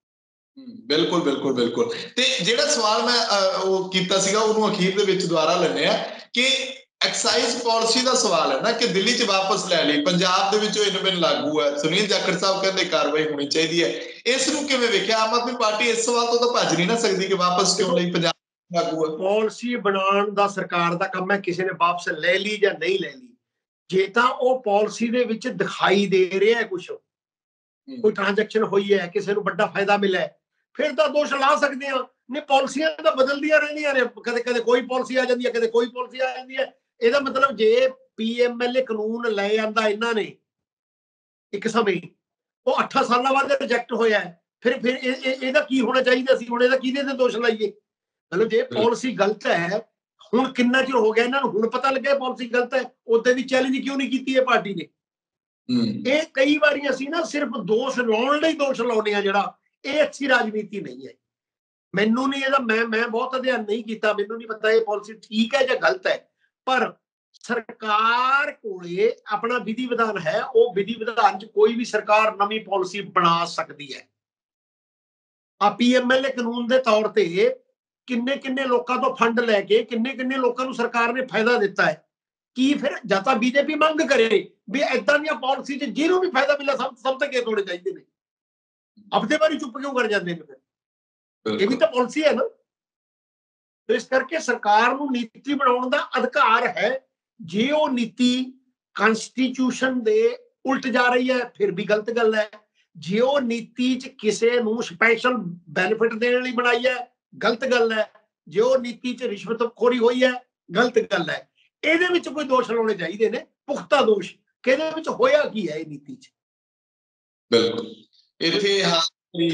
ਬਿਲਕੁਲ ਬਿਲਕੁਲ ਬਿਲਕੁਲ। ਤੇ ਜਿਹੜਾ ਸਵਾਲ ਮੈਂ ਉਹ ਕੀਤਾ ਸੀਗਾ ਉਹਨੂੰ ਅਖੀਰ ਦੇ ਵਿੱਚ ਦੁਬਾਰਾ ਲੈਂਦੇ ਆ ਕਿ ਐਕਸਾਈਜ਼ ਪਾਲਿਸੀ ਦਾ ਸਵਾਲ ਹੈ ਨਾ ਕਿ ਦਿੱਲੀ 'ਚ ਵਾਪਸ ਲੈ ਲਈ, ਪੰਜਾਬ ਦੇ ਵਿੱਚ ਉਹ ਇਨ ਬਿਨ ਲਾਗੂ ਹੈ। ਸੁਨੀਲ ਜਾਖੜ ਸਾਹਿਬ ਕਹਿੰਦੇ ਕਾਰਵਾਈ ਹੋਣੀ ਚਾਹੀਦੀ ਹੈ। ਇਸ ਨੂੰ ਕਿਵੇਂ ਵੇਖਿਆ? ਆਮ ਆਦਮੀ ਪਾਰਟੀ ਇਸ ਸਵਾਲ ਤੋਂ ਤਾਂ ਭੱਜ ਨਹੀਂ ਨਾ ਸਕਦੀ ਕਿ ਵਾਪਸ ਕਿਉਂ ਲਈ, ਪੰਜਾਬ ਲਾਗੂ ਹੈ। ਪਾਲਿਸੀ ਬਣਾਉਣ ਦਾ ਸਰਕਾਰ ਦਾ ਕੰਮ ਹੈ, ਕਿਸੇ ਨੇ ਵਾਪਸ ਲੈ ਲਈ ਜਾਂ ਨਹੀਂ ਲੈ ਲਈ। ਜੇ ਤਾਂ ਉਹ ਪਾਲਿਸੀ ਦੇ ਵਿੱਚ ਦਿਖਾਈ ਦੇ ਰਿਹਾ ਕੁਛ, ਕੋਈ ਟ੍ਰਾਂਜੈਕਸ਼ਨ ਹੋਈ ਹੈ, ਕਿਸੇ ਨੂੰ ਵੱਡਾ ਫਾਇਦਾ ਮਿਲਿਆ, ਫਿਰ ਤਾਂ ਦੋਸ਼ ਲਾ ਸਕਦੇ ਆ। ਨਹੀਂ, ਪਾਲਿਸੀਆਂ ਤਾਂ ਬਦਲਦੀਆਂ ਰਹਿੰਦੀਆਂ ਨੇ, ਕਦੇ ਕਦੇ ਕੋਈ ਪਾਲਿਸੀ ਆ ਜਾਂਦੀ ਹੈ, ਕਦੇ ਕੋਈ ਪਾਲਿਸੀ ਆ ਜਾਂਦੀ ਹੈ। ਇਹਦਾ ਮਤਲਬ ਜੇ ਪੀ ਐਮ ਐਲ ਏ ਕਾਨੂੰਨ ਲੈ ਆਂਦਾ ਇਹਨਾਂ ਨੇ ਇੱਕ ਸਮੇਂ, ਉਹ ਅੱਠਾਂ ਸਾਲਾਂ ਬਾਅਦ ਰਿਜੈਕਟ ਹੋਇਆ, ਫਿਰ ਫਿਰ ਇਹਦਾ ਕੀ ਹੋਣਾ ਚਾਹੀਦਾ ਸੀ? ਹੁਣ ਇਹਦਾ ਕਿਹਦੇ ਤੇ ਦੋਸ਼ ਲਾਈਏ? ਮਤਲਬ ਜੇ ਪਾਲਿਸੀ ਗਲਤ ਹੈ, ਹੁਣ ਕਿੰਨਾ ਚਿਰ ਹੋ ਗਿਆ ਇਹਨਾਂ ਨੂੰ, ਹੁਣ ਪਤਾ ਲੱਗਿਆ ਪਾਲਿਸੀ ਗਲਤ ਹੈ, ਉਦੋਂ ਵੀ ਚੈਲੰਜ ਕਿਉਂ ਨਹੀਂ ਕੀਤੀ ਇਹ ਪਾਰਟੀ ਨੇ? ਇਹ ਕਈ ਵਾਰੀ ਅਸੀਂ ਨਾ ਸਿਰਫ ਦੋਸ਼ ਲਾਉਣ ਲਈ ਦੋਸ਼ ਲਾਉਂਦੇ ਆ, ਜਿਹੜਾ ਇਹ ਅੱਛੀ ਰਾਜਨੀਤੀ ਨਹੀਂ ਹੈ। ਮੈਨੂੰ ਨਹੀਂ ਇਹਦਾ, ਮੈਂ ਮੈਂ ਬਹੁਤ ਅਧਿਐਨ ਨਹੀਂ ਕੀਤਾ, ਮੈਨੂੰ ਨਹੀਂ ਪਤਾ ਇਹ ਪਾਲਿਸੀ ਠੀਕ ਹੈ ਜਾਂ ਗਲਤ ਹੈ। ਪਰ ਸਰਕਾਰ ਕੋਲੇ ਆਪਣਾ ਵਿਧੀ ਵਿਧਾਨ ਹੈ, ਉਹ ਵਿਧੀ ਵਿਧਾਨ 'ਚ ਕੋਈ ਵੀ ਸਰਕਾਰ ਨਵੀਂ ਪਾਲਿਸੀ ਬਣਾ ਸਕਦੀ ਹੈ। ਆ ਪੀ ਐਮ ਐਲ ਏ ਕਾਨੂੰਨ ਦੇ ਤੌਰ ਤੇ ਕਿੰਨੇ ਕਿੰਨੇ ਲੋਕਾਂ ਤੋਂ ਫੰਡ ਲੈ ਕੇ ਕਿੰਨੇ ਕਿੰਨੇ ਲੋਕਾਂ ਨੂੰ ਸਰਕਾਰ ਨੇ ਫਾਇਦਾ ਦਿੱਤਾ ਹੈ। ਕੀ ਫਿਰ ਜਾਂ ਤਾਂ ਬੀਜੇਪੀ ਮੰਗ ਕਰੇ ਵੀ ਏਦਾਂ ਦੀਆਂ ਪਾਲਿਸੀ 'ਚ ਜਿਹਨੂੰ ਵੀ ਫਾਇਦਾ ਮਿਲਿਆ ਸਭ ਸਭ ਤੱਕ ਇਹ ਹੋਣੇ ਚਾਹੀਦੇ ਨੇ, ਆਪਦੇ ਬਾਰੇ ਚੁੱਪ ਕਿਉਂ ਕਰ ਜਾਂਦੇ ਨੇ? ਫਿਰ ਇਹ ਵੀ ਤਾਂ ਪਾਲਿਸੀ ਹੈ ਨਾ। ਇਸ ਕਰਕੇ ਸਰਕਾਰ ਨੂੰ ਨੀਤੀ ਬਣਾਉਣ ਦਾ ਅਧਿਕਾਰ ਹੈ। ਜੇ ਉਹ ਨੀਤੀ ਕਨਸਟੀਟਿਊਸ਼ਨ ਦੇ ਉਲਟ ਜਾ ਰਹੀ ਹੈ ਫਿਰ ਵੀ ਗਲਤ ਗੱਲ ਹੈ। ਜੇ ਉਹ ਨੀਤੀ 'ਚ ਕਿਸੇ ਨੂੰ ਸਪੈਸ਼ਲ ਬੈਨੀਫਿਟ ਦੇਣ ਲਈ ਬਣਾਈ ਹੈ, ਗਲਤ ਗੱਲ ਹੈ। ਜੇ ਉਹ ਨੀਤੀ 'ਚ ਰਿਸ਼ਵਤਖੋਰੀ ਹੋਈ ਹੈ, ਗਲਤ ਗੱਲ ਹੈ। ਇਹਦੇ ਵਿੱਚ ਕੋਈ ਦੋਸ਼ ਲਾਉਣੇ ਚਾਹੀਦੇ ਨੇ, ਪੁਖਤਾ ਦੋਸ਼, ਕਿ ਇਹਦੇ ਵਿੱਚ ਹੋਇਆ ਕੀ ਹੈ ਇਹ ਨੀਤੀ 'ਚ। ਬਿਲਕੁਲ। ਇੱਥੇ ਹਾਂ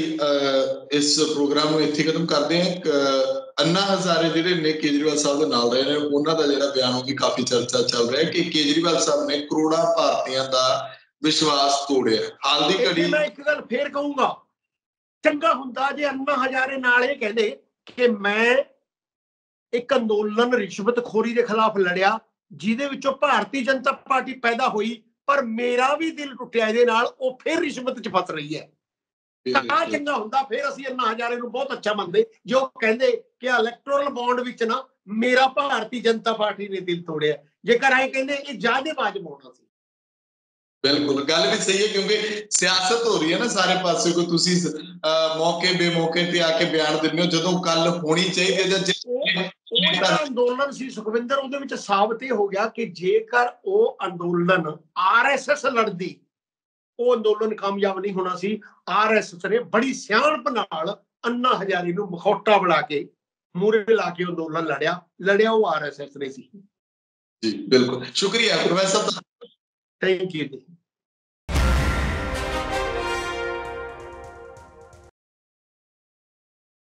ਇਸ ਪ੍ਰੋਗਰਾਮ ਨੂੰ ਇੱਥੇ ਖਤਮ ਕਰਦੇ ਹਾਂ। ਅੰਨਾ ਹਜ਼ਾਰੇ ਜਿਹੜੇ ਨੇ ਕੇਜਰੀਵਾਲ ਸਾਹਿਬ ਦੇ ਨਾਲ ਰਹੇ ਨੇ, ਉਹਨਾਂ ਦਾ ਜਿਹੜਾ ਬਿਆਨ ਉਹ ਵੀ ਕਾਫੀ ਚਰਚਾ ਚੱਲ ਰਿਹਾ ਕਿ ਕੇਜਰੀਵਾਲ ਸਾਹਿਬ ਨੇ ਕਰੋੜਾਂ ਭਾਰਤੀਆਂ ਦਾ ਵਿਸ਼ਵਾਸ ਤੋੜਿਆ। ਹਾਲ ਦੀ ਘੜੀ ਮੈਂ ਇੱਕ ਗੱਲ ਫੇਰ ਕਹੂੰਗਾ, ਚੰਗਾ ਹੁੰਦਾ ਜੇ ਅੰਨਾ ਹਜ਼ਾਰੇ ਨਾਲ ਇਹ ਕਹਿੰਦੇ ਕਿ ਮੈਂ ਇੱਕ ਅੰਦੋਲਨ ਰਿਸ਼ਵਤਖੋਰੀ ਦੇ ਖਿਲਾਫ ਲੜਿਆ, ਜਿਹਦੇ ਵਿੱਚੋਂ ਭਾਰਤੀ ਜਨਤਾ ਪਾਰਟੀ ਪੈਦਾ ਹੋਈ, ਪਰ ਮੇਰਾ ਵੀ ਦਿਲ ਟੁੱਟਿਆ ਇਹਦੇ ਨਾਲ, ਉਹ ਫਿਰ ਰਿਸ਼ਵਤ 'ਚ ਫਸ ਰਹੀ ਹੈ। ਤਾਂ ਚੰਗਾ ਹੁੰਦਾ ਫਿਰ ਅਸੀਂ ਅੰਨਾ ਹਜ਼ਾਰੇ ਨੂੰ ਬਹੁਤ ਅੱਛਾ ਮੰਨਦੇ, ਜੋ ਕਹਿੰਦੇ ਕਿ ਇਲੈਕਟੋਰਲ ਬੌਂਡ ਵਿੱਚ ਨਾ ਮੇਰਾ ਭਾਰਤੀ ਜਨਤਾ ਪਾਰਟੀ ਨੇ ਦਿਲ ਤੋੜਿਆ। ਜੇਕਰ ਐਂ ਕਹਿੰਦੇ ਇਹ ਜਾਦੇਬਾਜ਼ ਬੋਲਣਾ ਸੀ। ਬਿਲਕੁਲ ਗੱਲ ਵੀ ਸਹੀ ਹੈ, ਕਿਉਂਕਿ ਸਿਆਸਤ ਹੋ ਰਹੀ ਹੈ ਨਾ ਸਾਰੇ ਪਾਸੇ। ਕੋਈ ਤੁਸੀਂ ਮੌਕੇ ਬੇਮੌਕੇ ਤੇ ਆ ਕੇ ਬਿਆਨ ਦਿੰਦੇ ਹੋ, ਜਦੋਂ ਗੱਲ ਹੋਣੀ ਚਾਹੀਦੀ ਹੈ ਜਾਂ ਉਹ ਜਿਹੜਾ ਅੰਦੋਲਨ ਸੀ ਸੁਖਵਿੰਦਰ, ਉਹਦੇ ਵਿੱਚ ਸਾਬਤ ਇਹ ਹੋ ਗਿਆ ਕਿ ਜੇਕਰ ਉਹ ਅੰਦੋਲਨ ਆਰ ਐਸ ਐਸ ਲੜਦੀ, ਉਹ ਅੰਦੋਲਨ ਕਾਮਯਾਬ ਨਹੀਂ ਹੋਣਾ ਸੀ। ਆਰ ਐਸ ਐਸ ਨੇ ਬੜੀ ਸਿਆਣਪ ਨਾਲ ਅੰਨਾ ਹਜ਼ਾਰੇ ਨੂੰ ਮਖੌਟਾ ਬਣਾ ਕੇ ਮੂਹਰੇ ਲਾ ਕੇ ਅੰਦੋਲਨ ਲੜਿਆ ਲੜਿਆ ਉਹ ਆਰ ਐਸ ਐਸ ਨੇ ਸੀ। ਜੀ ਬਿਲਕੁਲ, ਸ਼ੁਕਰੀਆ ਪ੍ਰੋਫੈਸਰ। ਥੈਂਕ ਯੂ ਜੀ।